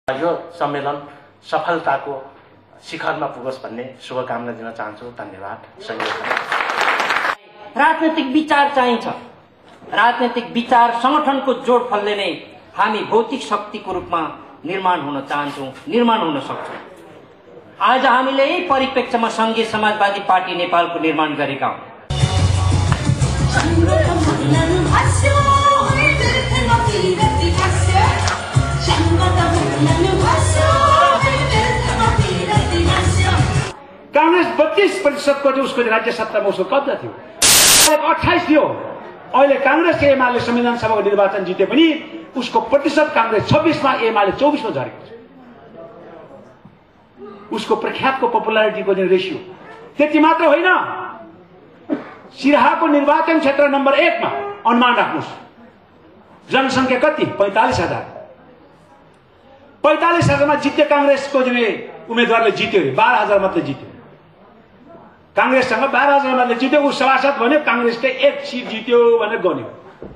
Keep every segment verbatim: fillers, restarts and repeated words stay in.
यो सम्मेलन सफलताको शिखरमा पुगोस् भन्ने शुभकामना दिन चाहन्छु। धन्यवाद। राजनीतिक विचार चाहिन्छ। राजनीतिक विचार संगठनको जोडफलले नै हामी भौतिक शक्तिको रूपमा निर्माण हुन चाहन्छौं, निर्माण हुन सक्छौं। आज हामीले यही परिप्रेक्ष्यमा संघीय समाजवादी पार्टी नेपालको निर्माण गरेका हौं। कांग्रेस बत्तीस प्रतिशत को उसको राज्य सत्तामा उसको कब्जा थियो, अट्ठाइस थियो। अहिले कांग्रेस एमाले संविधान सभाको निर्वाचन जिते पनि उसको प्रतिशत कांग्रेस छब्बीस मा एमाले चौबीस मा झरेको छ। उसको प्रख्यातको पपुलारिटीको जुन रेशियो त्यति मात्र होइन, सिराहाको निर्वाचन क्षेत्र नम्बर एक मा अनुमान राख्नुहोस्, जनसंख्या कति? पैंतालीस हजार। पैंतालीस हजारमा जित्यो कांग्रेसको जुन उम्मेदवारले जित्यो, बाह्र हजार मात्रै जित्यो। कांग्रेससँग बाह्र हजार मात्रै जित्यो। ऊ सभासद भन्यो, कांग्रेसले एक सिट जित्यो भनेर गन्यो।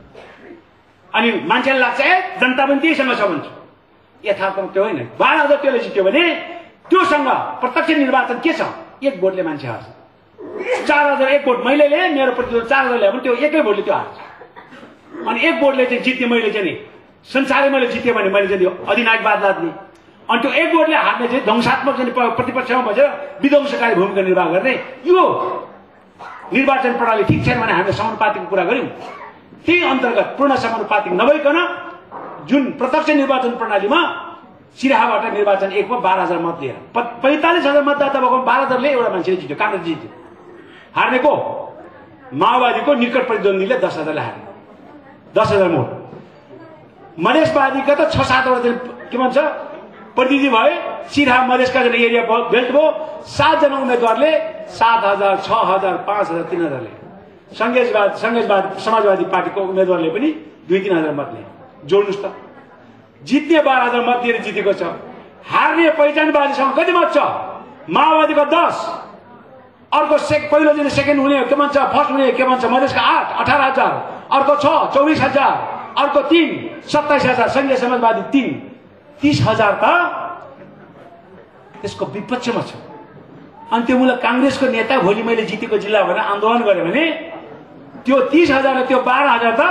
अनि मान्छेलाई लाग्छ ए जनता पनि त्यहीसँग छ भन्छ। यथार्थमा त्यो होइन। बाह्र हजार त्यसले जित्यो भने त्योसँग प्रत्यक्ष निर्वाचन के छ? एक भोटले मान्छे हार्छ। चार हजार एक भोट मैले लिएँ, मेरो प्रतिशत चार हजार ल्यायो भने त्यो एकै भोटले त्यो हार्छ। अनि एक भोटले चाहिँ जित्ने मैले चाहिँ नि संसारै मैले जितेँ भने मैले चाहिँ अधिनायकवाद लाद्ने। अनि त्यो एक भोटले हार्ने चाहिँ ध्वंसात्मक चाहिँ प्रतिपक्षमा बसेर विध्वंसकारी भूमिका निर्वाह गर्ने यो निर्वाचन प्रणाली ठिक छैन भने हामीले समानुपातिको कुरा गर्यौं। त्यही अन्तर्गत पूर्ण समानुपातिक नभइकन जुन प्रत्यक्ष निर्वाचन प्रणालीमा सिराहाबाट निर्वाचन एकमा बाह्र हजार मत लिएर पैंतालीस हजार मतदाता भएको बाह्र हजारले एउटा मान्छेले जित्यो, कांग्रेस जित्यो। हार्ने को? माओवादीको निकट प्रतिद्वन्दीले दस हजारले हारे, दस हजार मोट। मधेसवादीका त छ सातवटा के भन्छ प्रतिनिधि भए। सिराहा मधेसका जुन एरिया बेल्ट भयो, सातजना उम्मेद्वारले सात हजार छ हजार पाँच हजार तीन हजारले। संघीयवाद संघीयवाद समाजवादी पार्टीको उम्मेद्वारले पनि दुई तीन हजार मत लिए। जोड्नुहोस् त, जित्ने बाह्र हजार मत दिएर जितेको छ। हार्ने पहिचानवादीसँग कति मत छ? माओवादीको दस, अर्को सेक पहिलो दिन सेकेन्ड हुने के भन्छ फर्स्ट हुने के भन्छ मधेसका आठ अठारह हजार, अर्को छ चौबीस हजार, अर्को तीन सत्ताइस हजार, संघीय समाजवादी तीन तीस हजार त त्यसको विपक्षमा छ। अनि त्यो मूल कांग्रेसको नेता भोलि मैले जितेको जिल्ला भनेर आन्दोलन गरे भने त्यो तीस हजार र त्यो बाह्र हजार त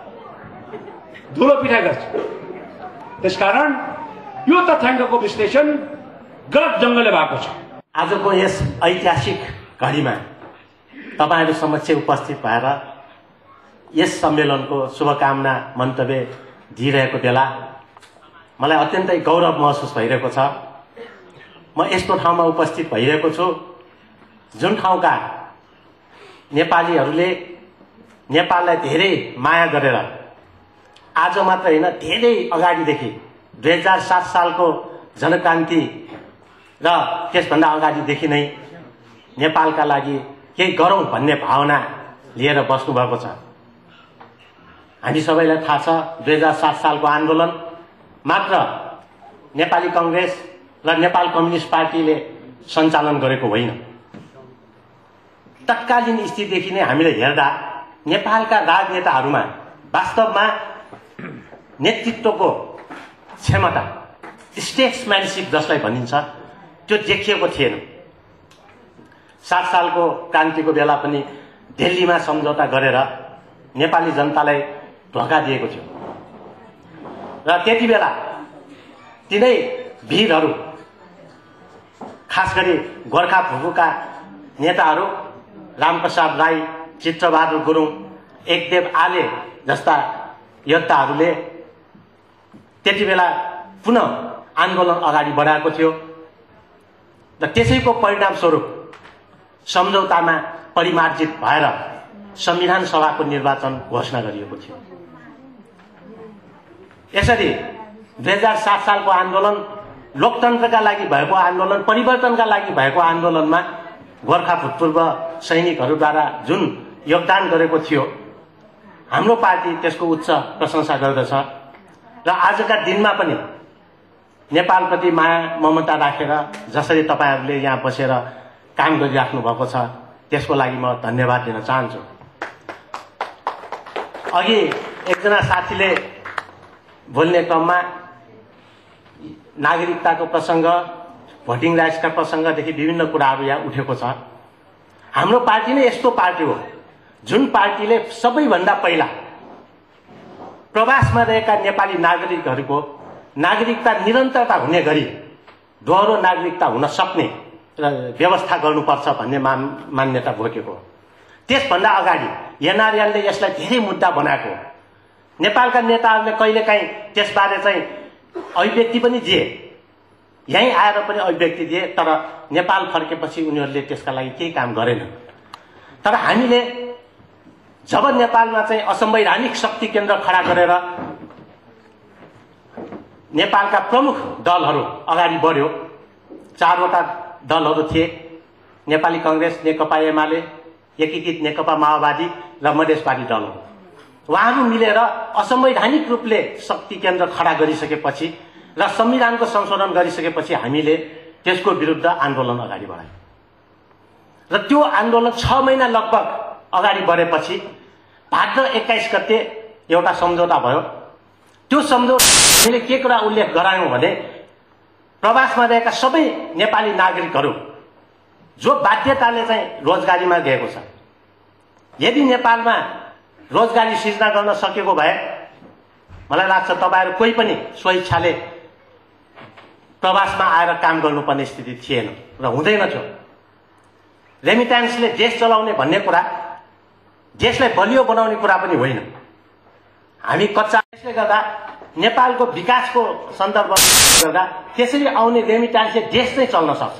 धुलो पिठाइ गर्छ। त्यसकारण यो तथ्याङ्कको विश्लेषण गलत जंगलले भएको छ। आजको यस ऐतिहासिक घडीमा तपाईहरु समक्ष उपस्थित भएर यस सम्मेलनको शुभकामना मन्तव्य दिइरहेको बेला मलाई अत्यन्तै गौरव महसुस भइरहेको छ। म यस्तो ठाउँमा उपस्थित भइरहेको छु जुन ठाउँका नेपालीहरूले नेपाललाई धेरै माया गरेर आज मात्र होइन धेरै अगाडिदेखि दुई हजार सात सालको जनक्रान्ति र त्यसभन्दा अगाडिदेखि नै नेपालका लागि केही गरौँ भन्ने भावना लिएर बस्नु भएको छ। हामी सबैलाई थाहा छ दुई हजार सात सालको आन्दोलन मात्र नेपाली कांग्रेस र नेपाल कम्युनिस्ट पार्टीले सञ्चालन गरेको होइन। तत्कालीन स्थितिदेखि नै हामीले हेर्दा नेपालका राजनेताहरूमा वास्तवमा नेतृत्वको क्षमता, स्टेट्सम्यानशिप जसलाई भनिन्छ, त्यो देखिएको थिएन। सात सालको क्रान्तिको बेला पनि दिल्लीमा सम्झौता गरेर नेपाली जनतालाई धोका दिएको थियो र त्यति बेला तिनै वीरहरू, खास गरी गोर्खा भूभूका नेताहरू रामप्रसाद राई, चित्रबहादुर गुरुङ, एकदेव आले जस्ता योद्धाहरूले त्यति बेला पुनः आन्दोलन अगाडि बढाएको थियो र त्यसैको परिणाम स्वरूप सम्झौतामा परिमार्जित भएर संविधान सभाको निर्वाचन घोषणा गरिएको थियो। यसरी दुई हजार सात सालको आन्दोलन लोकतन्त्रका लागि भएको आन्दोलन, परिवर्तनका लागि भएको आन्दोलनमा गोर्खा भूतपूर्व सैनिकहरूद्वारा जुन योगदान गरेको थियो, हाम्रो पार्टी त्यसको उच्च प्रशंसा गर्दछ र आजका दिनमा पनि नेपालप्रति माया ममता राखेर जसरी तपाईहरुले यहाँ बसेर काम गरिराख्नु भएको छ त्यसको लागि म धन्यवाद दिन चाहन्छु। अघि एकजना साथीले बोल्ने क्रममा नागरिकताको प्रसङ्ग, भोटिङ राइट्सका प्रसङ्गदेखि विभिन्न कुराहरू यहाँ उठेको छ। हाम्रो पार्टी नै यस्तो पार्टी हो जुन पार्टीले सबैभन्दा पहिला प्रवासमा रहेका नेपाली नागरिकहरूको नागरिकता निरन्तरता हुने गरी दोहोरो नागरिकता हुन सक्ने र व्यवस्था गर्नुपर्छ भन्ने मान मान्यता बोकेको हो। त्यसभन्दा अगाडि एनआरएलले यसलाई धेरै मुद्दा बनाएको हो। नेपालका नेताहरूले कहिलेकाहीँ त्यसबारे चाहिँ अभिव्यक्ति पनि दिए, यहीँ आएर पनि अभिव्यक्ति दिए, तर नेपाल फर्केपछि उनीहरूले त्यसका लागि केही काम गरेनन्। तर हामीले जब नेपालमा चाहिँ असंवैधानिक शक्ति केन्द्र खडा गरेर नेपालका प्रमुख दलहरू अगाडि बढ्यो, चारवटा दलहरू थिए, नेपाली कांग्रेस, नेकपा एमाले, एकीकृत नेकपा माओवादी र मधेसवादी दलहरू, उहाँहरू मिलेर असंवैधानिक रूपले शक्ति केन्द्र खडा गरिसकेपछि र संविधानको संशोधन गरिसकेपछि हामीले त्यसको विरुद्ध आन्दोलन अगाडि बढायौँ र त्यो आन्दोलन छ महिना लगभग अगाडि बढेपछि भाद्र एक्काइस गते एउटा सम्झौता भयो। त्यो सम्झौताले के कुरा उल्लेख गरायौँ भने प्रवासमा रहेका सबै नेपाली नागरिकहरू जो बाध्यताले चाहिँ रोजगारीमा गएको छ, यदि नेपालमा रोजगारी सिर्जना गर्न सकेको भए मलाई लाग्छ तपाईहरु कोही पनि स्वेच्छाले प्रवासमा आएर काम गर्नुपर्ने स्थिति थिएन र हुँदैन थियो। रेमिट्यान्सले देश चलाउने भन्ने कुरा देशलाई बलियो बनाउने कुरा पनि होइन। हामी कच्चा, त्यसले गर्दा नेपालको विकासको सन्दर्भमा गर्दा त्यसरी आउने रेमिट्यान्सले देश चाहिँ चल्न सक्छ,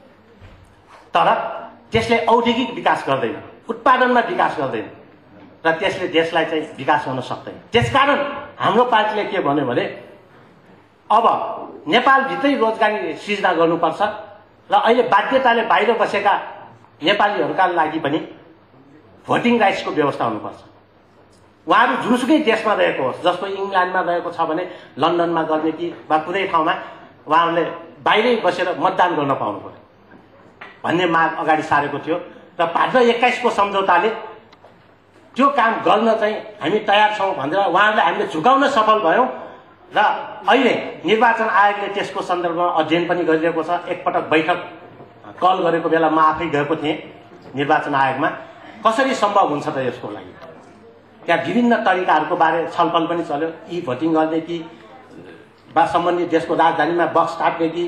तर त्यसले औद्योगिक विकास गर्दैन, उत्पादनमा विकास गर्दैन र त्यसले देशलाई चाहिँ विकास गर्न सक्दैन। त्यसकारण हाम्रो पार्टीले के भन्यो भने अब नेपालभित्रै रोजगारी सृजना गर्नुपर्छ र अहिले बाध्यताले बाहिर बसेका नेपालीहरूका लागि पनि भोटिङ राइट्सको व्यवस्था हुनुपर्छ। उहाँहरू जुनसुकै देशमा रहेको होस्, जस्तो इङ्ल्यान्डमा रहेको छ भने लन्डनमा गर्ने कि वा कुनै ठाउँमा उहाँहरूले बाहिरै बसेर मतदान गर्न पाउनु पर्यो भन्ने माग अगाडि सारेको थियो र भाद्र एक्काइसको सम्झौताले त्यो काम गर्न चाहिँ हामी तयार छौँ भनेर उहाँहरूले हामीले झुकाउन सफल भयौँ र अहिले निर्वाचन आयोगले त्यसको सन्दर्भमा अध्ययन पनि गरिरहेको छ। एकपटक बैठक कल गरेको बेला म आफै गएको थिएँ निर्वाचन आयोगमा। कसरी सम्भव हुन्छ त यसको लागि, त्यहाँ विभिन्न तरिकाहरूको बारे छलफल पनि चल्यो, यी भोटिङ गर्ने कि वा सम्बन्धित देशको राजधानीमा बक्स टाप्ने कि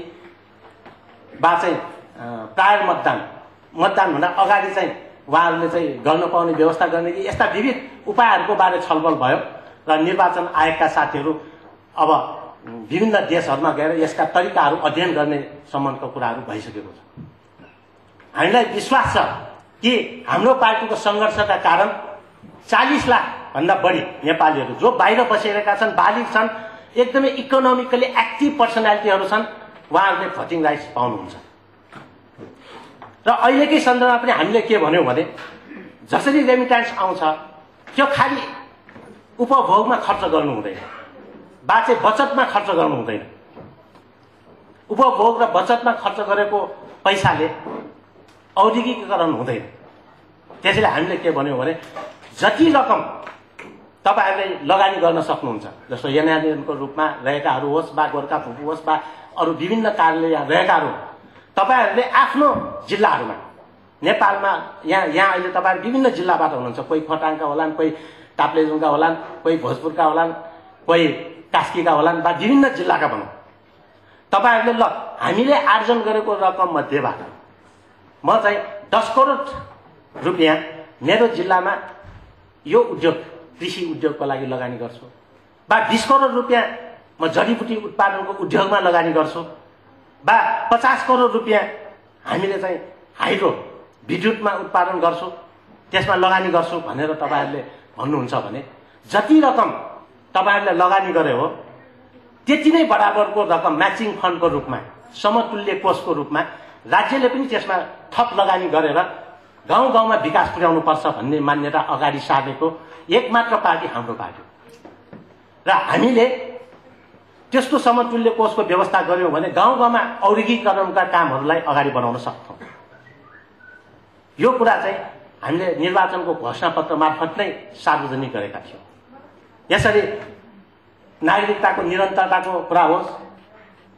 वा चाहिँ प्रायर मतदान मतदान भन्दा अगाडि चाहिँ उहाँहरूले चाहिँ गर्न पाउने व्यवस्था गर्ने कि, यस्ता विविध उपायहरूको बारे छलफल भयो र निर्वाचन आयोगका साथीहरू अब विभिन्न देशहरूमा गएर यसका तरिकाहरू अध्ययन गर्ने सम्बन्धको कुराहरू भइसकेको छ। हामीलाई विश्वास छ कि हाम्रो पार्टीको सङ्घर्षका कारण चालीस लाख भन्दा बढी नेपालीहरू जो बाहिर बसिरहेका छन्, बालिग छन्, एकदमै इकोनोमिकली एक्टिभ पर्सनालिटीहरू छन्, उहाँहरूले भोटिङ राइट्स पाउनुहुन्छ। र अहिलेकै सन्दर्भमा पनि हामीले के भन्यौँ भने जसरी रेमिट्यान्स आउँछ त्यो खालि उपभोगमा खर्च गर्नु हुँदैन, बाँचे बचतमा खर्च गर्नु हुँदैन। उपभोग र बचतमा खर्च गरेको पैसाले औद्योगिकीकरण हुँदैन। त्यसैले हामीले के भन्यौँ भने जति रकम तपाईहरूले लगानी गर्न सक्नुहुन्छ, जस्तो एनआरएलको रूपमा रहेकाहरू होस् वा गोर्खा फुपू होस् वा अरू विभिन्न कार्यालय रहेकाहरू, तपाईहरूले आफ्नो जिल्लाहरूमा नेपालमा यहाँ यहाँ अहिले तपाईँहरू विभिन्न जिल्लाबाट हुनुहुन्छ, कोही खोटाङका होलान्, कोही ताप्लेजुङका होलान्, कोही भोजपुरका होलान्, कोही कास्कीका होलान् वा विभिन्न जिल्लाका भनौँ। तपाईँहरूले ल हामीले आर्जन गरेको रकम मध्येबाट म चाहिँ दस करोड रुपियाँ मेरो जिल्लामा यो उद्योग कृषि उद्योगको लागि लगानी गर्छु, वा बिस करोड रुपियाँ म जडीबुटी उत्पादनको उद्योगमा लगानी गर्छु, वा पचास करोड रुपियाँ हामीले चाहिँ हाइड्रो विद्युतमा उत्पादन गर्छु, त्यसमा लगानी गर्छु भनेर तपाईँहरूले भन्नुहुन्छ भने जति रकम तपाईँहरूले लगानी गरे हो त्यति नै बराबरको रकम म्याचिङ फन्डको रूपमा, समतुल्य कोषको रूपमा राज्यले पनि त्यसमा थप लगानी गरेर गाउँ गाउँमा विकास पुर्याउनुपर्छ भन्ने मान्यता अगाडि सारेको एकमात्र पार्टी हाम्रो पार्टी र हामीले त्यस्तो समतुल्य कोषको व्यवस्था गर्यौँ भने गाउँ गाउँमा औद्योगिकीकरणका कामहरूलाई अगाडि बढाउन सक्छौँ। यो कुरा चाहिँ हामीले निर्वाचनको घोषणापत्र मार्फत नै सार्वजनिक गरेका थियौँ। यसरी नागरिकताको निरन्तरताको कुरा होस्,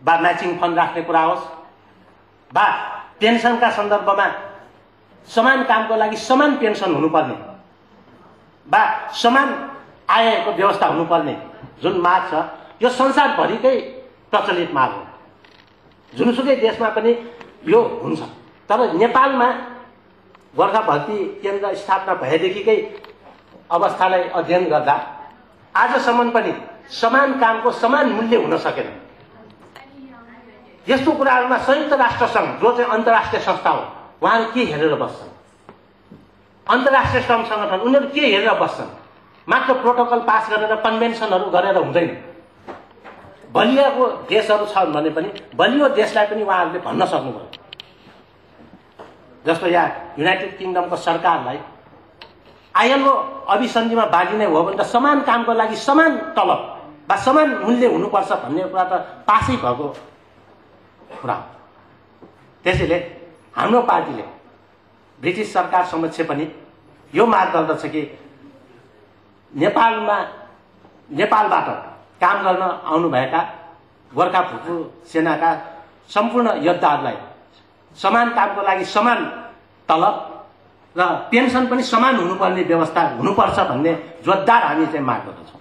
वा म्याचिङ फन्ड राख्ने कुरा होस् वा पेन्सनका सन्दर्भमा समान कामको लागि समान पेन्सन हुनुपर्ने वा समान आयको व्यवस्था हुनुपर्ने जुन माग छ यो संसारभरिकै प्रचलित माग हो। जुनसुकै देशमा पनि यो हुन्छ। तर नेपालमा गोर्खा भर्ती केन्द्र स्थापना भएदेखिकै अवस्थालाई अध्ययन गर्दा आजसम्म पनि समान कामको समान मूल्य हुन सकेन। यस्तो कुराहरूमा संयुक्त राष्ट्र सङ्घ जो चाहिँ अन्तर्राष्ट्रिय संस्था हो उहाँहरू के हेरेर बस्छन्? अन्तर्राष्ट्रिय श्रम सङ्गठन उनीहरू के हेरेर बस्छन्? मात्र प्रोटोकल पास गरेर कन्भेन्सनहरू गरेर हुँदैन। बलियोको देशहरू छन् भने पनि बलियो देशलाई पनि उहाँहरूले भन्न सक्नुभयो। जस्तो यहाँ युनाइटेड किङडमको सरकारलाई आइएलओ अभिसन्धिमा बाँधिने हो भने त समान कामको लागि समान तलब वा समान मूल्य हुनुपर्छ भन्ने कुरा त पासै भएको कुरा हो। त्यसैले हाम्रो पार्टीले ब्रिटिस सरकार समक्ष पनि यो माग गर्दछ कि नेपालमा नेपालबाट काम गर्न आउनुभएका गोर्खा भुपु सेनाका सम्पूर्ण योद्धाहरूलाई समान कामको लागि समान तलब र पेन्सन पनि समान हुनुपर्ने व्यवस्था हुनुपर्छ भन्ने जोरदार हामी चाहिँ माग गर्दछौँ।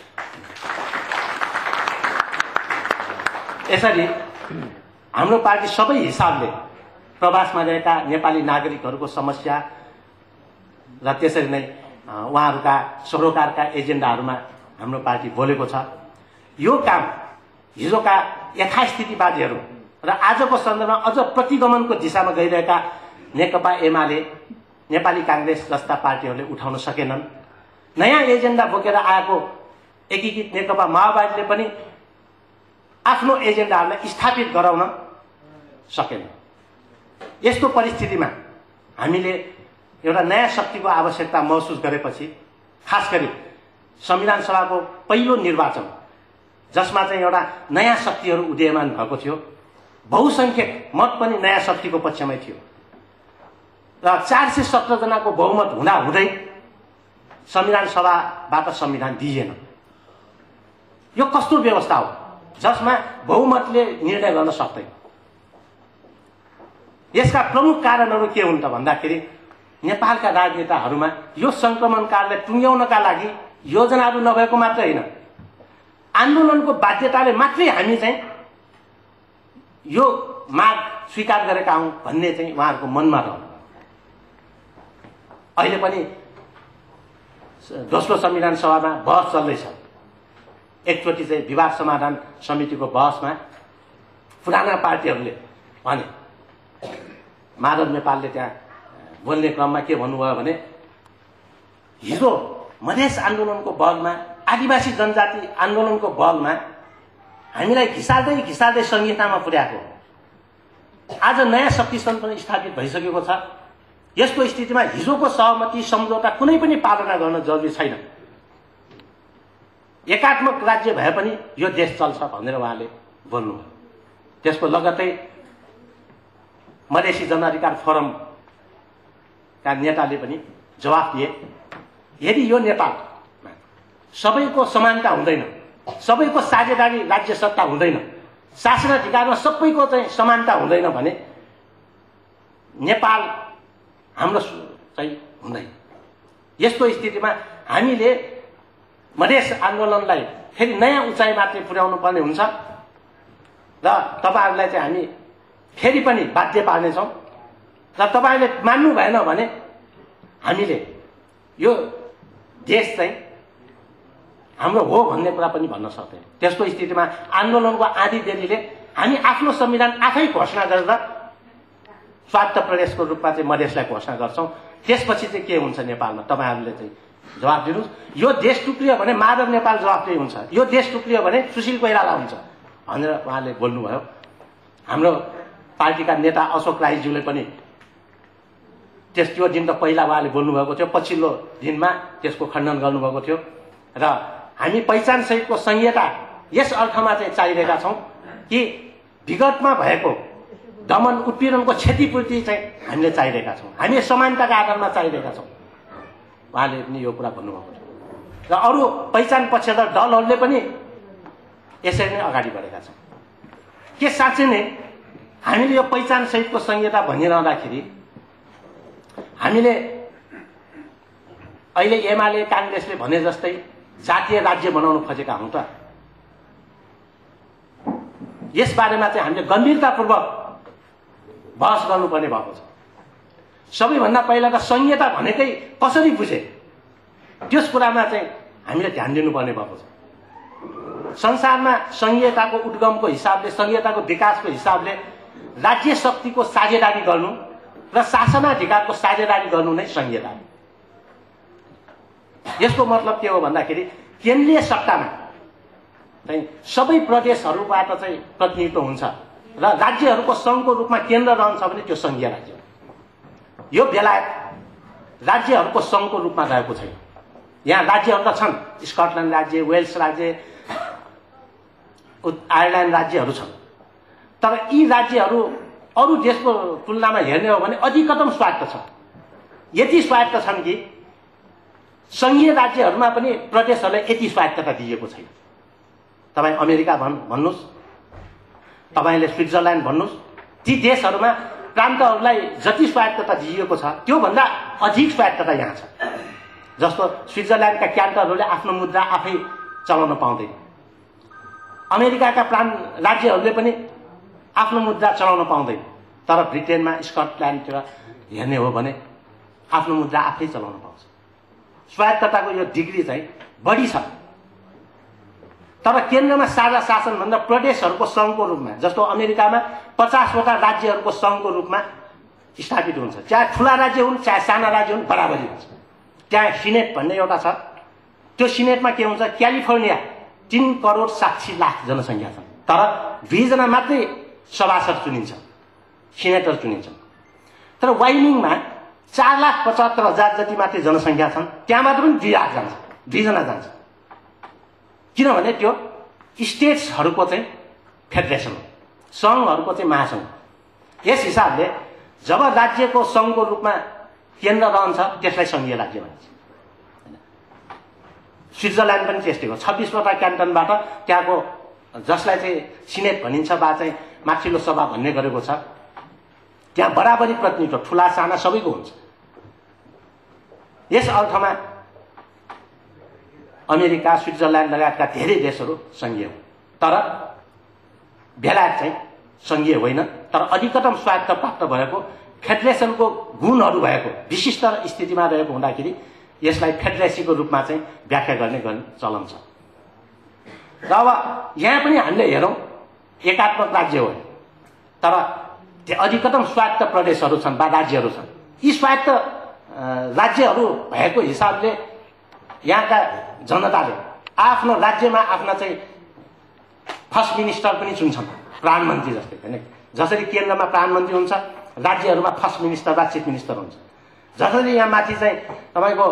यसरी हाम्रो पार्टी सबै हिसाबले प्रवासमा रहेका नेपाली नागरिकहरूको समस्या र त्यसरी नै उहाँहरूका सरोकारका एजेन्डाहरूमा हाम्रो पार्टी बोलेको छ। यो काम हिजोका यथास्थितिवादीहरू र आजको सन्दर्भमा अझ प्रतिगमनको दिशामा गइरहेका नेकपा एमाले नेपाली काङ्ग्रेस जस्ता पार्टीहरूले उठाउन सकेनन्। नयाँ एजेन्डा बोकेर आएको एकीकृत नेकपा माओवादीले पनि आफ्नो एजेन्डाहरूलाई स्थापित गराउन सकेन। यस्तो परिस्थितिमा हामीले एउटा नयाँ शक्तिको आवश्यकता महसुस गरेपछि खास गरी संविधान सभाको पहिलो निर्वाचन जसमा चाहिँ एउटा नयाँ शक्तिहरू उदयमान भएको थियो, बहुसङ्ख्यक मत पनि नयाँ शक्तिको पक्षमै थियो र चार सय सत्र जनाको बहुमत हुँदा हुँदै संविधान सभाबाट संविधान दिइएन। यो कस्तो व्यवस्था हो जसमा बहुमतले निर्णय गर्न सक्दैन? यसका प्रमुख कारणहरू के हुन् त भन्दाखेरि नेपालका राजनेताहरूमा यो संक्रमणकाललाई टुङ्ग्याउनका लागि योजनाहरू नभएको मात्र होइन, आन्दोलनको बाध्यताले मात्रै हामी चाहिँ यो माग स्वीकार गरेका हौँ भन्ने चाहिँ उहाँहरूको मनमा रह्यो। अहिले पनि दोस्रो संविधान सभामा बहस चल्दैछ। एकचोटि चाहिँ विवाद समाधान समितिको बहसमा पुराना पार्टीहरूले भने माधव नेपालले त्यहाँ बोल्ने क्रममा के भन्नुभयो भने हिजो मधेस आन्दोलनको बलमा आदिवासी जनजाति आन्दोलनको बलमा हामीलाई घिसाल्दै घिसाल्दै संहितामा पुर्याएको आज नयाँ शक्ति सङ्गठन स्थापित भइसकेको छ। यस्तो स्थितिमा हिजोको सहमति सम्झौता कुनै पनि पालना गर्न जरुरी छैन। एकात्मक राज्य भए पनि यो देश चल्छ भनेर उहाँले बोल्नुभयो। त्यसको लगत्तै मधेसी जनअधिकार फोरमका नेताले पनि जवाफ दिए, यदि यो नेपाल सबैको समानता हुँदैन, सबैको साझेदारी राज्य सत्ता हुँदैन, शासनाधिकारमा सबैको चाहिँ समानता हुँदैन भने नेपाल हाम्रो चाहिँ हुँदैन। यस्तो स्थितिमा हामीले मधेस आन्दोलनलाई फेरि नयाँ उचाइ मात्रै पुर्याउनु पर्ने हुन्छ र तपाईँहरूलाई चाहिँ हामी फेरि पनि बाध्य पार्नेछौँ र तपाईँले मान्नु भएन भने हामीले यो देश चाहिँ हाम्रो हो भन्ने कुरा पनि भन्न सक्दैन। त्यस्तो स्थितिमा आन्दोलनको आधी देरीले हामी आफ्नो संविधान आफै घोषणा गरेर स्वायत्त प्रदेशको रूपमा चाहिँ मधेसलाई घोषणा गर्छौँ। त्यसपछि चाहिँ के हुन्छ नेपालमा तपाईँहरूले चाहिँ जवाब दिनुहोस्। यो देश टुक्रियो भने माधव नेपाल जवाफदेही हुन्छ, यो देश टुक्रियो भने सुशील कोइराला हुन्छ भनेर उहाँले बोल्नुभयो। हाम्रो पार्टीका नेता अशोक राईज्यूले पनि त्यस त्यो दिन त पहिला उहाँले बोल्नुभएको थियो, पछिल्लो दिनमा त्यसको खण्डन गर्नुभएको थियो र हामी पहिचान सहितको संहिता यस अर्थमा चाहिँ चाहिरहेका छौँ कि विगतमा भएको दमन उत्पीडनको क्षतिपूर्ति चाहिँ हामीले चाहिरहेका छौँ, हामी समानताका आधारमा चाहिरहेका छौँ। उहाँले पनि यो कुरा भन्नुभएको थियो र अरू पहिचान पक्षधर दलहरूले पनि यसरी नै अगाडि बढेका छन्। के साँच्चै नै हामीले यो पहिचान सहितको संहिता भनिरहँदाखेरि हामीले अहिले एमाले काङ्ग्रेसले भने जस्तै जातीय राज्य बनाउन खोजेका हौं त? यस बारेमा चाहिँ हामीले गम्भीरतापूर्वक बहस गर्नुपर्ने भएको छ। सबैभन्दा पहिला त संहिता भनेकै कसरी बुझे त्यस कुरामा चाहिँ हामीले ध्यान दिनुपर्ने भएको छ। संसारमा संहिताको उद्गमको हिसाबले, संहिताको विकासको हिसाबले राज्य शक्तिको साझेदारी गर्नु र शासनाधिकारको साझेदारी गर्नु नै संहिता हो। यसको मतलब के हो भन्दाखेरि केन्द्रीय सत्तामा चाहिँ सबै प्रदेशहरूबाट चाहिँ प्रतिनिधित्व हुन्छ र राज्यहरूको सङ्घको रूपमा केन्द्र रहन्छ भने त्यो सङ्घीय राज्य हो। यो बेलायत राज्यहरूको सङ्घको रूपमा रहेको छैन। यहाँ राज्यहरू त छन्, स्कटल्यान्ड राज्य, वेल्स राज्य, आयरल्यान्ड राज्यहरू छन्, तर यी राज्यहरू अरू देशको तुलनामा हेर्ने हो भने अधिकतम स्वायत्त छ। यति स्वायत्त छन् कि संघीय राज्यहरूमा पनि प्रदेशहरूलाई यति स्वायत्तता दिएको छैन। तपाईँ अमेरिका भन् भन्नुहोस्, तपाईँले स्विट्जरल्यान्ड भन्नुहोस्, ती देशहरूमा प्रान्तहरूलाई जति स्वायत्तता दिएको छ त्योभन्दा अधिक स्वायत्तता यहाँ छ। जस्तो स्विट्जरल्यान्डका क्यान्टरहरूले आफ्नो मुद्रा आफै चलाउन पाउँदैन, अमेरिकाका प्रान्त राज्यहरूले पनि आफ्नो मुद्रा चलाउन पाउँदैन, तर ब्रिटेनमा, स्कटल्यान्डतिर हेर्ने हो भने आफ्नो मुद्रा आफै चलाउन पाउँछ। स्वायत्तताको यो डिग्री चाहिँ बढी छ। तर केन्द्रमा साझा शासन भन्दा प्रदेशहरूको सङ्घको रूपमा, जस्तो अमेरिकामा पचासवटा राज्यहरूको सङ्घको रूपमा स्थापित हुन्छ। चाहे ठुला राज्य हुन् चाहे साना राज्य हुन्, बराबरी हुन्छ। त्यहाँ सिनेट भन्ने एउटा छ, त्यो सिनेटमा के हुन्छ, क्यालिफोर्निया तीन करोड साठी लाख जनसङ्ख्या छन्, तर दुईजना मात्रै सभासद चुनिन्छ, सिनेटर चुनिन्छन्। तर वाइनिङमा चार लाख पचहत्तर हजार जति मात्रै जनसङ्ख्या छन्, त्यहाँबाट पनि दुई लाख जान्छ, दुईजना जान्छ। किनभने त्यो स्टेट्सहरूको चाहिँ फेडरेसन हो, सङ्घहरूको चाहिँ महासङ्घ। यस हिसाबले जब राज्यको सङ्घको रूपमा केन्द्र रहन्छ त्यसलाई सङ्घीय राज्य भनिन्छ। स्विट्जरल्यान्ड पनि त्यस्तै हो, छब्बिसवटा क्यान्टनबाट त्यहाँको जसलाई चाहिँ सिनेट भनिन्छ वा चाहिँ माथिल्लो सभा भन्ने गरेको छ, त्यहाँ बराबरी प्रतिनिधित्व ठुला साना सबैको हुन्छ। यस अर्थमा अमेरिका, स्विट्जरल्यान्ड लगायतका धेरै देशहरू सङ्घीय हुन्, तर बेलायत चाहिँ सङ्घीय होइन, तर अधिकतम स्वायत्त प्राप्त भएको, फेडरेसनको गुणहरू भएको, विशिष्ट स्थितिमा रहेको हुँदाखेरि यसलाई फेडरेसीको रूपमा चाहिँ व्याख्या गर्ने गर्ने चलन छ। र अब यहाँ पनि हामीले हेरौँ, एकात्मक राज्य हो, तर त्यो अधिकतम स्वायत्त प्रदेशहरू छन् वा राज्यहरू छन्। यी स्वायत्त राज्यहरू भएको हिसाबले यहाँका जनताले आफ्नो राज्यमा आफ्ना चाहिँ फर्स्ट मिनिस्टर पनि चुन्छन्, प्रधानमन्त्री जस्तै होइन। जसरी केन्द्रमा प्रधानमन्त्री हुन्छ, राज्यहरूमा फर्स्ट मिनिस्टर वा चिफ मिनिस्टर हुन्छ। जसरी यहाँ माथि चाहिँ तपाईँको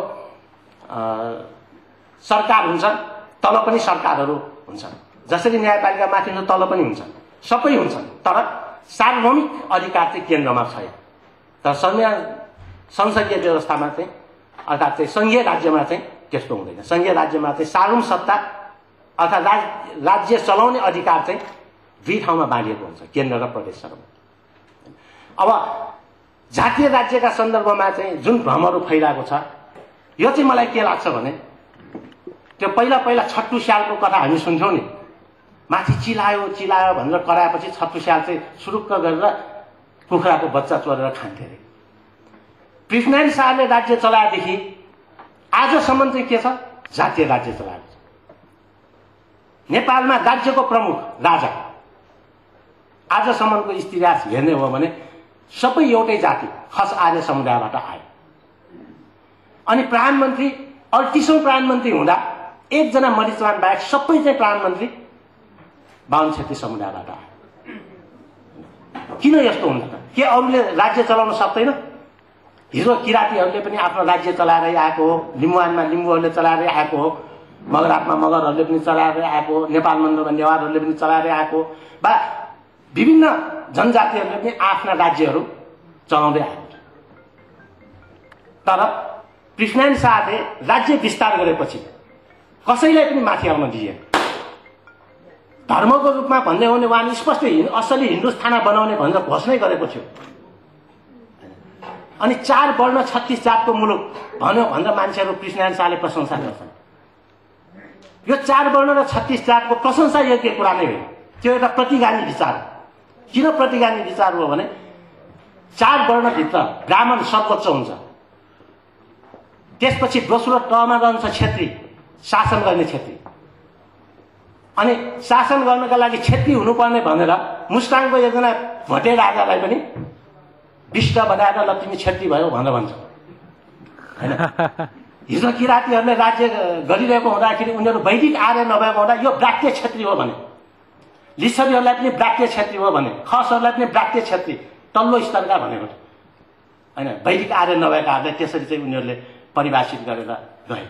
सरकार हुन्छ, तल पनि सरकारहरू हुन्छन्। जसरी न्यायपालिका माथि हुन्छ, तल पनि हुन्छन्, सबै हुन्छन्, तर सार्वभौमिक अधिकार चाहिँ केन्द्रमा छ। तर संविधान संसदीय व्यवस्थामा चाहिँ अर्थात् चाहिँ सङ्घीय राज्यमा चाहिँ त्यस्तो हुँदैन। सङ्घीय राज्यमा चाहिँ सार्वभौम सत्ता अर्थात् राज राज्य चलाउने अधिकार चाहिँ दुई ठाउँमा बाँडिएको हुन्छ, केन्द्र र प्रदेशहरूमा। अब जातीय राज्यका सन्दर्भमा चाहिँ जुन भ्रमहरू फैलाएको छ, यो चाहिँ मलाई के लाग्छ भने त्यो पहिला पहिला छट्टु स्यालको कथा हामी सुन्थ्यौँ नि, माथि चिलायो चिलायो भनेर कराएपछि छट्टु स्याल चाहिँ सुरुक्क गरेर कुखुराको बच्चा चोरेर खान्थे अरे। पृथ्वीनारायण शाहले राज्य चलाएदेखि आजसम्म चाहिँ के छ, जातीय राज्य चलाएको छ। नेपालमा राज्यको प्रमुख राजा आजसम्मको इतिहास हेर्ने हो भने सबै एउटै जाति खस आर्य समुदायबाट आयो। अनि प्रधानमन्त्री अडतिसौँ प्रधानमन्त्री हुँदा एकजना मरिचमान बाहेक सबै चाहिँ प्रधानमन्त्री बाहुन छेत्री समुदायबाट आयो। किन यस्तो हुन्छ त? के अरूले राज्य चलाउन सक्दैन? हिजो किराँतीहरूले पनि आफ्नो राज्य चलाएर आएको हो, लिम्बुवानमा लिम्बुहरूले चलाएर आएको हो, मगरातमा मगरहरूले पनि चलाएर आएको हो, नेपाल मण्डलमा नेवारहरूले पनि चलाएर आएको हो, वा विभिन्न जनजातिहरूले पनि आफ्ना राज्यहरू चलाउँदै आएको छ। तर पृथ्वीनारायण शाहले राज्य विस्तार गरेपछि कसैलाई पनि माथि आउन दिए। धर्मको रूपमा भन्ने हो भने उहाँले स्पष्ट असली हिन्दुस्तान बनाउने भनेर घोषणा गरेको थियो। अनि चार वर्ण छत्तीस जातको मुलुक भन्यो भनेर मान्छेहरू कृष्णनारायण शाहले प्रशंसा गर्छन्। यो चार वर्ण र छत्तीस जातको प्रशंसा योग्य कुरा नै हो। त्यो एउटा प्रतिगामी विचार हो। किन प्रतिगामी विचार हो भने चार वर्णभित्र ब्राह्मण सर्वोच्च हुन्छ, त्यसपछि दोस्रो तहमा रहन्छ क्षेत्री, शासन गर्ने क्षेत्री। अनि शासन गर्नका लागि क्षेत्री हुनुपर्ने भनेर मुस्ताङको एकजना भोटे राजालाई पनि विष्ट बनाएर ल तिमी क्षेत्री भयो भनेर भन्छ हैन। हिजो किराँतीहरूले राज्य गरिरहेको हुँदाखेरि उनीहरू वैदिक आर्य नभएको हुँदा यो ब्राह्मण क्षेत्री हो भने, लिच्छवीहरूलाई पनि ब्राह्मण क्षेत्री हो भने, खसहरूलाई पनि ब्राह्मण क्षेत्री तल्लो स्तरका भनेको हैन। वैदिक आर्य नभएकाहरूले त्यसरी चाहिँ उनीहरूले परिभाषित गरेर गए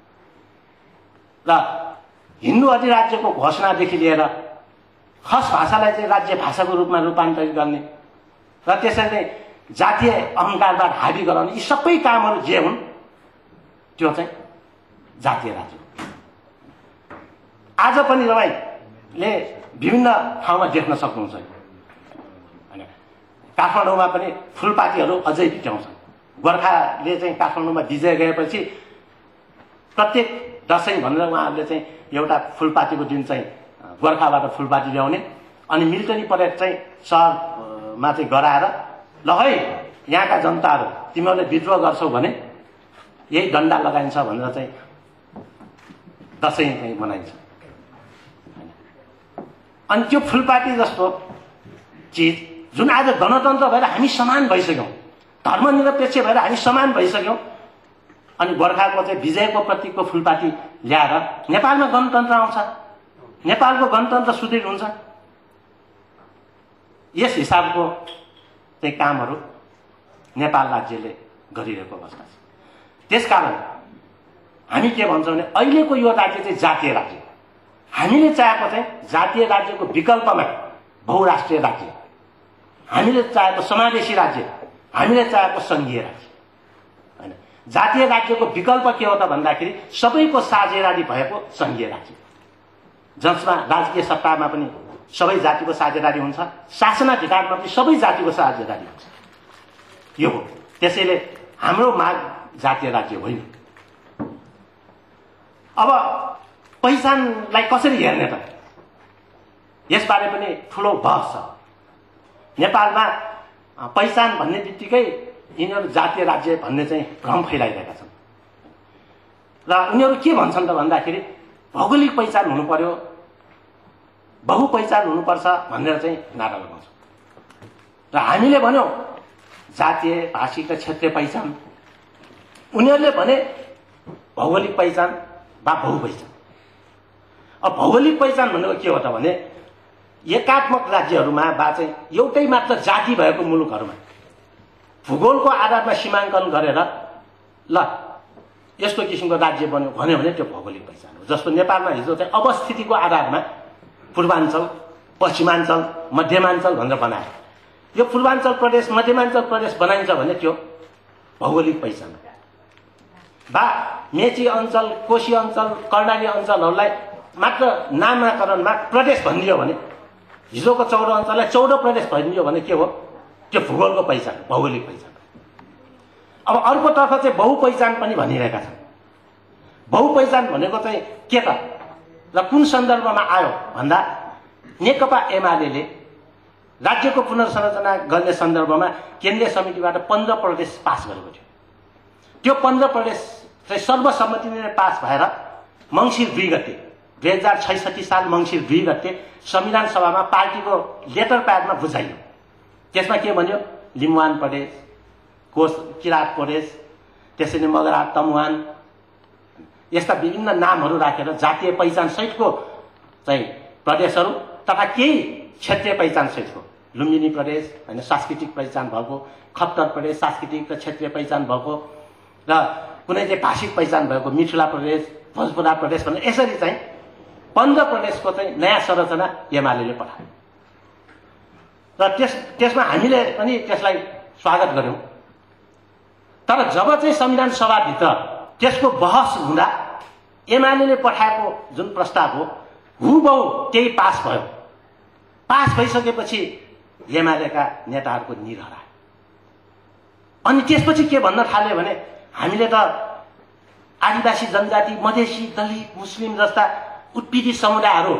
र हिन्दू अधिराज्यको घोषणादेखि लिएर खस भाषालाई चाहिँ राज्य भाषाको रूपमा रूपान्तरित गर्ने र त्यसरी नै जातीय अहङ्कारबाट हावी गराउने यी सबै कामहरू जे हुन् त्यो चाहिँ जातीय राज्य हो। आज पनि तपाईँले विभिन्न ठाउँमा देख्न सक्नुहुन्छ हैन। काठमाडौँमा पनि फुलपातीहरू अझै भित्राउँछन्। गोर्खाले चाहिँ काठमाडौँमा विजय गएपछि प्रत्येक दसैँ भनेर उहाँहरूले चाहिँ एउटा फुलपातीको दिन चाहिँ गोर्खाबाट फुलपाती ल्याउने अनि मिलिटरी परेड चाहिँ सहरमा चाहिँ गराएर ल है यहाँका जनताहरू तिमीहरूले विद्रोह गर्छौ भने यही डन्डा लगाइन्छ भनेर चाहिँ दसैँ चाहिँ मनाइन्छ। अनि त्यो फुलपाती जस्तो चिज जुन आज गणतन्त्र भएर हामी समान भइसक्यौँ, धर्मनिरपेक्ष भएर हामी समान भइसक्यौँ, अनि गोर्खाको चाहिँ विजयको प्रतीकको फुलपाती ल्याएर नेपालमा गणतन्त्र आउँछ, नेपालको गणतन्त्र सुदृढ हुन्छ। यस हिसाबको चाहिँ कामहरू नेपाल राज्यले गरिरहेको अवस्था छ। त्यसकारण हामी के भन्छौँ भने अहिलेको यो राज्य चाहिँ जातीय राज्य, हामीले चाहेको चाहिँ जातीय राज्यको विकल्पमा बहुराष्ट्रिय राज्य, हामीले चाहेको समावेशी राज्य, हामीले चाहेको सङ्घीय राज्य हैन। जातीय राज्यको विकल्प के हो त भन्दाखेरि सबैको साझेदारी भएको सङ्घीय राज्य, जसमा राजकीय सत्तामा पनि सबै जातिको साझेदारी हुन्छ, शासनाधिकारमा पनि सबै जातिको साझेदारी हुन्छ। यो हो। त्यसैले हाम्रो माग जातीय राज्य होइन। अब पहिचानलाई कसरी हेर्ने त, यसबारे पनि ठुलो बहस छ। नेपालमा पहिचान भन्ने बित्तिकै यिनीहरू जातीय राज्य भन्ने चाहिँ भ्रम फैलाइरहेका छन् र उनीहरू के भन्छन् त भन्दाखेरि भौगोलिक पहिचान हुनु पर्यो, बहु पहिचान हुनुपर्छ भनेर चाहिँ नारा लगाउँछ र हामीले भन्यौँ जातीय भाषिक र क्षेत्रीय पहिचान, उनीहरूले भने भौगोलिक पहिचान वा बहु पहिचान। अब भौगोलिक पहिचान भनेको के हो त भने एकात्मक राज्यहरूमा वा चाहिँ एउटै मात्र जाति भएको मुलुकहरूमा भूगोलको आधारमा सीमाङ्कन गरेर ल यस्तो किसिमको राज्य बन्यो भन्यो भने त्यो भौगोलिक पहिचान हो। जस्तो नेपालमा हिजो चाहिँ अवस्थितिको आधारमा पूर्वाञ्चल, पश्चिमाञ्चल, मध्यमाञ्चल भनेर बनायो। यो पूर्वाञ्चल प्रदेश, मध्यमाञ्चल प्रदेश बनाइन्छ भने त्यो भौगोलिक पहिचान हो। वा मेची अञ्चल, कोशी अञ्चल, कर्णाली अञ्चलहरूलाई मात्र नामाकरणमा प्रदेश भनिदियो भने, हिजोको चौध अञ्चललाई चौध प्रदेश भनिदियो भने के हो, त्यो भूगोलको पहिचान, भौगोलिक पहिचान। अब अर्कोतर्फ चाहिँ बहु पहिचान पनि भनिरहेका छन्। बहु पहिचान भनेको चाहिँ के त र कुन सन्दर्भमा आयो भन्दा नेकपा एमाले राज्यको पुनर्संरचना गर्ने सन्दर्भमा केन्द्रीय समितिबाट पन्ध्र प्रदेश पास गरेको थियो। त्यो पन्ध्र प्रदेश चाहिँ सर्वसम्मतिले नै पास भएर मङ्सिर दुई गते दुई हजार छैसठी साल मङ्सिर दुई गते संविधान सभामा पार्टीको लेटर प्याडमा बुझाइयो। त्यसमा के भन्यो, लिम्बुवान प्रदेश, कोश किराँत प्रदेश, त्यसरी मगरात, तमुवान, यस्ता विभिन्न नामहरू राखेर जातीय पहिचान सहितको चाहिँ प्रदेशहरू तथा केही क्षेत्रीय पहिचान सहितको लुम्बिनी प्रदेश होइन सांस्कृतिक पहिचान भएको, खप्तर प्रदेश सांस्कृतिक र क्षेत्रीय पहिचान भएको र कुनै चाहिँ भाषिक पहिचान भएको मिथिला प्रदेश, भोजपुरा प्रदेश भनेर यसरी चाहिँ पन्ध्र प्रदेशको चाहिँ नयाँ संरचना एमाले पठायो र त्यस त्यसमा हामीले पनि त्यसलाई स्वागत गर्यौँ। तर जब चाहिँ संविधान सभाभित्र त्यसको बहस हुँदा एमाले पठाएको जुन प्रस्ताव हो हुबहु त्यही पास भयो। पास भइसकेपछि एमालेका नेताहरूको निर हरायो। अनि त्यसपछि के भन्न थाल्यो भने हामीले त आदिवासी जनजाति, मधेसी, दलित, मुस्लिम जस्ता उत्पीडित समुदायहरू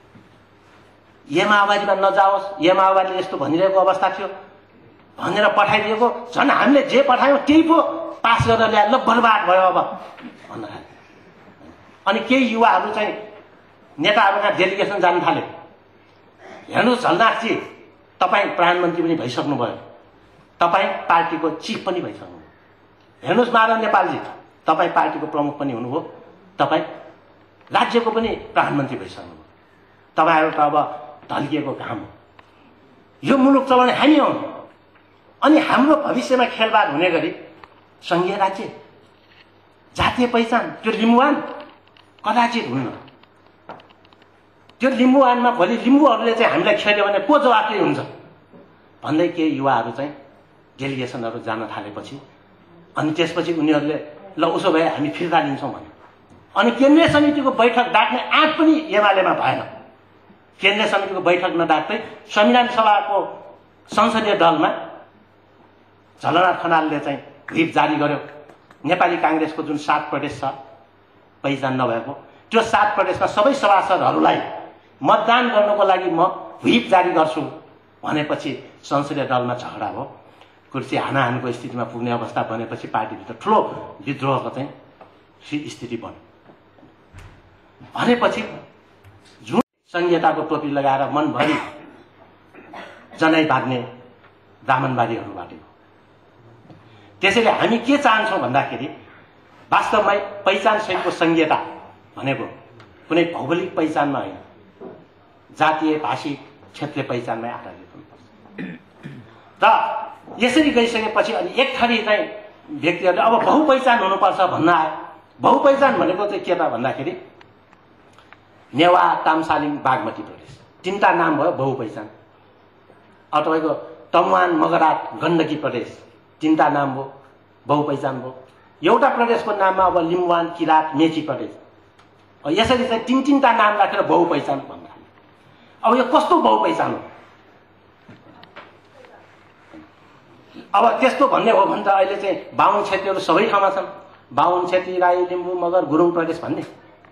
ए माओवादीमा नजाओस्, ए माओवादीले यस्तो भनिरहेको अवस्था थियो भनेर पठाइदिएको। झन् हामीले जे पठायौँ त्यही पो पास गरेर ल्याए, ल बर्बाद भयो अब भन्न थाल्यो। अनि केही युवाहरू चाहिँ नेताहरूका डेलिगेसन जान थाल्यो। हेर्नुहोस् झलनाथजी, तपाईँ प्रधानमन्त्री पनि भइसक्नुभयो, तपाईँ पार्टीको चिफ पनि भइसक्नुभयो। हेर्नुहोस् माधव नेपालजी, तपाईँ पार्टीको प्रमुख पनि हुनुभयो, तपाईँ राज्यको पनि प्रधानमन्त्री भइसक्नुभयो। तपाईँहरू त अब ढल्किएको घाम हो। यो मुलुक चलाउने हामी हौँ। अनि हाम्रो भविष्यमा खेलबाड हुने गरी सङ्घीय राज्य, जातीय पहिचान, त्यो लिम्बुवान कदाचित हुन्न। त्यो लिम्बुवानमा भोलि लिम्बूहरूले चाहिँ हामीलाई खेल्यो भने को जवाफदेही हुन्छ भन्दै केही युवाहरू चाहिँ डेलिगेसनहरू जान थालेपछि अनि त्यसपछि उनीहरूले ल उसो भए हामी फिर्ता लिन्छौँ भने अनि केन्द्रीय समितिको बैठक डाक्ने आँट पनि एमालेमा भएन। केन्द्रीय समितिको बैठक नडाक्दै संविधान सभाको संसदीय दलमा झलनाथ खनालले चाहिँ व्हिप जारी गर्यो। नेपाली काङ्ग्रेसको जुन सात प्रदेश छ पहिचान नभएको, त्यो सात प्रदेशमा सबै सभासदहरूलाई मतदान गर्नको लागि म व्हिप जारी गर्छु भनेपछि संसदीय दलमा झगडा भयो। कुर्सी हानाहानको स्थितिमा पुग्ने अवस्था बनेपछि पार्टीभित्र ठुलो विद्रोहको चाहिँ स्थिति बन्यो। भनेपछि जुन संहिताको टोपी लगाएर मनभरि जनै बाँध्ने ब्राह्मणवादीहरूबाट हो। त्यसैले हामी के चाहन्छौँ भन्दाखेरि वास्तवमै पहिचान सहितको संहिता भनेको कुनै भौगोलिक पहिचानमा होइन, जातीय, भाषिक, क्षेत्रीय पहिचानमै आधारित हुनुपर्छ। र यसरी गइसकेपछि अनि एक थरी चाहिँ व्यक्तिहरूले अब बहुपहिचान हुनुपर्छ भन्न आयो। बहुपहिचान भनेको चाहिँ के त भन्दाखेरि नेवा, तामसालिङ, बागमती प्रदेश तीनटा नाम भयो बहुपहिचान। अब तपाईँको तमुवान, मगराट, गण्डकी प्रदेश तीनटा नाम भयो, बहुपहिचान भयो। एउटा प्रदेशको नाममा अब लिम्बुवान, किराँत, मेची प्रदेश, यसरी चाहिँ तिन तिनटा नाम राखेर बहुपहिचान भन्छ। अब यो कस्तो बहुपहिचान हो? अब त्यस्तो भन्ने हो भने त अहिले चाहिँ बाहुन क्षेत्रीहरू सबै ठाउँमा छन्। बाहुन, क्षेत्री, राई, लिम्बू, मगर, गुरुङ प्रदेश भन्ने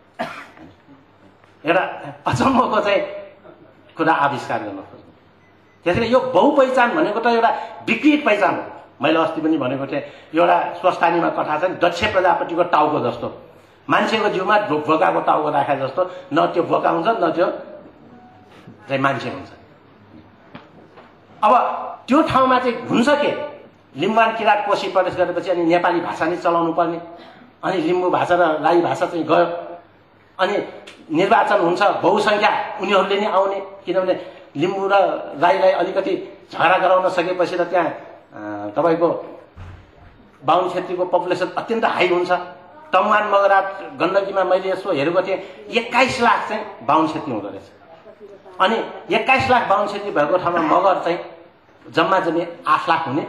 एउटा अचम्मको चाहिँ कुरा आविष्कार गर्न खोज्नु। त्यसैले यो बहुपहिचान भनेको त एउटा विकृत पहिचान हो। मैले अस्ति पनि भनेको थिएँ, एउटा स्वस्थानीमा कथा छ नि, दक्ष प्रजापतिको टाउको जस्तो, मान्छेको जिउमा भोकाको टाउको राखे जस्तो, न त्यो भोका हुन्छ न त्यो चाहिँ मान्छे हुन्छ। अब त्यो ठाउँमा चाहिँ हुन्छ के, लिम्बुवान, किराँत, कोशी प्रदेश गरेपछि अनि नेपाली भाषा नै चलाउनु पर्ने, अनि लिम्बू भाषा र राई भाषा चाहिँ गयो। अनि निर्वाचन हुन्छ, बहुसङ्ख्या उनीहरूले नै आउने, किनभने लिम्बू र राईलाई अलिकति झगडा गराउन सकेपछि त त्यहाँ तपाईँको बाहुन क्षेत्रीको पपुलेसन अत्यन्त हाई हुन्छ। तमुवान, मगराट, गण्डकीमा मैले यसो हेरेको थिएँ, एक्काइस लाख चाहिँ बाहुन क्षेत्री हुँदो रहेछ। अनि एक्काइस लाख बाहुन क्षेत्री भएको ठाउँमा मगर चाहिँ जम्मा जम्मी आठ लाख हुने,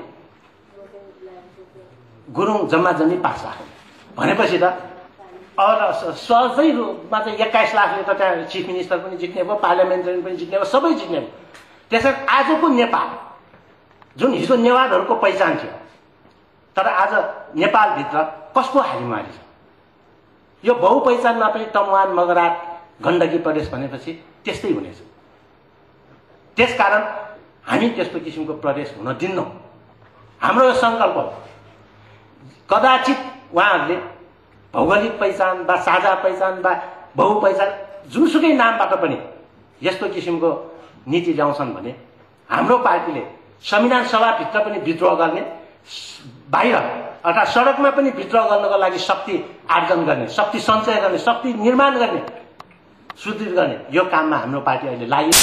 गुरुङ जम्मा जम्मी पाँच लाख हुने भनेपछि त अब सहजै रूपमा चाहिँ एक्काइस लाखले त त्यहाँ चिफ मिनिस्टर पनि जित्ने भयो, पार्लियामेन्टेरियन पनि जित्ने भयो, सबै जित्ने भयो। त्यसरी आजको नेपाल जुन हिजो नेवारहरूको पहिचान थियो, तर आज नेपालभित्र कसको हारिमारी छ? यो बहुपहिचानमा पनि तमुवान, मगराट, गण्डकी प्रदेश भनेपछि त्यस्तै हुनेछ। त्यसकारण हामी त्यस्तो किसिमको प्रदेश हुन दिन्नौँ। हाम्रो यो सङ्कल्प हो। कदाचित उहाँहरूले भौगोलिक पहिचान वा साझा पहिचान वा बहुपहिचान जुनसुकै नामबाट पनि यस्तो किसिमको नीति ल्याउँछन् भने हाम्रो पार्टीले संविधान सभाभित्र पनि विद्रोह गर्ने, बाहिर अर्थात् सडकमा पनि विद्रोह गर्नको लागि शक्ति आर्जन गर्ने, शक्ति सञ्चय गर्ने, शक्ति निर्माण गर्ने, सुदृढ गर्ने यो काममा हाम्रो पार्टी अहिले लागि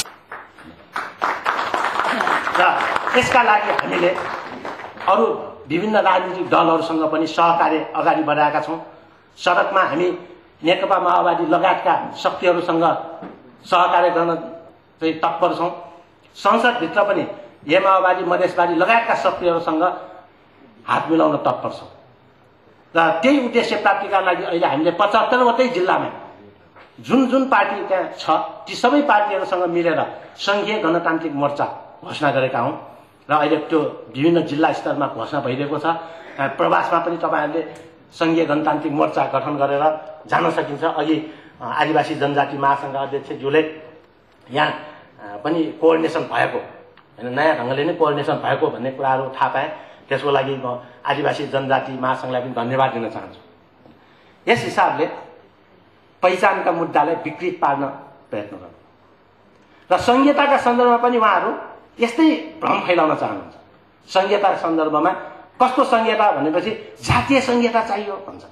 र यसका लागि हामीले अरू विभिन्न राजनीतिक दलहरूसँग पनि सहकार्य अगाडि बढाएका छौँ। सडकमा हामी नेकपा माओवादी लगायतका शक्तिहरूसँग सहकार्य गर्न चाहिँ तत्पर छौँ। संसदभित्र पनि ए माओवादी, मधेसवादी लगायतका शक्तिहरूसँग हात मिलाउन तत्पर छौँ र त्यही उद्देश्य प्राप्तिका लागि अहिले हामीले पचहत्तरवटै जिल्लामा जुन जुन पार्टी त्यहाँ छ ती सबै पार्टीहरूसँग मिलेर सङ्घीय गणतान्त्रिक मोर्चा घोषणा गरेका हौँ र अहिले त्यो विभिन्न जिल्ला स्तरमा घोषणा भइरहेको छ। प्रवासमा पनि तपाईँहरूले सङ्घीय गणतान्त्रिक मोर्चा गठन गरेर जान सकिन्छ। अघि आदिवासी जनजाति महासङ्घ अध्यक्षज्यूले यहाँ पनि कोअर्डिनेसन भएको होइन, नयाँ ढङ्गले नै कोअर्डिनेसन भएको भन्ने कुराहरू थाहा पाएँ। त्यसको लागि म आदिवासी जनजाति महासङ्घलाई पनि धन्यवाद दिन चाहन्छु। यस हिसाबले पहिचानका मुद्दालाई विकृत पार्न प्रयत्न गर्नु र संहिताका सन्दर्भमा पनि उहाँहरू यस्तै भ्रम फैलाउन चाहनुहुन्छ। संहिताका सन्दर्भमा कस्तो संहिता भनेपछि जातीय संहिता चाहियो भन्छ।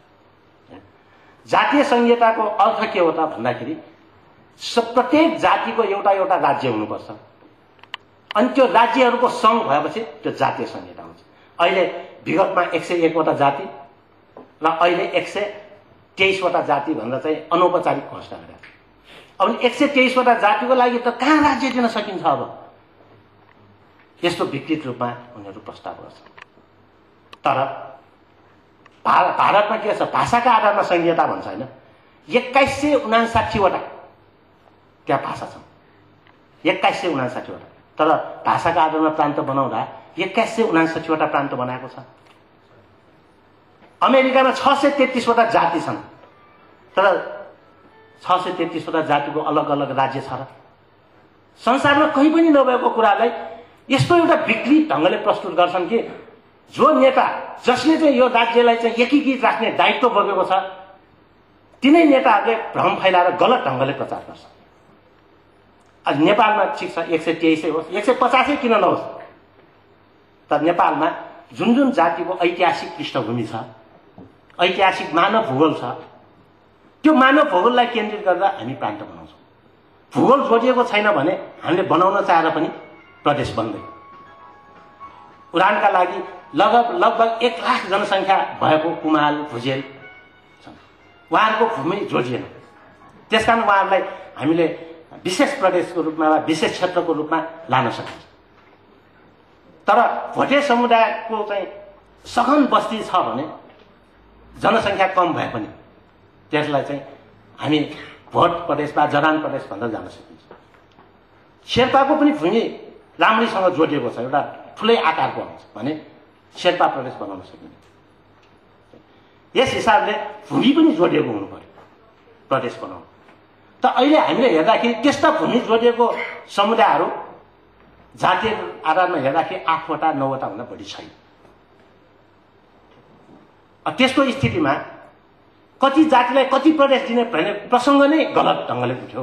जातीय संहिताको अर्थ के हो त भन्दाखेरि प्रत्येक जातिको एउटा एउटा राज्य हुनुपर्छ अनि त्यो राज्यहरूको सङ्घ भएपछि त्यो जातीय संहिता हुन्छ। अहिले विगतमा एक सय एकवटा जाति र अहिले एक सय तेइसवटा जाति भनेर चाहिँ अनौपचारिक घोषणा गरेका छ। अब एक सय तेइसवटा जातिको लागि त कहाँ राज्य दिन सकिन्छ? अब यस्तो विकृत रूपमा उनीहरू प्रस्ताव गर्छ। तर भारत भारतमा के छ, भाषाका आधारमा संहिता भन्छ होइन। एक्काइस सय उनासाठीवटा त्यहाँ भाषा छन्, एक्काइस सय उनासाठीवटा। तर भाषाका आधारमा प्रान्त बनाउँदा एक्काइस सय उनासाठीवटा प्रान्त बनाएको छ। अमेरिकामा छ सय तेत्तिसवटा जाति छन् तर छ सय तेत्तिसवटा जातिको अलग अलग राज्य छ र संसारमा कहीँ पनि नभएको कुरालाई यस्तो एउटा विकृत ढङ्गले प्रस्तुत गर्छन् कि जो नेता जसले चाहिँ यो राज्यलाई चाहिँ एकीकृत राख्ने दायित्व बोकेको छ तिनै नेताहरूले भ्रम फैलाएर गलत ढङ्गले प्रचार गर्छ। आज नेपालमा ठिक छ एक सय तेइसै होस्, एक सय पचासै किन नहोस्, तर नेपालमा जुन जुन जातिको ऐतिहासिक पृष्ठभूमि छ, ऐतिहासिक मानव भूगोल छ, त्यो मानव भूगोललाई केन्द्रित गरेर हामी प्रान्त बनाउँछौँ। भूगोल जोडिएको छैन भने हामीले बनाउन चाहेर पनि प्रदेश बन्दैन। उदाहरणका लागि लगभग लगभग एक लाख जनसङ्ख्या भएको कुमाल भुजेल छन्, उहाँहरूको भूमि जोडिएन। त्यसकारण उहाँहरूलाई हामीले विशेष प्रदेशको रूपमा वा विशेष क्षेत्रको रूपमा लान सकिन्छ। तर भोटे समुदायको चाहिँ सघन बस्ती छ भने जनसङ्ख्या कम भए पनि त्यसलाई चाहिँ हामी भोट प्रदेश वा जरान प्रदेश भनेर जान सकिन्छ। शेर्पाको पनि भूमि राम्रैसँग जोडिएको छ, एउटा ठुलै आकारको हुन्छ भने शेर्पा प्रदेश बनाउन सकिन्छ। यस हिसाबले भूमि पनि जोडिएको हुनु पर्यो प्रदेश बनाउनु। त अहिले हामीले हेर्दाखेरि त्यस्ता भूमि जोडिएको समुदायहरू जातीय आधारमा हेर्दाखेरि आठवटा नौवटा भन्दा बढी छैन। त्यस्तो स्थितिमा कति जातिलाई कति प्रदेश दिने भन्ने प्रसङ्ग नै गलत ढङ्गले उठ्यो।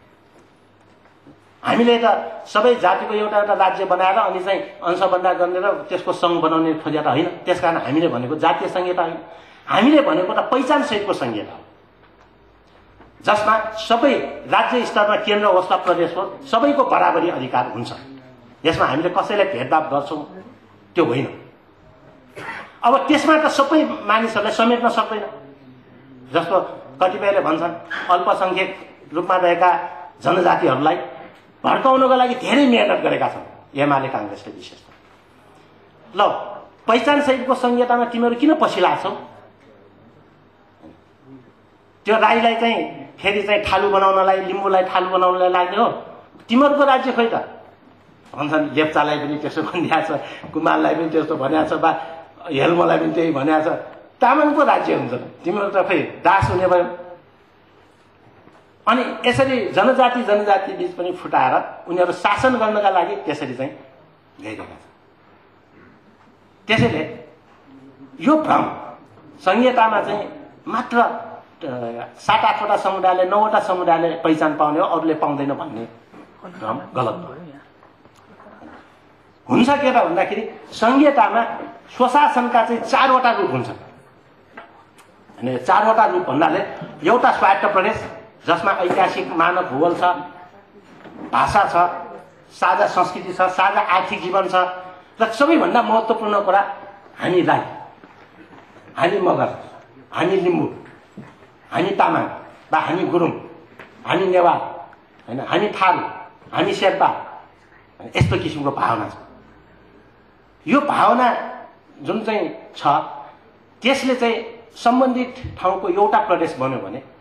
हामीले त सबै जातिको एउटा एउटा राज्य बनाएर अनि चाहिँ अंशबन्धा गर्ने र त्यसको सङ्घ बनाउने खोजेर होइन। त्यसकारण हामीले भनेको जातीय संहिता होइन, हामीले भनेको त पहिचान सहितको संहिता हो जसमा सबै राज्य स्तरमा केन्द्र होस् वा प्रदेश होस् सबैको बराबरी अधिकार हुन्छ। यसमा हामीले कसैलाई भेदभाव गर्छौँ त्यो होइन। अब त्यसमा त सबै मानिसहरूलाई समेट्न सक्दैन। जस्तो कतिपयले भन्छन् अल्पसङ्ख्यक रूपमा रहेका जनजातिहरूलाई भड्काउनको लागि धेरै मेहनत गरेका छन् एमाले काङ्ग्रेसले विशेष। ल पहिचान सहितको संहितामा तिमीहरू किन पछि लाग्छौ? त्यो राईलाई चाहिँ फेरि चाहिँ ठालु बनाउनलाई, लिम्बूलाई ठालु बनाउनलाई लाग्ने हो? तिमीहरूको राज्य खोइ त भन्छन्। लेप्चालाई पनि त्यसो भनिदिएको छ, कुमारलाई पनि त्यस्तो भनिएको छ, वा हेल्मोलाई पनि त्यही भनिएको छ। तामाङको राज्य हुन्छ, तिमीहरू त खै दास हुने भयो। अनि यसरी जनजाति जनजाति बीच पनि फुटाएर उनीहरू शासन गर्नका लागि त्यसरी चाहिँ गइरहेका छन्। त्यसैले यो भ्रम संहितामा चाहिँ मात्र सात आठवटा समुदायले नौवटा समुदायले पहिचान पाउने हो, अरूले पाउँदैन भन्ने भ्रम गलत हो। हुन्छ के त भन्दाखेरि संहितामा स्वशासनका चाहिँ चारवटा रूप हुन्छन्। अनि चारवटा रूप भन्नाले एउटा स्वायत्त प्रदेश जसमा ऐतिहासिक मानव भूगोल छ, भाषा छ, साझा संस्कृति छ, साझा आर्थिक जीवन छ र सबैभन्दा महत्त्वपूर्ण कुरा हामी राई, हामी मगर, हामी लिम्बू, हामी तामाङ वा हामी गुरुङ, हामी नेवार होइन, हामी थारू, हामी शेर्पा, यस्तो किसिमको भावना छ। यो भावना जुन चाहिँ छ त्यसले चाहिँ सम्बन्धित ठाउँको एउटा प्रदेश बन्यो भने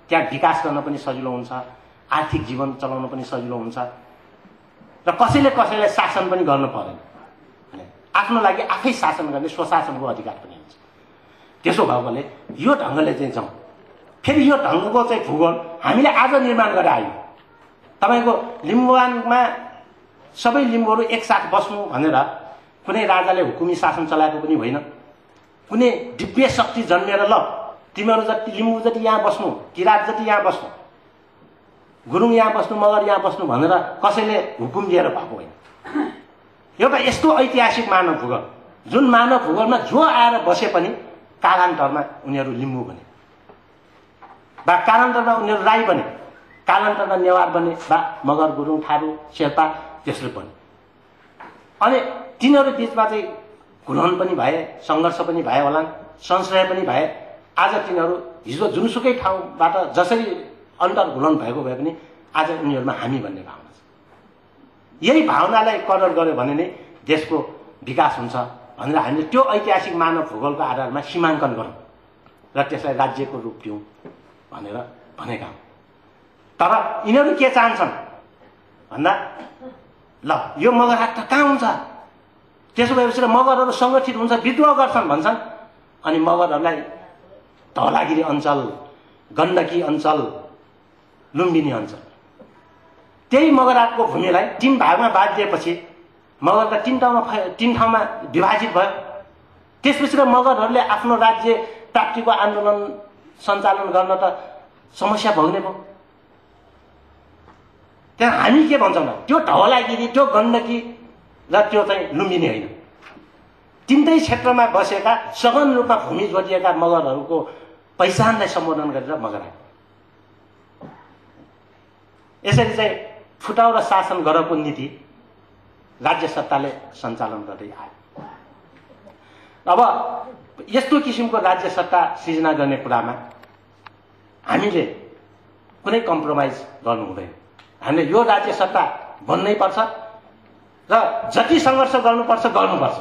त्यहाँ विकास गर्न पनि सजिलो हुन्छ, आर्थिक जीवन चलाउन पनि सजिलो हुन्छ र कसैले कसैलाई शासन पनि गर्नु पर्दैन। आफ्नो लागि आफै शासन गर्ने स्वशासनको अधिकार पनि हुन्छ। त्यसो भएकोले यो ढङ्गले चाहिँ जाउँ। फेरि यो ढङ्गको चाहिँ भूगोल हामीले आज निर्माण गरेर आयौँ। तपाईँको लिम्बुवानमा सबै लिम्बुहरू एकसाथ बस्नु भनेर कुनै राजाले हुकुमी शासन चलाएको पनि होइन। कुनै दिव्य शक्ति जन्मेर ल तिमीहरू जति लिम्बू जति यहाँ बस्नु, किराँत जति यहाँ बस्नु, गुरुङ यहाँ बस्नु, मगर यहाँ बस्नु भनेर कसैले हुकुम दिएर भएको होइन। एउटा यस्तो ऐतिहासिक मानव भूगोल जुन मानव भूगोलमा जो आएर बसे पनि कालान्तरमा उनीहरू लिम्बू बने, वा कालान्तरमा उनीहरू राई बने, कालान्तरमा नेवार बने, वा मगर, गुरुङ, थारू, शेर्पा त्यसले बने। अनि तिनीहरू बिचमा चाहिँ घुलन पनि भए, सङ्घर्ष पनि भए होला, संश्रय पनि भए। आज तिनीहरू हिजो जुनसुकै ठाउँबाट जसरी अन्तर्घुलन भएको भए पनि आज उनीहरूमा हामी भन्ने भावना छ। यही भावनालाई कदर गर्यो भने नै देशको विकास हुन्छ भनेर हामीले त्यो ऐतिहासिक मानव भूगोलको आधारमा सीमाङ्कन गरौँ र त्यसलाई राज्यको रूप दिउँ भनेर भनेका हौँ। तर यिनीहरू के चाहन्छन् भन्दा ल यो मगरहाट त कहाँ हुन्छ, त्यसो भएपछि मगरहरू सङ्गठित हुन्छ, विद्रोह गर्छन् भन्छन्। अनि मगरहरूलाई धौलागिरी अञ्चल, गण्डकी अञ्चल, लुम्बिनी अञ्चल, त्यही मगरहाटको भूमिलाई तीन भागमा बाँधिएपछि मगरका तीन ठाउँमा तीन ठाउँमा विभाजित भयो। त्यसपछि मगरहरूले आफ्नो राज्य प्राप्तिको आन्दोलन सञ्चालन गर्न त समस्या भोग्ने भयो। त्यहाँ हामी के भन्छौँ, त्यो धौलागिरी, त्यो गण्डकी र त्यो चाहिँ लुम्बिनी होइन, तिनटै क्षेत्रमा बसेका सघन रूपमा भूमि जोडिएका मगरहरूको पहिचानलाई सम्बोधन गरेर मगरहाट। यसरी चाहिँ फुटाउ र शासन गरको नीति राज्य सत्ताले सञ्चालन गर्दै आयो। अब यस्तो किसिमको राज्य सत्ता सृजना गर्ने कुरामा हामीले कुनै कम्प्रोमाइज गर्नु हुँदैन। हामीले यो राज्य सत्ता बन्नै पर्छ र जति सङ्घर्ष गर्नुपर्छ गर्नुपर्छ।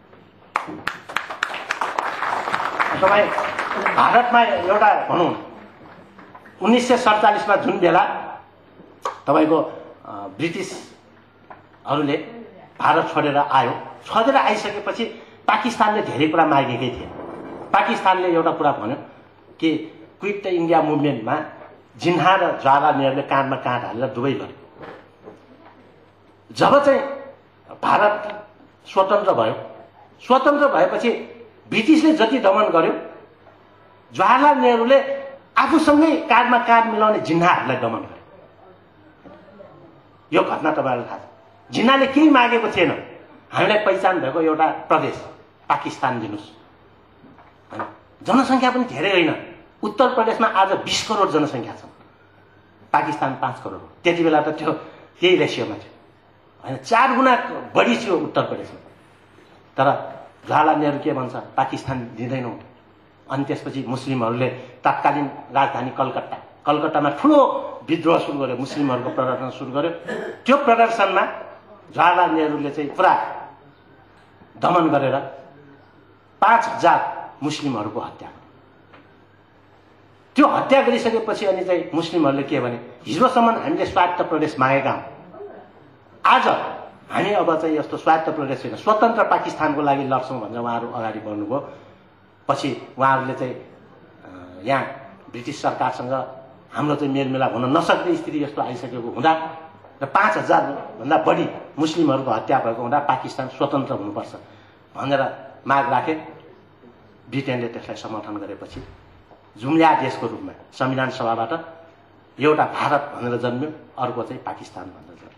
तपाईँ भारतमा एउटा भनौँ उन्नाइस सय सडचालिसमा जुन बेला तपाईँको ब्रिटिसहरूले भारत छोडेर आयो, छोडेर आइसकेपछि पाकिस्तानले धेरै कुरा मागेकै थिए। पाकिस्तानले एउटा कुरा भन्यो कि क्विट द इन्डिया मुभमेन्टमा जिन्हा र ज्वाला नेहरूले काँधमा काँध हालेर दुवै गरे। जब चाहिँ भारत स्वतन्त्र भयो, स्वतन्त्र भएपछि ब्रिटिसले जति दमन गर्यो, जवाहरलाल नेहरूले आफूसँगै काँधमा काँध मिलाउने जिन्हाहरूलाई दमन गर्यो। यो घटना तपाईँहरूलाई थाहा छ। जिन्नाले केही मागेको थिएन, हामीलाई पहिचान भएको एउटा प्रदेश पाकिस्तान दिनुहोस् होइन। जनसङ्ख्या पनि धेरै होइन, उत्तर प्रदेशमा आज बिस करोड जनसङ्ख्या छ, पाकिस्तान पाँच करोड हो। त्यति बेला त त्यो त्यही रेसियोमा थियो होइन, चार गुणा बढी थियो उत्तर प्रदेशमा। तर जवाहरलाल नेहरू के भन्छ, पाकिस्तान दिँदैनौँ। अनि त्यसपछि मुस्लिमहरूले तत्कालीन राजधानी कलकत्ता कलकत्तामा ठुलो विद्रोह सुरु गर्यो, मुस्लिमहरूको प्रदर्शन सुरु गर्यो। त्यो प्रदर्शनमा जवाहरलाल नेहरूले चाहिँ पुरा दमन गरेर पाँच हजार मुस्लिमहरूको हत्या गर्यो। त्यो हत्या गरिसकेपछि अनि चाहिँ मुस्लिमहरूले के भने, हिजोसम्म हामीले स्वायत्त प्रदेश मागेका हौँ, आज हामी अब चाहिँ यस्तो स्वायत्त प्रदेश होइन स्वतन्त्र पाकिस्तानको लागि लड्छौँ भनेर उहाँहरू अगाडि बढ्नुभयो। पछि उहाँहरूले चाहिँ यहाँ ब्रिटिस सरकारसँग हाम्रो चाहिँ मेलमिलाप हुन नसक्ने स्थिति यस्तो आइसकेको हुँदा र पाँच हजारभन्दा बढी मुस्लिमहरूको हत्या भएको हुँदा पाकिस्तान स्वतन्त्र हुनुपर्छ भनेर माग राखे। ब्रिटेनले त्यसलाई समर्थन गरेपछि जुम्ल्या देशको रूपमा संविधान सभाबाट एउटा भारत भनेर जन्म्यो, अर्को चाहिँ पाकिस्तान भनेर जन्म्यो।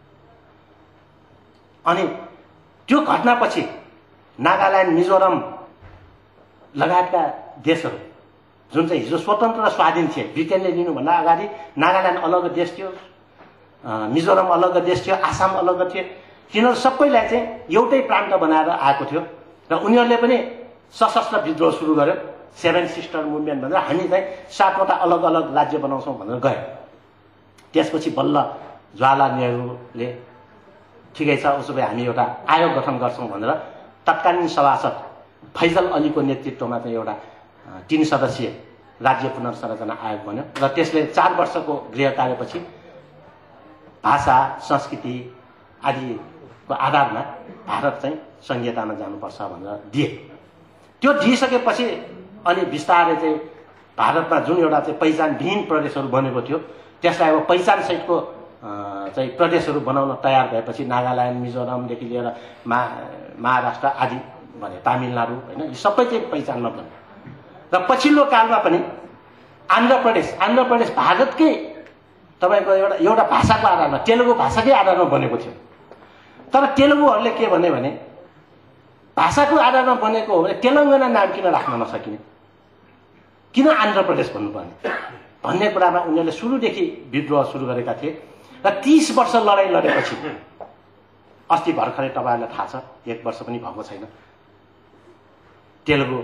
अनि त्यो घटनापछि नागाल्यान्ड, मिजोरम लगायतका देशहरू जुन चाहिँ हिजो स्वतन्त्र र स्वाधीन थिए, ब्रिटेनले लिनुभन्दा अगाडि नागाल्यान्ड अलग देश थियो, मिजोरम अलग देश थियो, आसाम अलग थियो। तिनीहरू सबैलाई चाहिँ एउटै प्रान्त बनाएर आएको थियो र उनीहरूले पनि सशस्त्र विद्रोह सुरु गर्यो, सेभेन सिस्टर मुभमेन्ट भनेर। हामी चाहिँ सातवटा अलग अलग राज्य बनाउँछौँ भनेर गयो। त्यसपछि बल्ल जवाहरलाल नेहरूले ठिकै छ उसो भए हामी एउटा आयोग गठन गर्छौँ भनेर तत्कालीन सभासद फैजल अलीको नेतृत्वमा चाहिँ एउटा तीन सदस्यीय राज्य पुनर्संरचना आयोग बन्यो र त्यसले चार वर्षको गृह कार्यपछि भाषा संस्कृति आदिको आधारमा भारत चाहिँ संहितामा जानुपर्छ भनेर दिए। त्यो दिइसकेपछि अनि बिस्तारै चाहिँ भारतमा जुन एउटा चाहिँ पहिचानविहीन प्रदेशहरू बनेको थियो त्यसलाई अब पहिचान सहितको चाहिँ प्रदेशहरू बनाउन तयार भएपछि नागाल्यान्ड मिजोरमदेखि लिएर मा महाराष्ट्र आदि भने तमिलनाडु होइन यी सबै चाहिँ पहिचानमा बन्यो। र पछिल्लो कालमा पनि आन्ध्र प्रदेश आन्ध्र प्रदेश भारतकै तपाईँको एउटा एउटा भाषाको आधारमा तेलुगु भाषाकै आधारमा बनेको थियो। तर तेलुगुहरूले के भने भने भाषाको आधारमा बनेको हो भने तेलङ्गाना नाम किन राख्न नसकिने, किन आन्ध्र प्रदेश भन्नुपर्ने भन्ने कुरामा उनीहरूले सुरुदेखि विद्रोह सुरु गरेका थिए। र तीस वर्ष लडाइँ लडेपछि अस्ति भर्खरै तपाईँहरूलाई थाहा छ, एक वर्ष पनि भएको छैन, तेलुगु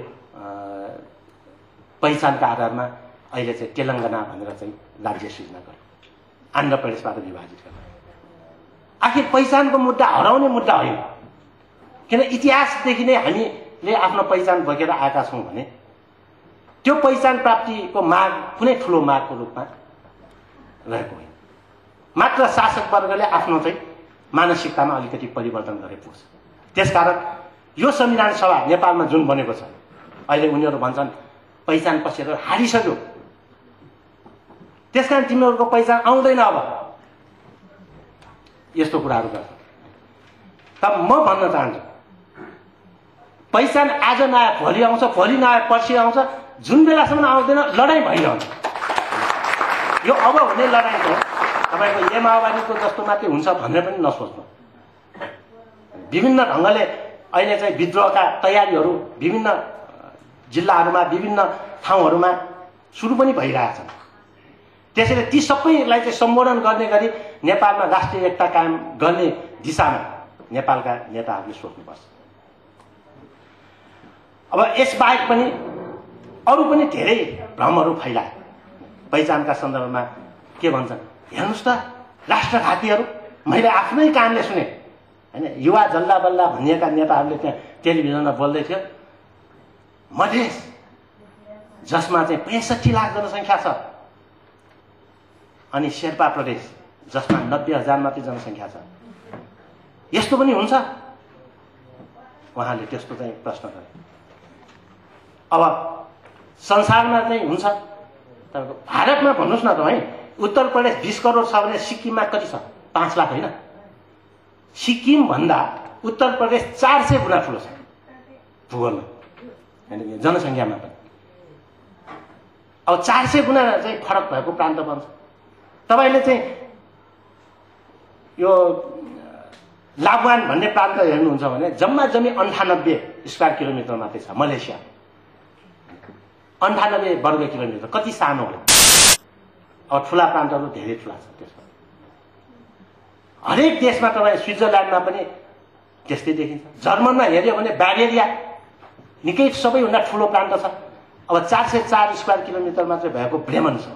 पहिचानका आधारमा अहिले चाहिँ तेलङ्गाना भनेर चाहिँ राज्य सृजना गर्यो, आन्ध्र प्रदेशबाट विभाजित गर्यो। आखिर पहिचानको मुद्दा हराउने मुद्दा होइन, किन इतिहासदेखि नै हामीले आफ्नो पहिचान बोकेर आएका छौँ भने त्यो पहिचान प्राप्तिको माग कुनै ठुलो मागको रूपमा रहेको होइन। मात्र शासक वर्गले आफ्नो चाहिँ मानसिकतामा अलिकति परिवर्तन गरे पुग्छ। त्यसकारण यो संविधान सभा नेपालमा जुन बनेको छ अहिले उनीहरू भन्छन् पहिचान पसेर हारिसक्यो, त्यसकारण तिमीहरूको पहिचान आउँदैन अब, यस्तो कुराहरू गर्छ। त म भन्न चाहन्छु पहिचान आज नआए भोलि आउँछ, भोलि नआए पर्सि आउँछ, जुन बेलासम्म आउँदैन लडाइँ भइरहन्छ। यो अब हुने लडाइँ हो तपाईँको ए माओवादीको जस्तो मात्रै हुन्छ भनेर पनि नसोच्नु। विभिन्न ढङ्गले अहिले चाहिँ विद्रोहका तयारीहरू विभिन्न जिल्लाहरूमा विभिन्न ठाउँहरूमा सुरु पनि भइरहेछन्। त्यसैले ती सबैलाई चाहिँ सम्बोधन गर्ने गरी नेपालमा राष्ट्रिय एकता कायम गर्ने दिशामा नेपालका नेताहरूले सोच्नुपर्छ। अब यसबाहेक पनि अरू पनि धेरै भ्रमहरू फैलाए पहिचानका सन्दर्भमा। के भन्छन् हेर्नुहोस् त राष्ट्रघातीहरू, मैले आफ्नै कानले सुने होइन, युवा जल्ला बल्ला भनिएका नेताहरूले त्यहाँ टेलिभिजनमा बोल्दै थियो, मधेस जसमा चाहिँ पैँसठी लाख जनसङ्ख्या छ अनि शेर्पा प्रदेश जसमा नब्बे हजार मात्रै जनसङ्ख्या छ, यस्तो पनि हुन्छ? उहाँले त्यस्तो चाहिँ प्रश्न गरे। अब संसारमा चाहिँ हुन्छ, तपाईँको भारतमा भन्नुहोस् न तपाईँ, उत्तर प्रदेश बिस करोड छ भने सिक्किममा कति छ? पाँच लाख होइन? सिक्किम भन्दा उत्तर प्रदेश चार सय गुणा ठुलो छ भूगोलमा, होइन जनसङ्ख्यामा पनि। अब चार सय गुणा चाहिँ फरक भएको प्रान्त बन्छ। तपाईँले चाहिँ यो लाबुआन भन्ने प्रान्त हेर्नुहुन्छ भने जम्मा जम्मी अन्ठानब्बे स्क्वायर किलोमिटर मात्रै छ मलेसिया, अन्ठानब्बे वर्ग किलोमिटर, कति सानो हो। अब ठुला प्रान्तहरू धेरै ठुला छ। त्यसमा हरेक देशमा तपाईँ स्विजरल्यान्डमा पनि त्यस्तै देखिन्छ। जर्मनमा हेऱ्यो भने बाभेरिया निकै सबैभन्दा ठुलो प्रान्त छ। अब चार सय चार स्क्वायर किलोमिटर मात्रै भएको ब्रेमन छ,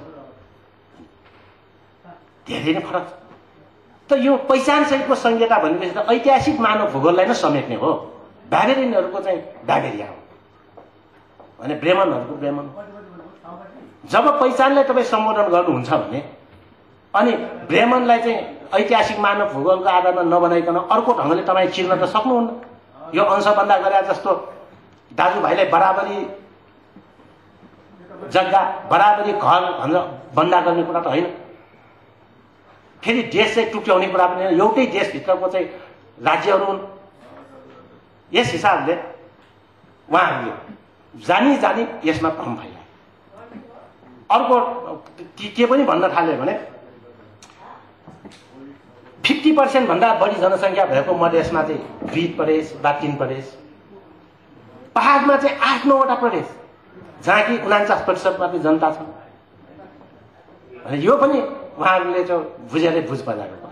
धेरै नै फरक छ। त यो पहिचान सहितको संहिता भनेपछि त ऐतिहासिक मानव भूगोललाई नै समेट्ने हो। बाभेरियनहरूको चाहिँ बाभेरिया हो भने ब्रेमनहरूको ब्रेमन। जब पहिचानलाई तपाईँ सम्बोधन गर्नुहुन्छ भने अनि ब्रेमनलाई चाहिँ ऐतिहासिक मानव भूगोलको आधारमा नबनाइकन अर्को ढङ्गले तपाईँ चिर्न त सक्नुहुन्न। यो अंशबन्दा गरे जस्तो दाजुभाइलाई बराबरी जग्गा बराबरी घर भनेर बन्दा गर्ने कुरा त होइन। फेरि देश चाहिँ टुट्याउने कुरा पनि होइन, एउटै देशभित्रको चाहिँ राज्यहरू हुन्। यस हिसाबले उहाँहरूले जानी जानी यसमा भ्रम फैलाए। अर्को के पनि भन्न थाल्यो भने फिफ्टी पर्सेन्ट भन्दा बढी जनसङ्ख्या भएको मधेसमा चाहिँ दुई प्रदेश वा तीन प्रदेश, पहाडमा चाहिँ आठ नौवटा प्रदेश जहाँ कि उनान्चास प्रतिशत मात्रै जनता छ। यो पनि उहाँहरूले चाहिँ बुझेरै बुझ बजाएको कुरा।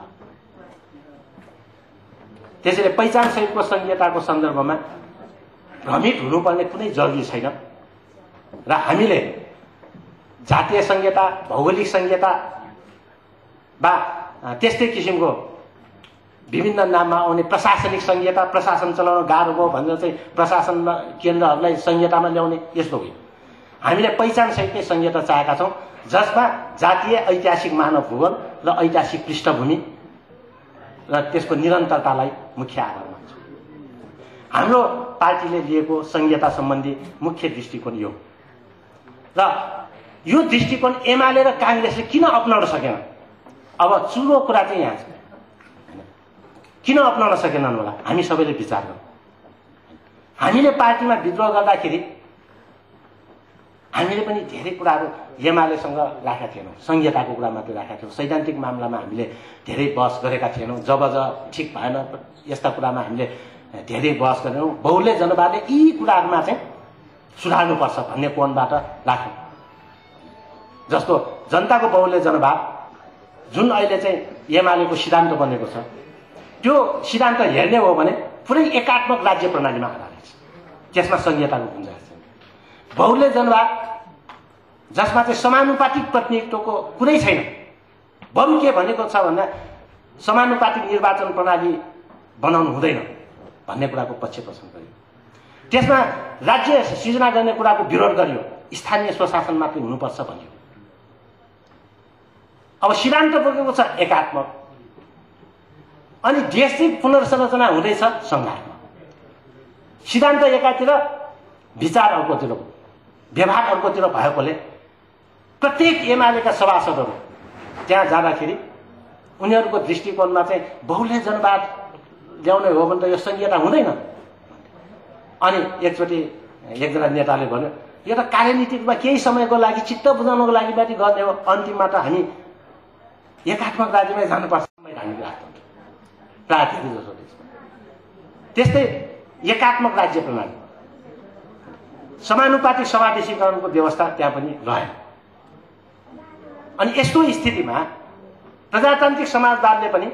त्यसैले पहिचान सहितको संहिताको सन्दर्भमा भ्रमित हुनुपर्ने कुनै जरुरी छैन र हामीले जातीय संहिता, भौगोलिक संहिता वा त्यस्तै किसिमको विभिन्न नाममा आउने प्रशासनिक संहिता, प्रशासन चलाउन गाह्रो भयो भनेर चाहिँ प्रशासन केन्द्रहरूलाई संहितामा ल्याउने यस्तो होइन। हामीले पहिचानसहितकै संहिता चाहेका छौँ, जसमा जातीय ऐतिहासिक मानव भूगोल र ऐतिहासिक पृष्ठभूमि र त्यसको निरन्तरतालाई मुख्य आधार मान्छौँ। हाम्रो पार्टीले लिएको संहिता सम्बन्धी मुख्य दृष्टिकोण यो र यो दृष्टिकोण एमाले र काङ्ग्रेसले किन अपनाउन सकेन? अब चुरो कुरा चाहिँ यहाँ छ, किन अपनाउन सकेनन् होला? हामी सबैले विचार गरौँ। हामीले पार्टीमा विद्रोह गर्दाखेरि हामीले पनि धेरै कुराहरू एमालेसँग राखेका थिएनौँ, संहिताको कुरा मात्रै राखेका थियौँ। सैद्धान्तिक मामलामा हामीले धेरै बहस गरेका थिएनौँ। जब जब ठिक भएन यस्ता कुरामा हामीले धेरै बहस गरेनौँ। बहुल्य जनवादले यी कुराहरूमा चाहिँ सुधार्नुपर्छ भन्ने कोणबाट राख्यौँ। जस्तो जनताको बहुल्य जनवाद जुन अहिले चाहिँ एमालेको सिद्धान्त बनेको छ, त्यो सिद्धान्त हेर्ने हो भने पुरै एकात्मक राज्य प्रणालीमा आधारित छ, त्यसमा संहिताको गुन्जाइस छैन। बहुल्य जनवाद जसमा चाहिँ समानुपातिक प्रतिनिधित्वको कुरै छैन, बरु के भनेको छ भन्दा समानुपातिक निर्वाचन प्रणाली बनाउनु हुँदैन भन्ने कुराको पक्ष पोषण गरियो। त्यसमा राज्य सिर्जना गर्ने कुराको विरोध गरियो, स्थानीय स्वशासन मात्रै हुनुपर्छ भनियो। अब सिद्धान्त बोकेको छ एकात्मक, अनि देश चाहिँ पुनर्संरचना हुँदैछ सङ्घात्मक। सिद्धान्त एकातिर, विचार अर्कोतिर, व्यवहार अर्कोतिर भएकोले प्रत्येक एमालेका सभासदहरू त्यहाँ जाँदाखेरि उनीहरूको दृष्टिकोणमा चाहिँ बहुल्य जनवाद ल्याउने हो भने त यो संहिता हुँदैन। अनि एकचोटि एकजना नेताले भन्यो, यो त कार्यनीतिकमा केही समयको लागि चित्त बुझाउनको लागि मात्रै गर्ने हो, अन्तिममा त हामी एकात्मक राज्यमै जानुपर्छ। संवैधानिक राजतन्त्र प्राय धेरै जसो देशमा त्यस्तै एकात्मक राज्य प्रणाली, समानुपातिक समावेशीकरणको व्यवस्था त्यहाँ पनि रहेन। अनि यस्तो स्थितिमा प्रजातान्त्रिक समाजवादले पनि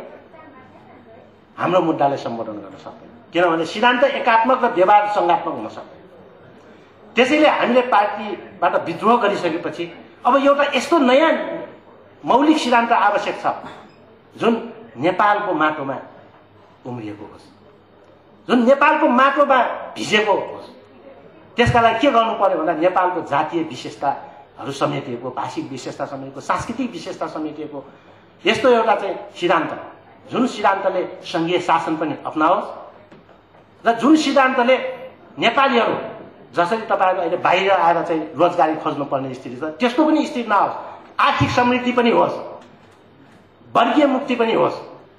हाम्रो मुद्दालाई सम्बोधन गर्न सक्दैन, किनभने सिद्धान्त एकात्मक र व्यवहार सङ्घात्मक हुन सक्दैन। त्यसैले हामीले पार्टीबाट विद्रोह गरिसकेपछि अब एउटा यस्तो नयाँ मौलिक सिद्धान्त आवश्यक छ जुन नेपालको माटोमा उम्रिएको होस्, जुन नेपालको माटोमा भिजेको होस्। त्यसका लागि के गर्नु पर्यो भन्दा नेपालको जातीय विशेषताहरू समेटिएको, भाषिक विशेषता समेटिएको, सांस्कृतिक विशेषता समेटिएको यस्तो एउटा चाहिँ सिद्धान्त, जुन सिद्धान्तले सङ्घीय शासन पनि अपनाओस् र जुन सिद्धान्तले नेपालीहरू जसरी तपाईँहरू अहिले बाहिर आएर चाहिँ रोजगारी खोज्नुपर्ने स्थिति छ त्यस्तो पनि स्थिति नहोस्, आर्थिक समृद्धि पनि होस्, वर्गीय मुक्ति पनि होस्।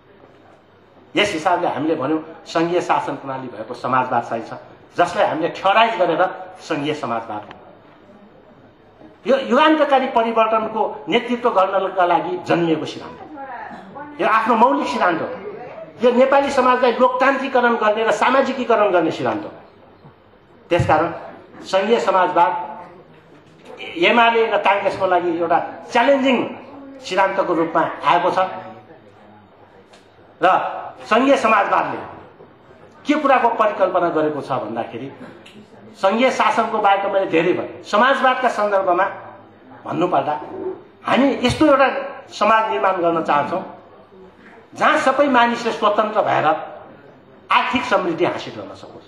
यस हिसाबले हामीले भन्यौँ सङ्घीय शासन प्रणाली भएको समाजवाद चाहिन्छ, जसलाई हामीले थ्योराइज गरेर सङ्घीय समाजवाद हो। यो युगान्तकारी परिवर्तनको नेतृत्व गर्नका लागि जन्मिएको सिद्धान्त, यो आफ्नो मौलिक सिद्धान्त हो। यो नेपाली समाजलाई लोकतान्त्रिकरण गर्ने र सामाजिकीकरण गर्ने सिद्धान्त हो। त्यसकारण सङ्घीय समाजवाद एमाले र काङ्ग्रेसको लागि एउटा च्यालेन्जिङ सिद्धान्तको रूपमा आएको छ र सङ्घीय समाजवादले के कुराको परिकल्पना गरेको छ भन्दाखेरि सङ्घीय शासनको बारेमा मैले धेरै भने समाजवादका सन्दर्भमा भन्नुपर्दा हामी यस्तो एउटा समाज निर्माण गर्न चाहन्छौँ जहाँ सबै मानिसले स्वतन्त्र भएर आर्थिक समृद्धि हासिल गर्न सकोस्।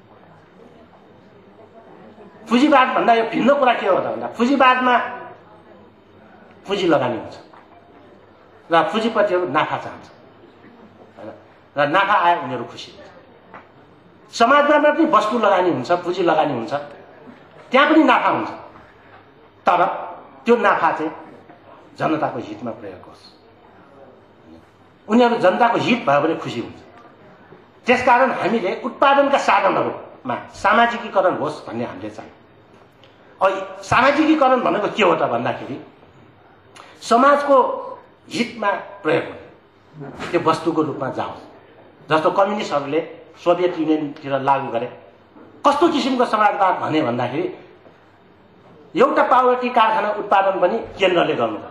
पुँजीवाद भन्दा यो भिन्न कुरा के हो त भन्दा पुँजीवादमा पुँजी लगानी हुन्छ र पुँजीपतिहरू नाफा चाहन्छ र नाफा आए उनीहरू खुसी हुन्छ। समाजवादमा पनि वस्तु लगानी हुन्छ, पुँजी लगानी हुन्छ, त्यहाँ पनि नाफा हुन्छ, तर त्यो नाफा चाहिँ जनताको हितमा प्रयोग होस्, उनीहरू जनताको हित भयो भने खुसी हुन्छ। त्यसकारण हामीले उत्पादनका साधनहरूमा सामाजिकीकरण होस् भन्ने हामीले चाहियो। अब सामाजिकीकरण भनेको के हो त भन्दाखेरि समाजको हितमा प्रयोग हुने त्यो वस्तुको रूपमा जाओस्। जस्तो कम्युनिस्टहरूले सोभियत युनियनतिर लागू गरे, कस्तो किसिमको समाजवाद भने भन्दाखेरि एउटा पावरटी कारखाना उत्पादन पनि केन्द्रले गर्नुपर्छ,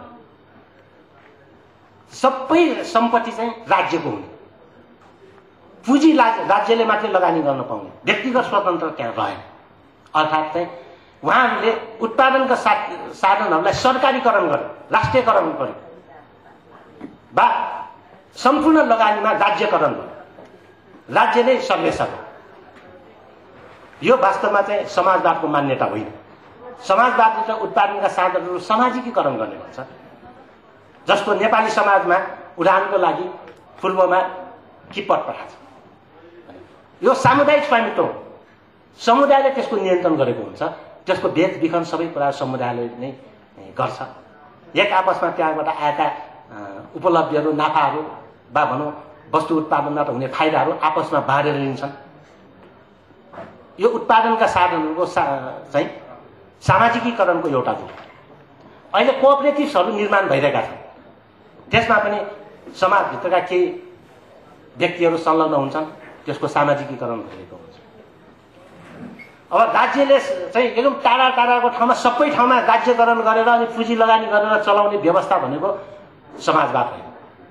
सबै सम्पत्ति चाहिँ राज्यको हुने, पुँजी राज्यले मात्रै लगानी गर्न पाउने, व्यक्तिगत स्वतन्त्र त्यहाँ रहेन। अर्थात् चाहिँ उहाँहरूले उत्पादनका साधनहरूलाई सरकारीकरण गर्यो, राष्ट्रियकरण गर्यो वा सम्पूर्ण लगानीमा राज्यकरण गर्यो, राज्य नै सर्वेसर्वा। यो वास्तवमा चाहिँ समाजवादको मान्यता होइन। समाजवाद र उत्पादनका साधनहरू सामाजिकीकरण गर्ने भन्छ, जस्तो नेपाली समाजमा उडानको लागि पूर्वमा किपट पठाएको छ। यो सामुदायिक स्वामित्व हो, समुदायले त्यसको नियन्त्रण गरेको हुन्छ, त्यसको बेचबिखन सबै कुरा समुदायले नै गर्छ। एक आपसमा त्यहाँबाट आएका उपलब्धिहरू, नाफाहरू वा भनौँ वस्तु उत्पादनबाट हुने फाइदाहरू आपसमा बाँडेर लिन्छन्। यो उत्पादनका साधनहरूको सा चाहिँ सामाजिकीकरणको एउटा रूप। अहिले कोअपरेटिभ्सहरू निर्माण भइरहेका छन्, त्यसमा पनि समाजभित्रका केही व्यक्तिहरू संलग्न हुन्छन्, त्यसको सामाजिकीकरण भइरहेको हुन्छ। अब राज्यले चाहिँ एकदम टाढा टाढाको ठाउँमा सबै ठाउँमा राज्यकरण गरेर अनि पुँजी लगानी गरेर चलाउने व्यवस्था भनेको समाजवाद होइन।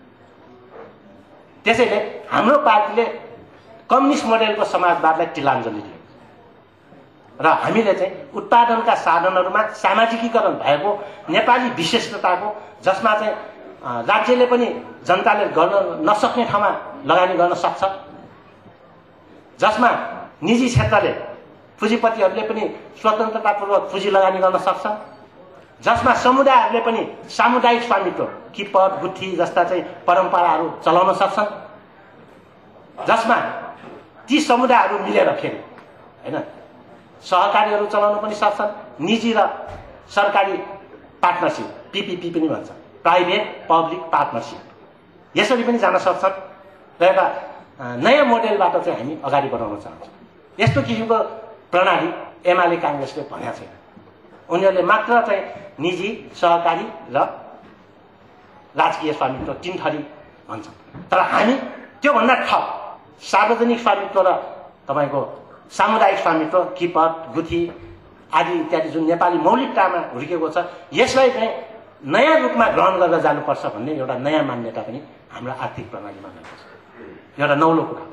त्यसैले हाम्रो पार्टीले कम्युनिस्ट मोडेलको समाजवादलाई तिलाञ्जली दियो र हामीले चाहिँ उत्पादनका साधनहरूमा सामाजिकीकरण भएको नेपाली विशेषताको, जसमा चाहिँ राज्यले पनि जनताले गर्न नसक्ने ठाउँमा लगानी गर्न सक्छ, जसमा निजी क्षेत्रले पुँजीपतिहरूले पनि स्वतन्त्रतापूर्वक पुँजी लगानी गर्न सक्छ, जसमा समुदायहरूले पनि सामुदायिक स्वामित्व किपट गुठी जस्ता चाहिँ परम्पराहरू चलाउन सक्छन्, जसमा ती समुदायहरू मिलेर फेरि होइन सहकारीहरू चलाउन पनि सक्छन्, निजी र सरकारी पार्टनरसिप पीपीपी पनि भन्छ, प्राइभेट पब्लिक पार्टनरसिप, यसरी पनि जान सक्छन् र एउटा नयाँ मोडेलबाट चाहिँ हामी अगाडि बढाउन चाहन्छौँ। यस्तो किसिमको प्रणाली एमाले काङ्ग्रेसले भनेको छैन। उनीहरूले मात्र चाहिँ निजी सहकारी र राजकीय स्वामित्व तीन थरी भन्छन्, तर हामी त्योभन्दा थप सार्वजनिक स्वामित्व र तपाईँको सामुदायिक स्वामित्व किपट गुठी आदि इत्यादि जुन नेपाली मौलिकतामा हुर्केको छ, यसलाई चाहिँ नयाँ रूपमा ग्रहण गरेर जानुपर्छ भन्ने एउटा नयाँ मान्यता पनि हाम्रो आर्थिक प्रणालीमा रहेको छ। एउटा नौलो कुरा।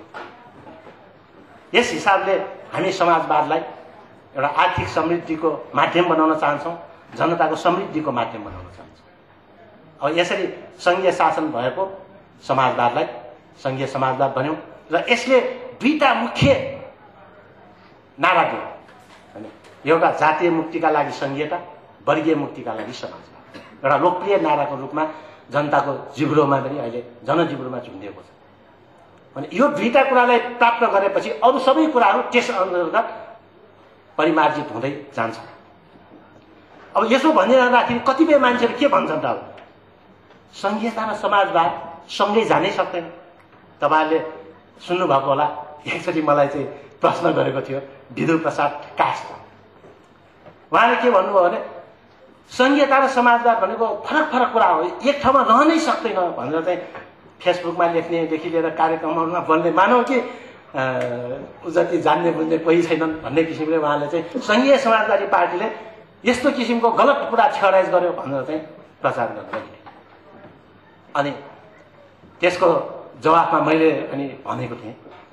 यस हिसाबले हामी समाजवादलाई एउटा आर्थिक समृद्धिको माध्यम बनाउन चाहन्छौँ, जनताको समृद्धिको माध्यम बनाउन चाहन्छौँ। अब यसरी सङ्घीय शासन भएको समाजवादलाई सङ्घीय समाजवाद भन्यौँ र यसले दुईटा मुख्य नारा दियो होइन, एउटा जातीय मुक्तिका लागि सङ्घीयता, वर्गीय मुक्तिका लागि समाजवाद। एउटा लोकप्रिय नाराको रूपमा जनताको जिब्रोमा पनि अहिले जनजिब्रोमा झुन्डिएको छ। अनि यो दुईटा कुरालाई प्राप्त गरेपछि अरू सबै कुराहरू त्यस अन्तर्गत परिमार्जित हुँदै जान्छ। अब यसो भनिरहँदाखेरि कतिपय मान्छेहरू के भन्छन् त, अब सङ्घीयता र समाजवाद सँगै जानै सक्दैन। तपाईँहरूले सुन्नुभएको होला, एकचोटि मलाई चाहिँ प्रश्न गरेको थियो विदुर प्रसाद काष्ठ, उहाँले के भन्नुभयो भने सङ्घीयता र समाजवाद भनेको फरक फरक कुरा हो, एक ठाउँमा रहनै सक्दैन भनेर चाहिँ फेसबुकमा लेख्नेदेखि लिएर कार्यक्रमहरूमा बोल्ने मानव कि जति जान्ने बुझ्ने कोही छैनन् भन्ने किसिमले उहाँले चाहिँ सङ्घीय समाजवादी पार्टीले यस्तो किसिमको गलत कुरा थ्योराइज गर्यो भनेर चाहिँ प्रचार गर्दै। अनि त्यसको जवाफमा मैले अनि भनेको थिएँ,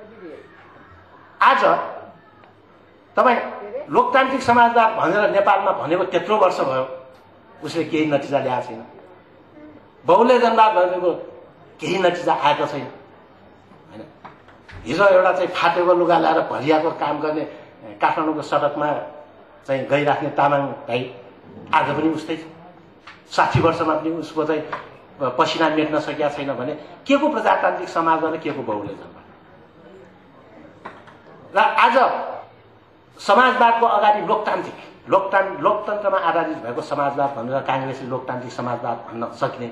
आज तपाईँ लोकतान्त्रिक समाजवाद भनेर नेपालमा भनेको त्यत्रो वर्ष भयो, उसले केही नतिजा ल्याएको छैन। बहुल्य जनवाद भनेको केही नतिजा आएको छैन होइन। हिजो एउटा चाहिँ फाटेको लुगा ल्याएर भरियाको काम गर्ने काठमाडौँको सडकमा चाहिँ गइराख्ने तामाङ भाइ आज पनि उस्तै छ। साठी वर्षमा पनि उसको चाहिँ पसिना मेट्न सकेका छैन भने के को प्रजातान्त्रिक समाजवाद र के को बहुल्य जनवाद। र आज समाजवादको अगाडि लोकतान्त्रिक लोकतान् लोकतन्त्रमा आधारित भएको समाजवाद भनेर काङ्ग्रेसले लोकतान्त्रिक समाजवाद भन्न सकिने,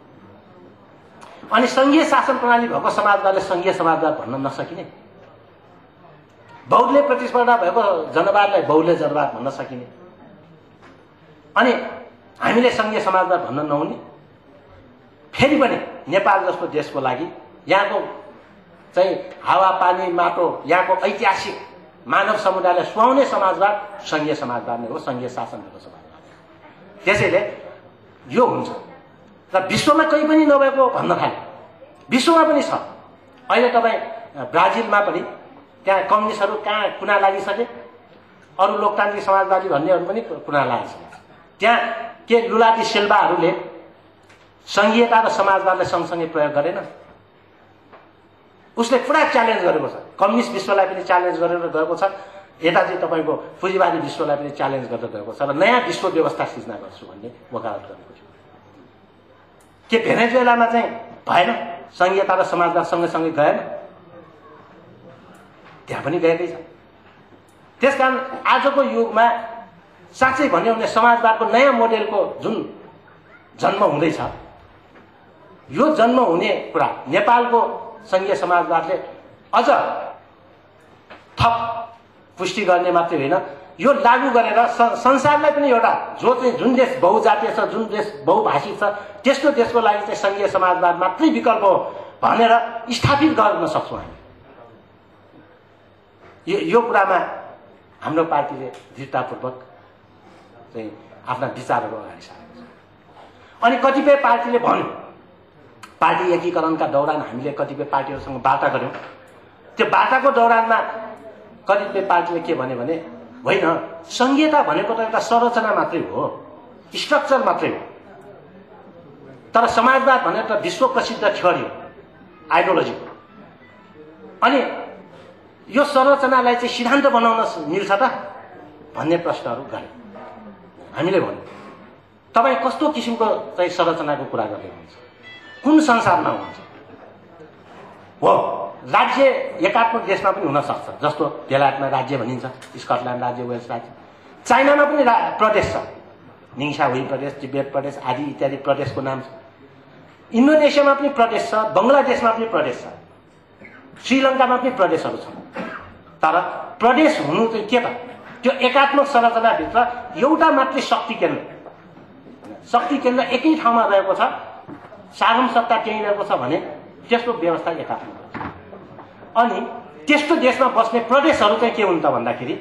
अनि सङ्घीय शासन प्रणाली भएको समाजवादले सङ्घीय समाजवाद भन्न नसकिने, बहुल्य प्रतिस्पर्धा भएको जनवादलाई बहुल्य जनवाद भन्न सकिने, अनि हामीले सङ्घीय समाजवाद भन्न नहुने। फेरि पनि नेपाल जस्तो देशको लागि यहाँको चाहिँ हावापानी माटो, यहाँको ऐतिहासिक मानव समुदायलाई सुहाउने समाजवाद सङ्घीय समाजवाद नै हो, सङ्घीय शासन भएको समाजवाद। त्यसैले यो हुन्छ र विश्वमा कहीँ पनि नभएको भन्न थाल्यो, विश्वमा पनि छ। अहिले तपाईँ ब्राजिलमा पनि त्यहाँ कम्युनिस्टहरू कहाँ कुना लागिसके, अरू लोकतान्त्रिक समाजवादी भन्नेहरू पनि कुना लागिसके। त्यहाँ के लुला डी सिल्भाहरूले सङ्घीयता र समाजवादलाई सँगसँगै प्रयोग गरेन, उसले पुरा च्यालेन्ज गरेको छ, कम्युनिस्ट विश्वलाई पनि च्यालेन्ज गरेर गएको छ। यता चाहिँ तपाईँको पुँजीवादी विश्वलाई पनि च्यालेन्ज गर्दै गएको छ र नयाँ विश्व व्यवस्था सिर्जना गर्छु भन्ने वकालत गरेको थियो। के भेनेजुएलामा चाहिँ भएन? संघीयता र समाजवाद सँगैसँगै गएन? त्यहाँ पनि गएकै छ। त्यसकारण आजको युगमा साँच्चै भन्यो भने समाजवादको नयाँ मोडेलको जुन जन्म हुँदैछ, यो जन्म हुने कुरा नेपालको संघीय समाजवादले अझ थप पुष्टि गर्ने मात्रै होइन, यो लागू गरेर संसारलाई पनि एउटा जो चाहिँ जुन देश बहुजातीय छ, जुन देश बहुभाषिक छ, त्यस्तो देशको लागि चाहिँ संघीय समाजवाद मात्रै विकल्प हो भनेर स्थापित गर्न सक्छौँ हामी। यो यो कुरामा हाम्रो पार्टीले दृढतापूर्वक चाहिँ आफ्ना विचारहरू अगाडि सारेको छ। अनि कतिपय पार्टीले भन्यो, पार्टी एकीकरणका दौरान हामीले कतिपय पार्टीहरूसँग वार्ता गऱ्यौँ। त्यो वार्ताको दौरानमा कतिपय पार्टीले के भन्यो भने होइन, संघीयता भनेको त एउटा संरचना मात्रै हो, स्ट्रक्चर मात्रै हो, तर समाजवाद भनेर त विश्व प्रसिद्ध थ्योरी हो, आइडियोलोजी हो। अनि यो संरचनालाई चाहिँ सिद्धान्त बनाउन मिल्छ त भन्ने प्रश्नहरू गरे। हामीले भन्यौँ, तपाईँ कस्तो किसिमको चाहिँ संरचनाको कुरा गर्दै हुनुहुन्छ, कुन संसारमा हुन्छ? हो, राज्य एकात्मक देशमा पनि हुन सक्छ, जस्तो बेलायतमा राज्य भनिन्छ, स्कटल्यान्ड राज्य, वेल्स राज्य, चाइनामा पनि प्रदेश छ, निङसा हुई प्रदेश, तिब्बत प्रदेश आदि इत्यादि प्रदेशको नाम छ। इन्डोनेसियामा पनि प्रदेश छ, बङ्गलादेशमा पनि प्रदेश छ, श्रीलङ्कामा पनि प्रदेशहरू छन्। तर प्रदेश हुनु चाहिँ के त? त्यो एकात्मक संरचनाभित्र एउटा मात्रै शक्ति केन्द्र, शक्ति केन्द्र एकै ठाउँमा रहेको छ, सार्वम सत्ता त्यहीँ रहेको छ भने त्यस्तो व्यवस्था एकात्मक हुन्छ। अनि त्यस्तो देशमा बस्ने प्रदेशहरू चाहिँ के हुन् त भन्दाखेरि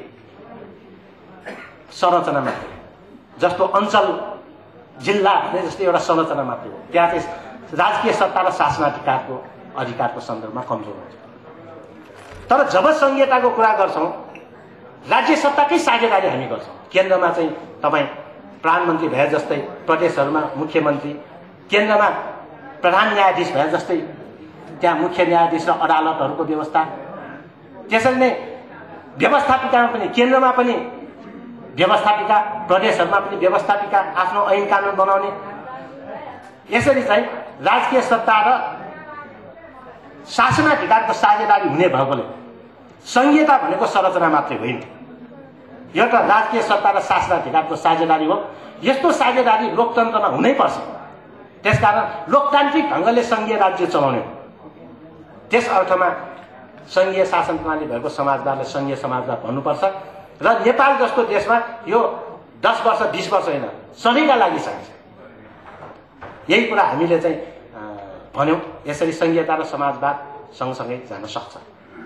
संरचना मात्रै, जस्तो अञ्चल जिल्ला भने जस्तै एउटा संरचना मात्रै हो। त्यहाँ चाहिँ राजकीय सत्ता र शासनाधिकारको अधिकारको सन्दर्भमा कमजोर हुन्छ। तर जब संघीयताको कुरा गर्छौँ, राज्य सत्ताकै साझेदारी हामी गर्छौँ। केन्द्रमा चाहिँ तपाईँ प्रधानमन्त्री भए जस्तै, प्रदेशहरूमा मुख्यमन्त्री, केन्द्रमा प्रधान न्यायाधीश भए जस्तै त्यहाँ मुख्य न्यायाधीश र अदालतहरूको व्यवस्था, त्यसरी नै व्यवस्थापिकामा पनि, केन्द्रमा पनि व्यवस्थापिका, प्रदेशहरूमा पनि व्यवस्थापिका, आफ्नो ऐन कानुन बनाउने, यसरी चाहिँ राजकीय सत्ता र शासनाधिकारको साझेदारी हुने भएकोले संघीयता भनेको संरचना मात्रै होइन, एउटा राजकीय सत्ता र शासनाधिकारको साझेदारी हो। यस्तो साझेदारी लोकतन्त्रमा हुनैपर्छ। त्यसकारण लोकतान्त्रिक ढङ्गले संघीय राज्य चलाउने हो। त्यस अर्थमा संघीय शासन प्रणाली भएको समाजवादले संघीय समाजवाद भन्नुपर्छ। र नेपाल जस्तो देशमा यो दस वर्ष बिस वर्ष होइन, सधैँका लागि चाहिन्छ। यही कुरा हामीले चाहिँ भन्यौँ। यसरी संघीयता र समाजवाद सँगसँगै जान सक्छ।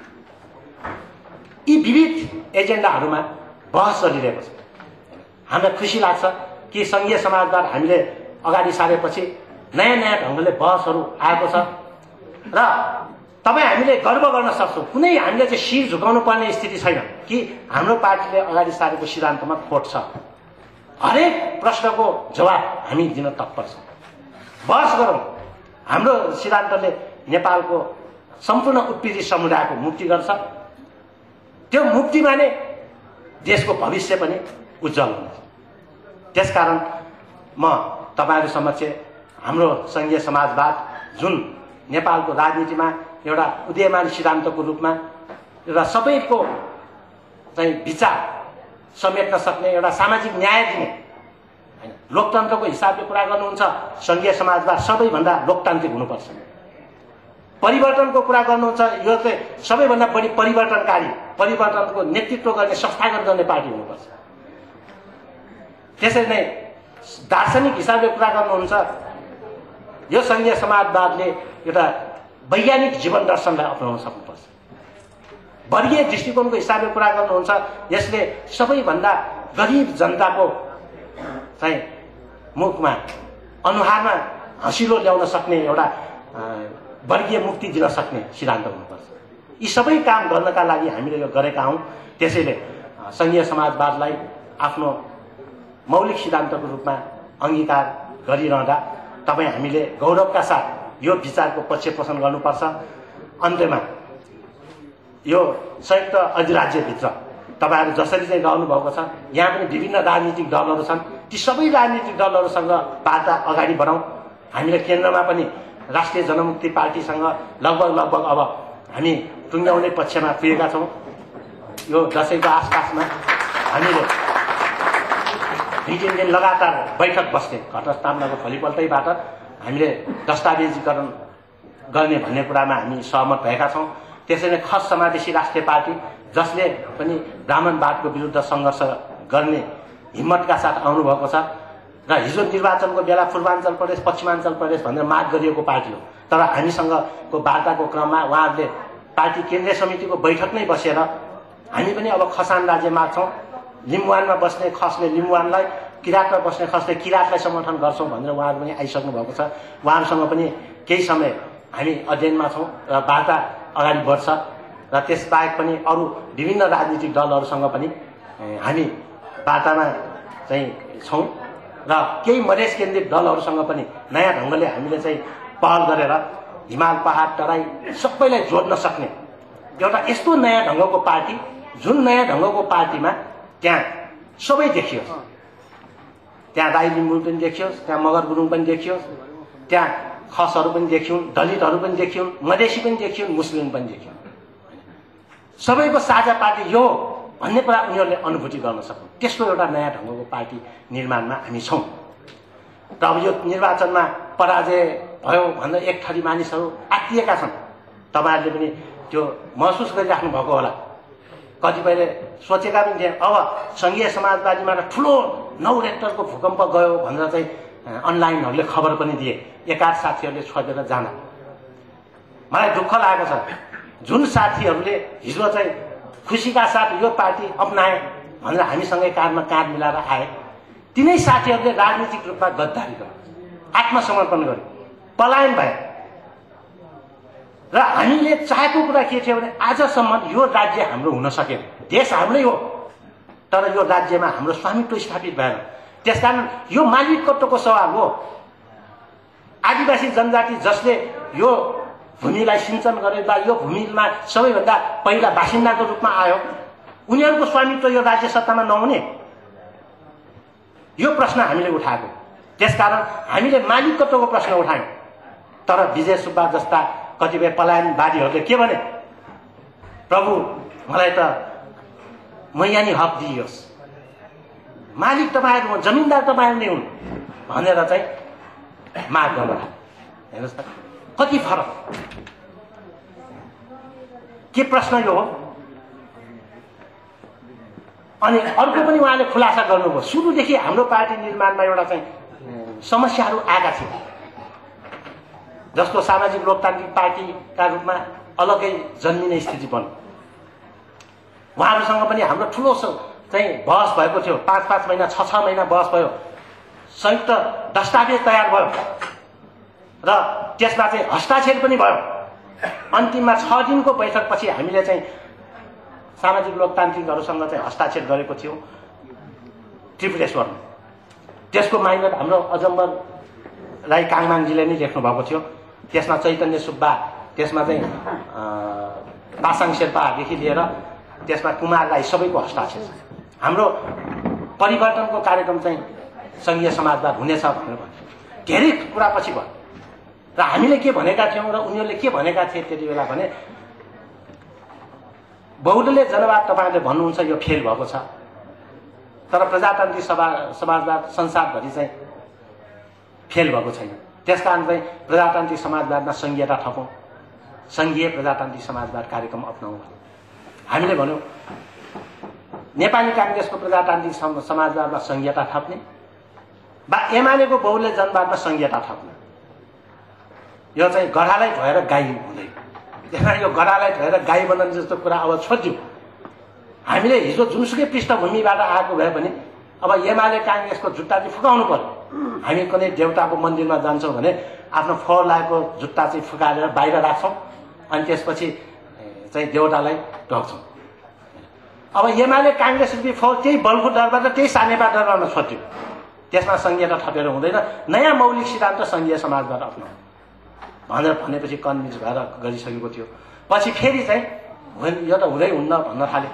यी विविध एजेन्डाहरूमा बहस चलिरहेको छ। हामीलाई खुसी लाग्छ कि संघीय समाजवाद हामीले अगाडि सारेपछि नयाँ नयाँ ढङ्गले बहसहरू आएको छ र तपाईँ हामीले गर्व गर्न सक्छौँ। कुनै हामीले चाहिँ शिर झुकाउनु पर्ने स्थिति छैन कि हाम्रो पार्टीले अगाडि सारेको सिद्धान्तमा खोट छ। हरेक प्रश्नको जवाब हामी दिन तत्पर छौँ। बहस गरौँ। हाम्रो सिद्धान्तले नेपालको सम्पूर्ण उत्पीडित समुदायको मुक्ति गर्छ। त्यो मुक्तिमा नै देशको भविष्य पनि उज्जवल हुन्छ। त्यसकारण म तपाईँहरू समक्ष हाम्रो संघीय समाजवाद जुन नेपालको राजनीतिमा एउटा उदयमान सिद्धान्तको रूपमा र सबैको चाहिँ विचार समेट्न सक्ने एउटा सामाजिक न्याय दिने हैन, लोकतन्त्रको हिसाबले कुरा गर्नुहुन्छ, संघीय समाजवाद सबैभन्दा लोकतान्त्रिक हुनुपर्छ। परिवर्तनको कुरा गर्नुहुन्छ, यो चाहिँ सबैभन्दा बढी परिवर्तनकारी, परिवर्तनको नेतृत्व गर्ने, संस्थागत गर्ने पार्टी हुनुपर्छ। त्यसरी नै दार्शनिक हिसाबले कुरा गर्नुहुन्छ, यो संघीय समाजवादले एउटा वैज्ञानिक जीवन दर्शनलाई अपनाउन सक्नुपर्छ। वर्गीय दृष्टिकोणको हिसाबले कुरा गर्नुहुन्छ, यसले सबैभन्दा गरिब जनताको चाहिँ मुखमा, अनुहारमा हँसिलो ल्याउन सक्ने एउटा वर्गीय मुक्ति दिन सक्ने सिद्धान्त हुनुपर्छ। यी सबै काम गर्नका लागि हामीले यो गरेका हौँ। त्यसैले संघीय समाजवादलाई आफ्नो मौलिक सिद्धान्तको रूपमा अङ्गीकार गरिरहँदा तपाईँ हामीले गौरवका साथ यो विचारको पक्ष पोषण गर्नुपर्छ। अन्त्यमा यो संयुक्त अधिराज्यभित्र तपाईँहरू जसरी चाहिँ रहनु भएको छ, यहाँ पनि विभिन्न राजनीतिक दलहरू छन्। ती सबै राजनीतिक दलहरूसँग वार्ता अगाडि बढाउँ। हामीले केन्द्रमा पनि राष्ट्रिय जनमुक्ति पार्टीसँग लगभग लगभग अब हामी टुङ्ग्याउने पक्षमा पुगेका छौँ। यो दसैँको आसपासमा हामीले दुई तिन दिन लगातार बैठक बस्ने घटस्थापनाको भोलिपल्टैबाट हामीले दस्तावेजीकरण गर्ने भन्ने कुरामा हामी सहमत भएका छौँ। त्यसैले खस समावेशी राष्ट्रिय पार्टी जसले पनि ब्राह्मणवादको विरुद्ध सङ्घर्ष गर्ने हिम्मतका साथ आउनुभएको छ र हिजो निर्वाचनको बेला पूर्वाञ्चल प्रदेश पश्चिमाञ्चल प्रदेश भनेर माग गरिएको पार्टी हो। तर हामीसँगको वार्ताको क्रममा उहाँहरूले पार्टी केन्द्रीय समितिको बैठक नै बसेर हामी पनि अब खसान राज्य माग्छौँ, लिम्बुवानमा बस्ने खसले लिम्बुवानलाई, किराँतमा बस्ने खसले किराँतलाई समर्थन गर्छौँ भनेर उहाँहरू पनि आइसक्नु भएको छ। उहाँहरूसँग पनि केही समय हामी अध्ययनमा छौँ र वार्ता अगाडि बढ्छ र त्यसबाहेक पनि अरू विभिन्न राजनीतिक दलहरूसँग पनि हामी वार्तामा चाहिँ छौँ र केही मधेस केन्द्रित दलहरूसँग पनि नयाँ ढङ्गले हामीले चाहिँ पहल गरेर हिमाल पहाड तराई सबैलाई जोड्न सक्ने एउटा यस्तो नयाँ ढङ्गको पार्टी, जुन नयाँ ढङ्गको पार्टीमा त्यहाँ सबै देखियोस्, त्यहाँ राई लिम्बू पनि देखियोस्, त्यहाँ मगर गुरुङ पनि देखियोस्, त्यहाँ खसहरू पनि देखिउन्, दलितहरू पनि देखिउन्, मधेसी पनि देखिउन्, मुस्लिम पनि देखिउन्। सबैको साझा पार्टी यो भन्ने कुरा उनीहरूले अनुभूति गर्न सक्छन्। त्यस्तो एउटा नयाँ ढङ्गको पार्टी निर्माणमा हामी छौँ। र अब यो निर्वाचनमा पराजय भयो भनेर एक थरी मानिसहरू आत्तिएका छन्। तपाईँहरूले पनि त्यो महसुस गरिराख्नु भएको होला। कतिपयले सोचेका पनि थिए अब सङ्घीय समाजवादीबाट ठुलो नौ रेक्टरको भूकम्प गयो भनेर चाहिँ अनलाइनहरूले खबर पनि दिए। एकाध साथीहरूले छोडेर जान मलाई दुःख लागेको छ। जुन साथीहरूले हिजो चाहिँ खुसीका साथ यो पार्टी अपनाए भनेर हामीसँगै काँधमा काँध मिलाएर आए, तिनै साथीहरूले राजनीतिक रूपमा गद्दारी गरे, आत्मसमर्पण गरे, पलायन भए। र हामीले चाहेको कुरा के थियो भने आजसम्म यो राज्य हाम्रो हुन सकेन, देश हाम्रै हो, तर यो राज्यमा हाम्रो स्वामित्व स्थापित भएन। त्यसकारण यो मालिकत्वको सवाल हो। आदिवासी जनजाति जसले यो भूमिलाई सिञ्चन गरेर यो भूमिमा सबैभन्दा पहिला बासिन्दाको रूपमा आयो, उनीहरूको स्वामित्व यो राज्य सत्तामा नहुने, यो प्रश्न हामीले उठाएको। त्यसकारण हामीले मालिकत्वको प्रश्न उठायौँ। तर विजय सुब्बा जस्ता कतिपय पलायनवादीहरूले के भने, प्रभु मलाई त मैयानी हक दिइयोस्, मालिक तपाईँहरू हुन्, जमिनदार तपाईँहरू नै हुन् भनेर चाहिँ माग गर्न थाले। हेर्नुहोस् त कति फरक। के प्रश्न यो हो? अनि अर्को पनि उहाँले खुलासा गर्नुभयो। सुरुदेखि हाम्रो पार्टी निर्माणमा एउटा चाहिँ समस्याहरू आएका थिए, जसको सामाजिक लोकतान्त्रिक पार्टीका रूपमा अलग्गै जन्मिने स्थिति बन्यो। उहाँहरूसँग पनि हाम्रो ठुलो चाहिँ बहस भएको थियो। पाँच पाँच महिना छ छ महिना बहस भयो, संयुक्त दस्तावेज तयार भयो र त्यसमा चाहिँ हस्ताक्षर पनि भयो। अन्तिममा छ दिनको बैठकपछि हामीले चाहिँ सामाजिक लोकतान्त्रिकहरूसँग चाहिँ हस्ताक्षर गरेको थियौँ त्रिपुरेश्वरमा। त्यसको माइनर हाम्रो अजम्बर राई काङमाङजीले नै लेख्नु भएको थियो। त्यसमा चैतन्य सुब्बा, त्यसमा चाहिँ पासाङ शेर्पादेखि लिएर त्यसमा कुमार राई सबैको हस्ताक्षर छ। हाम्रो परिवर्तनको कार्यक्रम चाहिँ सङ्घीय समाजवाद हुनेछ भनेर भन्यो। धेरै कुरा पछि भयो र हामीले के भनेका थियौँ र उनीहरूले के भनेका थिए त्यति बेला भने, बहुदलीय जनवाद तपाईँहरूले भन्नुहुन्छ यो फेल भएको छ, तर प्रजातान्त्रिक सभा समाजवाद संसारभरि चाहिँ फेल भएको छैन। त्यसकारण चाहिँ प्रजातान्त्रिक समाजवादमा सङ्घीयता थपौँ, सङ्घीय प्रजातान्त्रिक समाजवाद कार्यक्रम अपनाउँ भन्यो। हामीले भन्यौँ नेपाली काङ्ग्रेसको प्रजातान्त्रिक समाजवादमा सङ्घीयता थप्ने वा एमालेको बहुदलीय जनवादमा सङ्घीयता थप्ने, यो चाहिँ गधालाई भएर गाई हुँदैन। त्यसमा यो गधालाई भएर गाई बनाउने जस्तो कुरा अब छोड्यौँ। हामीले हिजो जुनसुकै पृष्ठभूमिबाट आएको भए पनि अब एमाले काङ्ग्रेसको जुत्ता चाहिँ फुकाउनु पर्यो। हामी कुनै देउताको मन्दिरमा जान्छौँ भने आफ्नो फोहोर लागेको जुत्ता चाहिँ फुकालेर बाहिर राख्छौँ, अनि त्यसपछि चाहिँ देउतालाई ढोग्छौँ। अब एमाले काङ्ग्रेस रूपी फोहोर त्यही बल्खु दरबार र त्यही सानेपा दरबारमा छोड्यौँ। त्यसमा सङ्घीयता थपेर हुँदैन, नयाँ मौलिक सिद्धान्त सङ्घीय समाजवाद अपनाउँ भनेर भनेपछि कन्भिन्स भएर गरिसकेको थियो। पछि फेरि चाहिँ यो त हुँदै हुन्न भन्न थाल्यो।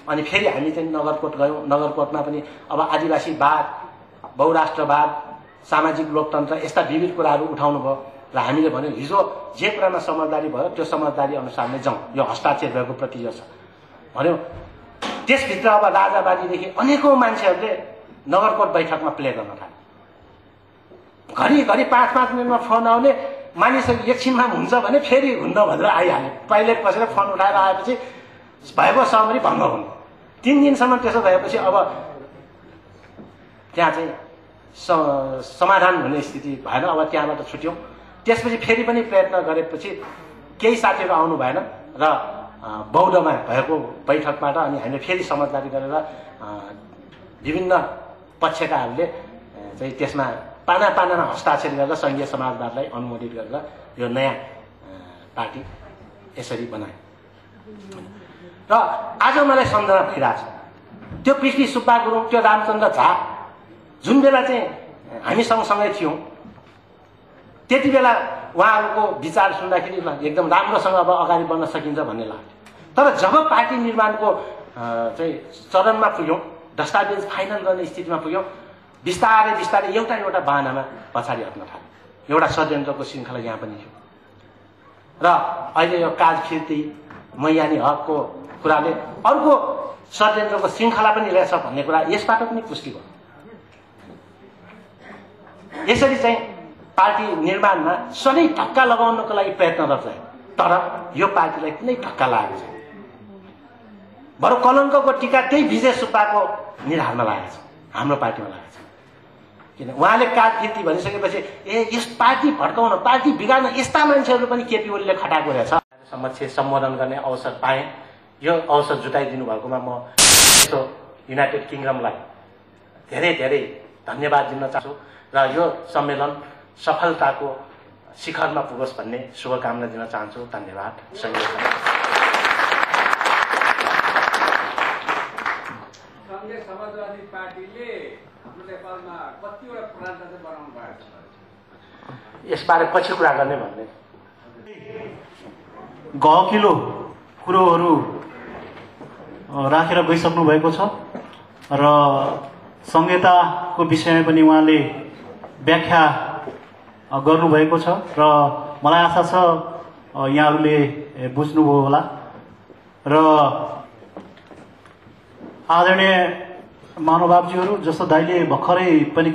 अनि फेरि हामी चाहिँ नगरकोट गयौँ। नगरकोटमा पनि अब आदिवासीवाद, बहुराष्ट्रवाद, सामाजिक लोकतन्त्र यस्ता विविध कुराहरू उठाउनु भयो र हामीले भन्यौँ हिजो जे कुरामा समझदारी भयो त्यो समझदारी अनुसार नै जाउँ, यो हस्ताक्षर भएको प्रतिज्ञा छ भन्यौँ। त्यसभित्र अब राजावादीदेखि अनेकौँ मान्छेहरूले नगरकोट बैठकमा प्ले गर्न थाले। घरिघरि पाँच पाँच मिनटमा फोन आउने, मानिसहरू एकछिनमा हुन्छ भने फेरि हुन्न भनेर आइहाल्यो। पहिले कसैले फोन उठाएर आएपछि भएको सहमति भङ्ग हुनु। तिन दिनसम्म त्यसो भएपछि अब त्यहाँ चाहिँ समाधान हुने स्थिति भएन। अब त्यहाँबाट छुट्यौँ। त्यसपछि फेरि पनि प्रयत्न गरेपछि केही साथीहरू आउनु भएन र बौद्धमा भएको बैठकबाट अनि हामीले फेरि समझदारी गरेर विभिन्न पक्षकाहरूले चाहिँ त्यसमा पाना पानामा हस्ताक्षर गरेर सङ्घीय समाजवादलाई अनुमोदित गरेर यो नयाँ पार्टी यसरी बनायो। र आज मलाई सम्झना भइरहेछ त्यो पृथ्वी सुब्बा गुरुङ, त्यो रामचन्द्र झा जुन बेला चाहिँ हामी सँगसँगै थियौँ त्यति बेला उहाँहरूको विचार सुन्दाखेरि एकदम राम्रोसँग अब अगाडि बढ्न सकिन्छ भन्ने लाग्थ्यो। तर जब पार्टी निर्माणको चाहिँ चरणमा पुग्यौँ, दस्तावेज फाइनल गर्ने स्थितिमा पुग्यौँ, बिस्तारै बिस्तारै एउटा एउटा बाहनामा पछाडि हट्न थाल्यो। एउटा षड्यन्त्रको श्रृङ्खला यहाँ पनि थियो र अहिले यो काज फिर्ती मैयानी हकको कुराले अर्को षड्यन्त्रको श्रृङ्खला पनि रहेछ भन्ने कुरा यसबाट पनि पुष्टि भयो। यसरी चाहिँ पार्टी निर्माणमा सधैँ धक्का लगाउनको लागि प्रयत्नरत रहे, तर यो पार्टीलाई कुनै धक्का लागेको छैन। बरु कलङ्कको टीका त्यही विजय सुब्बाको निधारमा लागेको छ, हाम्रो पार्टीमा लागेको छ। किन उहाँले काज फिर्ती भनिसकेपछि ए यस पार्टी भड्काउन, पार्टी बिगार्न यस्ता मान्छेहरू पनि केपी ओलीले खटाएको रहेछ। समक्ष सम्बोधन गर्ने अवसर पाएँ। यो अवसर जुटाइदिनु भएकोमा म यसो युनाइटेड किङडमलाई धेरै धेरै धन्यवाद दिन चाहन्छु र यो सम्मेलन सफलताको शिखरमा पुगोस् भन्ने शुभकामना दिन चाहन्छु। धन्यवाद। सङ्घीय समाजवादी पार्टीले हाम्रो नेपालमा कतिवटा प्रान्त चाहिँ बनाउनु भएको छ, यसबारे पछि कुरा गर्ने भन्ने गहकिलो कुरोहरू राखेर गइसक्नु भएको छ र संहिताको विषयमा पनि उहाँले व्याख्या गर्नुभएको छ र मलाई आशा छ यहाँहरूले बुझ्नुभयो होला। र आदरणीय महानुभावजीहरू, जस्तो दाइले भर्खरै पनि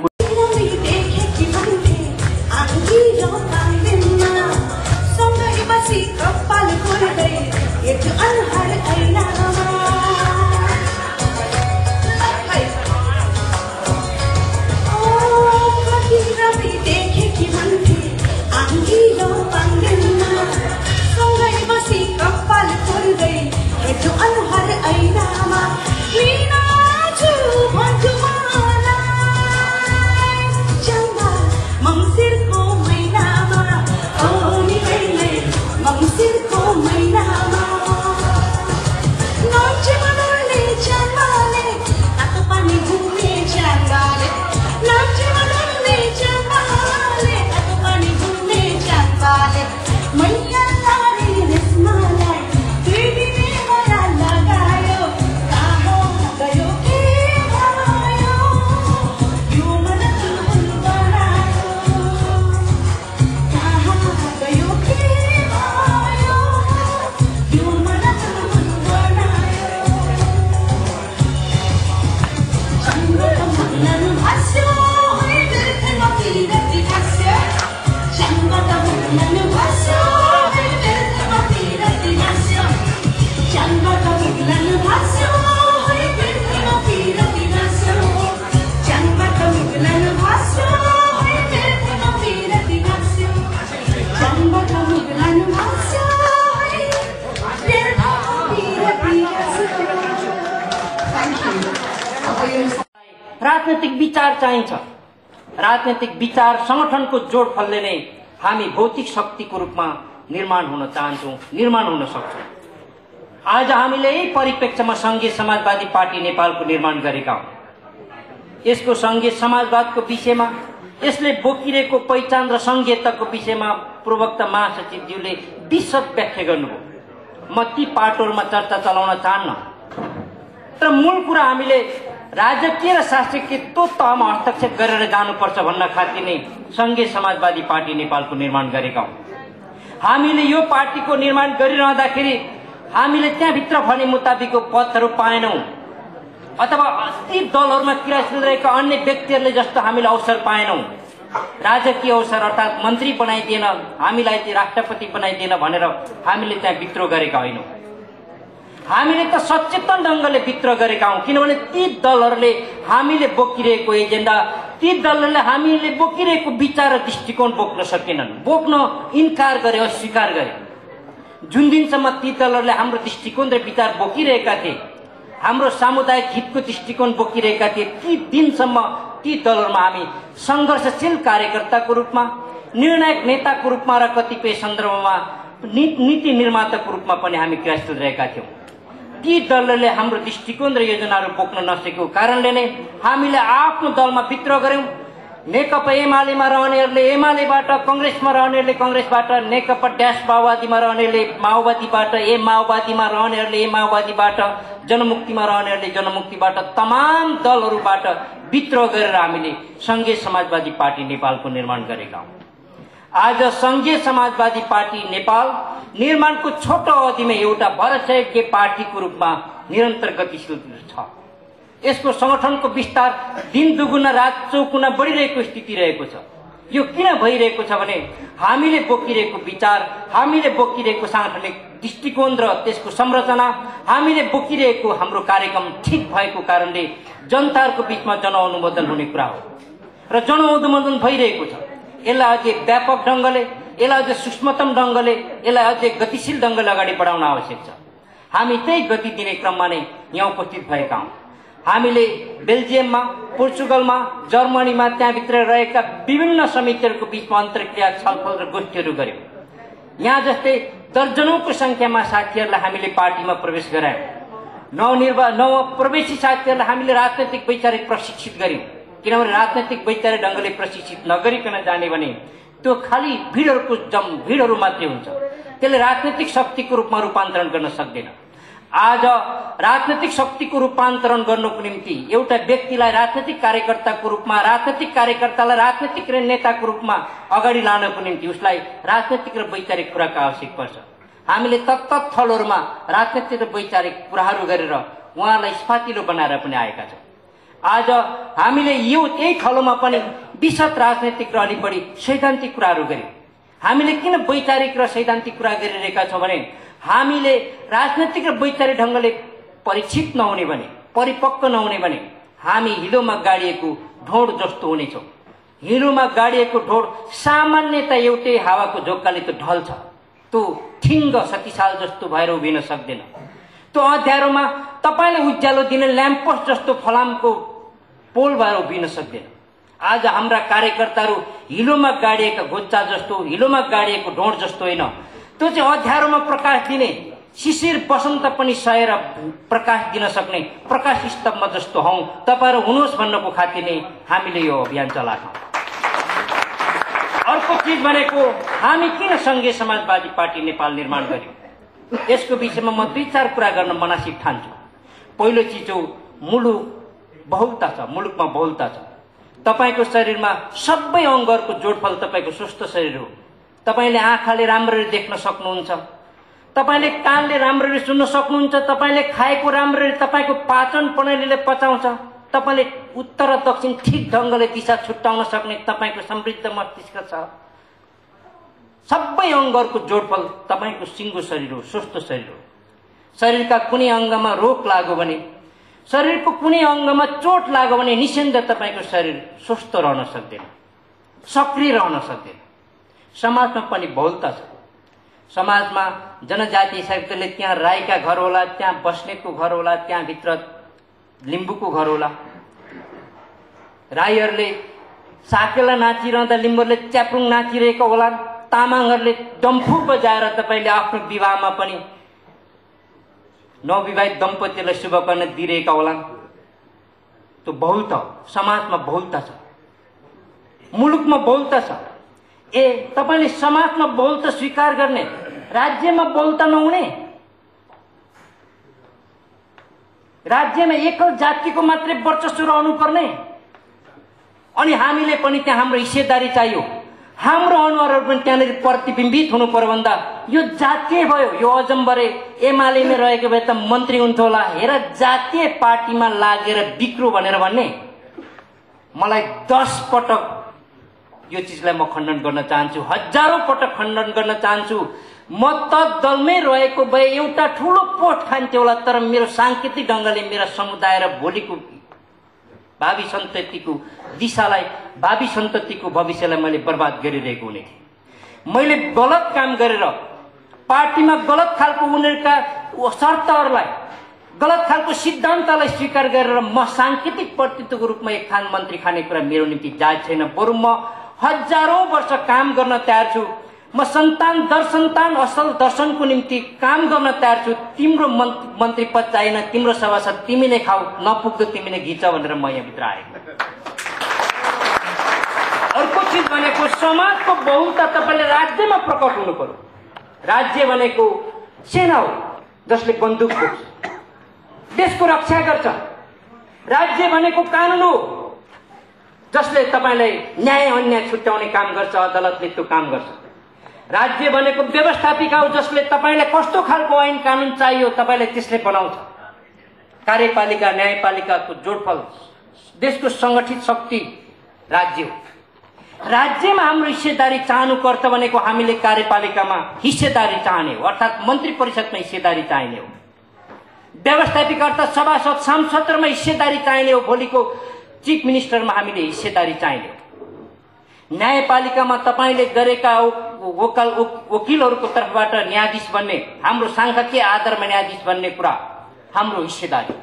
राजनीतिक विचार चाहिन्छ। राजनीतिक विचार संगठनको जोडफलले नै हामी भौतिक शक्तिको रूपमा निर्माण हुन चाहन्छौँ, निर्माण हुन सक्छौँ। आज हामीले यही परिप्रेक्ष्यमा सङ्घीय समाजवादी पार्टी नेपालको निर्माण गरेका हौँ। यसको सङ्घीय समाजवादको विषयमा, यसले बोकिरहेको पहिचान र सङ्घीयताको विषयमा प्रवक्ता महासचिवज्यूले विशद व्याख्या गर्नुभयो। म ती पाटोहरूमा चर्चा चलाउन चाहन्न। तर मूल कुरा हामीले राजकीय र शासकीय त्यो तहमा हस्तक्षेप गरेर जानुपर्छ भन्न खातिर नै सङ्घीय समाजवादी पार्टी नेपालको निर्माण गरेका हौँ। हामीले यो पार्टीको निर्माण गरिरहँदाखेरि हामीले त्यहाँभित्र भने मुताबिकको पदहरू पाएनौँ अथवा ती दलहरूमा क्रियाशील रहेका अन्य व्यक्तिहरूले जस्तो हामीले अवसर पाएनौँ। राजकीय अवसर अर्थात् मन्त्री बनाइदिएन, हामीलाई चाहिँ राष्ट्रपति बनाइदिएन भनेर हामीले त्यहाँ विद्रोह गरेका होइनौँ। हामीले त सचेतन ढङ्गले विद्रोह गरेका हौँ, किनभने ती दलहरूले हामीले बोकिरहेको एजेन्डा, ती दलहरूले हामीले बोकिरहेको विचार र दृष्टिकोण बोक्न सकेनन्, बोक्न इन्कार गरे, अस्वीकार गरे। जुन दिनसम्म ती दलहरूले हाम्रो दृष्टिकोण र विचार बोकिरहेका थिए, हाम्रो सामुदायिक हितको दृष्टिकोण बोकिरहेका थिए, ती दिनसम्म ती दलहरूमा हामी सङ्घर्षशील कार्यकर्ताको रूपमा, निर्णायक नेताको रूपमा र कतिपय सन्दर्भमा नीति निर्माताको रूपमा पनि हामी क्रियाशील रहेका थियौँ। ती दलहरूले हाम्रो दृष्टिकोण र योजनाहरू बोक्न नसकेको कारणले नै हामीले आफ्नो दलमा विद्रोह गऱ्यौँ। नेकपा एमालेमा रहनेहरूले एमालेबाट, कङ्ग्रेसमा रहनेहरूले कङ्ग्रेसबाट, नेकपा ड्यास माओवादीमा रहनेहरूले माओवादीबाट, ए माओवादीमा रहनेहरूले ए माओवादीबाट, जनमुक्तिमा रहनेहरूले जनमुक्तिबाट, तमाम दलहरूबाट विद्रोह गरेर हामीले सङ्घीय समाजवादी पार्टी नेपालको निर्माण गरेका हौँ। आज सङ्घीय समाजवादी पार्टी नेपाल निर्माणको छोटो अवधिमा एउटा भरसके पार्टीको रूपमा निरन्तर गतिशील छ। यसको सङ्गठनको विस्तार दिन दुगुना रात चौगुना बढिरहेको स्थिति रहेको छ। यो किन भइरहेको छ भने हामीले बोकिरहेको विचार, हामीले बोकिरहेको साङ्गठनिक दृष्टिकोण र त्यसको संरचना, हामीले बोकिरहेको हाम्रो कार्यक्रम ठिक भएको कारणले जनताहरूको बिचमा जनअनुमोदन हुने कुरा हो र जनअनुमोदन भइरहेको छ। यसलाई अझै व्यापक ढङ्गले, यसलाई अझै सूक्ष्मतम ढङ्गले, यसलाई अझै गतिशील ढङ्गले अगाडि बढाउन आवश्यक छ। हामी त्यही गति दिने क्रममा नै यहाँ उपस्थित भएका हौँ। हामीले बेल्जियममा, पोर्चुगलमा, जर्मनीमा त्यहाँभित्र रहेका विभिन्न समितिहरूको बिचमा अन्तर्क्रिया, छलफल र गोष्ठीहरू गऱ्यौँ। यहाँ जस्तै दर्जनौंको सङ्ख्यामा साथीहरूलाई हामीले पार्टीमा प्रवेश गरायौँ। नवनिर्वा नव प्रवेशी साथीहरूलाई हामीले राजनैतिक वैचारिक प्रशिक्षित गऱ्यौँ, किनभने राजनैतिक वैचारिक ढङ्गले प्रशिक्षित नगरिकन जाने भने त्यो खालि भिडहरूको जम भिडहरू मात्रै हुन्छ, त्यसले राजनैतिक शक्तिको रूपमा रूपान्तरण गर्न सक्दैन। आज राजनैतिक शक्तिको रूपान्तरण गर्नको निम्ति एउटा व्यक्तिलाई राजनैतिक कार्यकर्ताको रूपमा, राजनैतिक कार्यकर्तालाई राजनैतिक नेताको रूपमा अगाडि लानको निम्ति उसलाई राजनैतिक र वैचारिक कुराको आवश्यक पर्छ। हामीले तत्त थलहरूमा राजनैतिक र वैचारिक कुराहरू गरेर उहाँलाई स्फातिलो बनाएर पनि आएका छौँ। आज हामीले यो त्यही थलोमा पनि विशद राजनैतिक र अलि बढी सैद्धान्तिक कुराहरू गर्यौँ। हामीले किन वैचारिक र सैद्धान्तिक कुरा गरिरहेका छौँ भने हामीले राजनैतिक र वैचारिक ढङ्गले परीक्षित नहुने भने, परिपक्व नहुने भने हामी हिलोमा गाडिएको ढोड जस्तो हुनेछौँ। हिलोमा गाडिएको ढोड सामान्यतया एउटै हावाको झोक्काले त ढल्छ, त्यो ठिङ्ग शक्तिशाल जस्तो भएर उभिन सक्दैन। त्यो अँध्यारोमा तपाईँले उज्यालो दिने ल्याम्पपोस्ट जस्तो फलामको पोल भएर उभिन सक्दैन। आज हाम्रा कार्यकर्ताहरू हिलोमा गाडिएका घोच्चा जस्तो, हिलोमा गाडिएको ढोड जस्तो होइन, त्यो चाहिँ अँध्यारोमा प्रकाश दिने, शिशिर बसन्त पनि सहेर प्रकाश दिन सक्ने प्रकाश स्तम्भ जस्तो हौँ। तपाईँहरू हुनुहोस् भन्नको खातिर नै हामीले यो अभियान चलाएको। अर्को चिज भनेको हामी किन सङ्घीय समाजवादी पार्टी नेपाल निर्माण गर्यौँ, यसको विषयमा म दुई चार कुरा गर्न मनासिब ठान्छु। पहिलो चिज हो मुलुक बहुलता छ, मुलुकमा बहुलता छ। तपाईँको शरीरमा सबै अङ्गहरूको जोडफल तपाईँको स्वस्थ शरीर हो। तपाईँले आँखाले राम्ररी देख्न सक्नुहुन्छ, तपाईँले कानले राम्ररी सुन्न सक्नुहुन्छ, तपाईँले खाएको राम्ररी तपाईँको पाचन प्रणालीले पचाउँछ, तपाईँले उत्तर र दक्षिण ठिक ढङ्गले दिशा छुट्याउन सक्ने तपाईँको समृद्ध मस्तिष्क छ। सबै अङ्गहरूको जोडफल तपाईँको सिङ्गो शरीर हो, स्वस्थ शरीर हो। शरीरका कुनै अङ्गमा रोग लाग्यो भने, शरीरको कुनै अङ्गमा चोट लाग्यो भने निश्चिन्त तपाईँको शरीर स्वस्थ रहन सक्दैन, सक्रिय रहन सक्दैन। समाजमा पनि बहुलता छ। समाजमा जनजाति हिसाबले त्यहाँ राईका घर होला, त्यहाँ बस्नेतको घर होला, त्यहाँभित्र लिम्बूको घर होला। राईहरूले साकेला नाचिरहँदा लिम्बूहरूले च्याप्रुङ नाचिरहेको होला। तामाङहरूले डम्फु बजाएर तपाईँले आफ्नो विवाहमा पनि नवविवाहित दम्पतिलाई शुभकामना दिइरहेका होला। त्यो बहुलता हो। समाजमा बहुलता छ, मुलुकमा बहुलता छ। ए तपाईँले समाजमा बहुलता स्वीकार गर्ने, राज्यमा बहुलता नहुने, राज्यमा एकल जातिको मात्रै वर्चस्व रहनु पर्ने अनि हामीले पनि त्यहाँ हाम्रो हिस्सेदारी चाहियो, हाम्रो अनुहारहरू पनि त्यहाँनिर प्रतिबिम्बित हुनु पर्यो भन्दा यो जातीय भयो। यो अजम्बरे एमालेमै रहेको भए त मन्त्री हुन्थ्यो होला। हेर जातीय पार्टीमा लागेर बिग्रो भनेर भन्ने, मलाई दस पटक यो चिजलाई म खण्डन गर्न चाहन्छु, हजारौं पटक खण्डन गर्न चाहन्छु। म त दलमै रहेको भए एउटा ठुलो पोट खान्थ्यो होला, तर मेरो सांकेतिक ढङ्गले मेरा समुदाय र भोलिको भावी सन्ततिको दिशालाई, भावी सन्ततिको भविष्यलाई मैले बर्बाद गरिरहेको हुने थिएँ। मैले गलत काम गरेर पार्टीमा गलत खालको उनीहरूका शर्तहरूलाई, गलत खालको सिद्धान्तलाई स्वीकार गरेर म सांकेतिक प्रतिनिधित्वको रूपमा एक खान मन्त्री खाने कुरा मेरो निम्ति जायज छैन। बरु म हजारौं वर्ष काम गर्न तयार छु। म सन्तान दर सन्तान असल दर्शनको निम्ति काम गर्न तयार छु। तिम्रो मन्त्री पद चाहिएन, तिम्रो सभासद तिमी नै खाऊ, नपुग्दो तिमी नै घिच भनेर म यहाँभित्र आएको। अर्को चिज भनेको समाजको बहुलता तपाईँले राज्यमा प्रकट हुनु पर्यो। राज्य भनेको सेना हो जसले बन्दुक बोक्छ, देशको रक्षा गर्छ। राज्य भनेको कानुन हो जसले तपाईँलाई न्याय अन्याय छुट्याउने काम गर्छ, अदालतले त्यो काम गर्छ। राज्य भनेको व्यवस्थापिका हो जसले तपाईँलाई कस्तो खालको ऐन कानुन चाहियो तपाईँलाई त्यसले बनाउँछ। कार्यपालिका न्यायपालिकाको जोडफल देशको संगठित शक्ति राज्य हो। राज्यमा हाम्रो हिस्सेदारी चाहनु पर्छ भनेको हामीले कार्यपालिकामा हिस्सेदारी चाहने हो, अर्थात् मन्त्री परिषदमा हिस्सेदारी चाहिने हो। व्यवस्थापिका अर्थात् सभासद सांसदमा हिस्सेदारी चाहिने हो, भोलिको चिफ मिनिस्टरमा हामीले हिस्सेदारी चाहिने हो। न्यायपालिकामा तपाईँले गरेका वकाल वकिलहरूको तर्फबाट न्यायाधीश बन्ने, हाम्रो सांख्यिकीय आधारमा न्यायाधीश बन्ने कुरा हाम्रो हिस्सेदारी।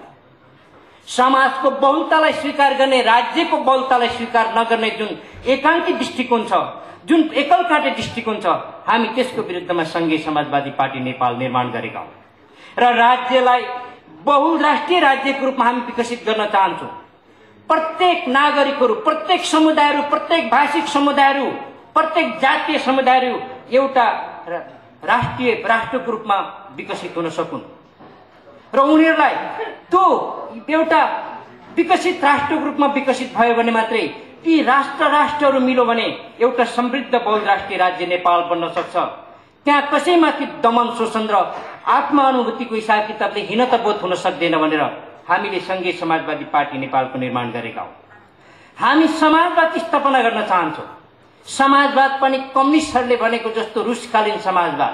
समाजको बहुलतालाई स्वीकार गर्ने, राज्यको बहुलतालाई स्वीकार नगर्ने जुन एकाङ्की दृष्टिकोण छ, जुन एकल काटे दृष्टिकोण छ, हामी त्यसको विरुद्धमा संघीय समाजवादी पार्टी नेपाल निर्माण गरेका हौं र राज्यलाई बहुल राष्ट्रिय राज्यको रूपमा हामी विकसित गर्न चाहन्छौँ। प्रत्येक नागरिकहरू, प्रत्येक समुदायहरू, प्रत्येक भाषिक समुदायहरू, प्रत्येक जातीय समुदायहरू एउटा राष्ट्रिय राष्ट्रको रूपमा विकसित हुन सकुन् र उनीहरूलाई त्यो एउटा विकसित राष्ट्रको रूपमा विकसित भयो भने मात्रै ती राष्ट्र राष्ट्रहरू मिल्यो भने एउटा समृद्ध बहुल राष्ट्रिय राज्य नेपाल बन्न सक्छ। त्यहाँ कसैमाथि दमन शोषण र आत्मानुभूतिको हिसाब किताबले हीनता बोध हुन सक्दैन भनेर हामीले संघीय समाजवादी पार्टी नेपालको निर्माण गरेका हौं। हामी समाजवाद स्थापना गर्न चाहन्छौँ। समाजवाद पनि कम्युनिस्टहरूले भनेको जस्तो रुसकालीन समाजवाद,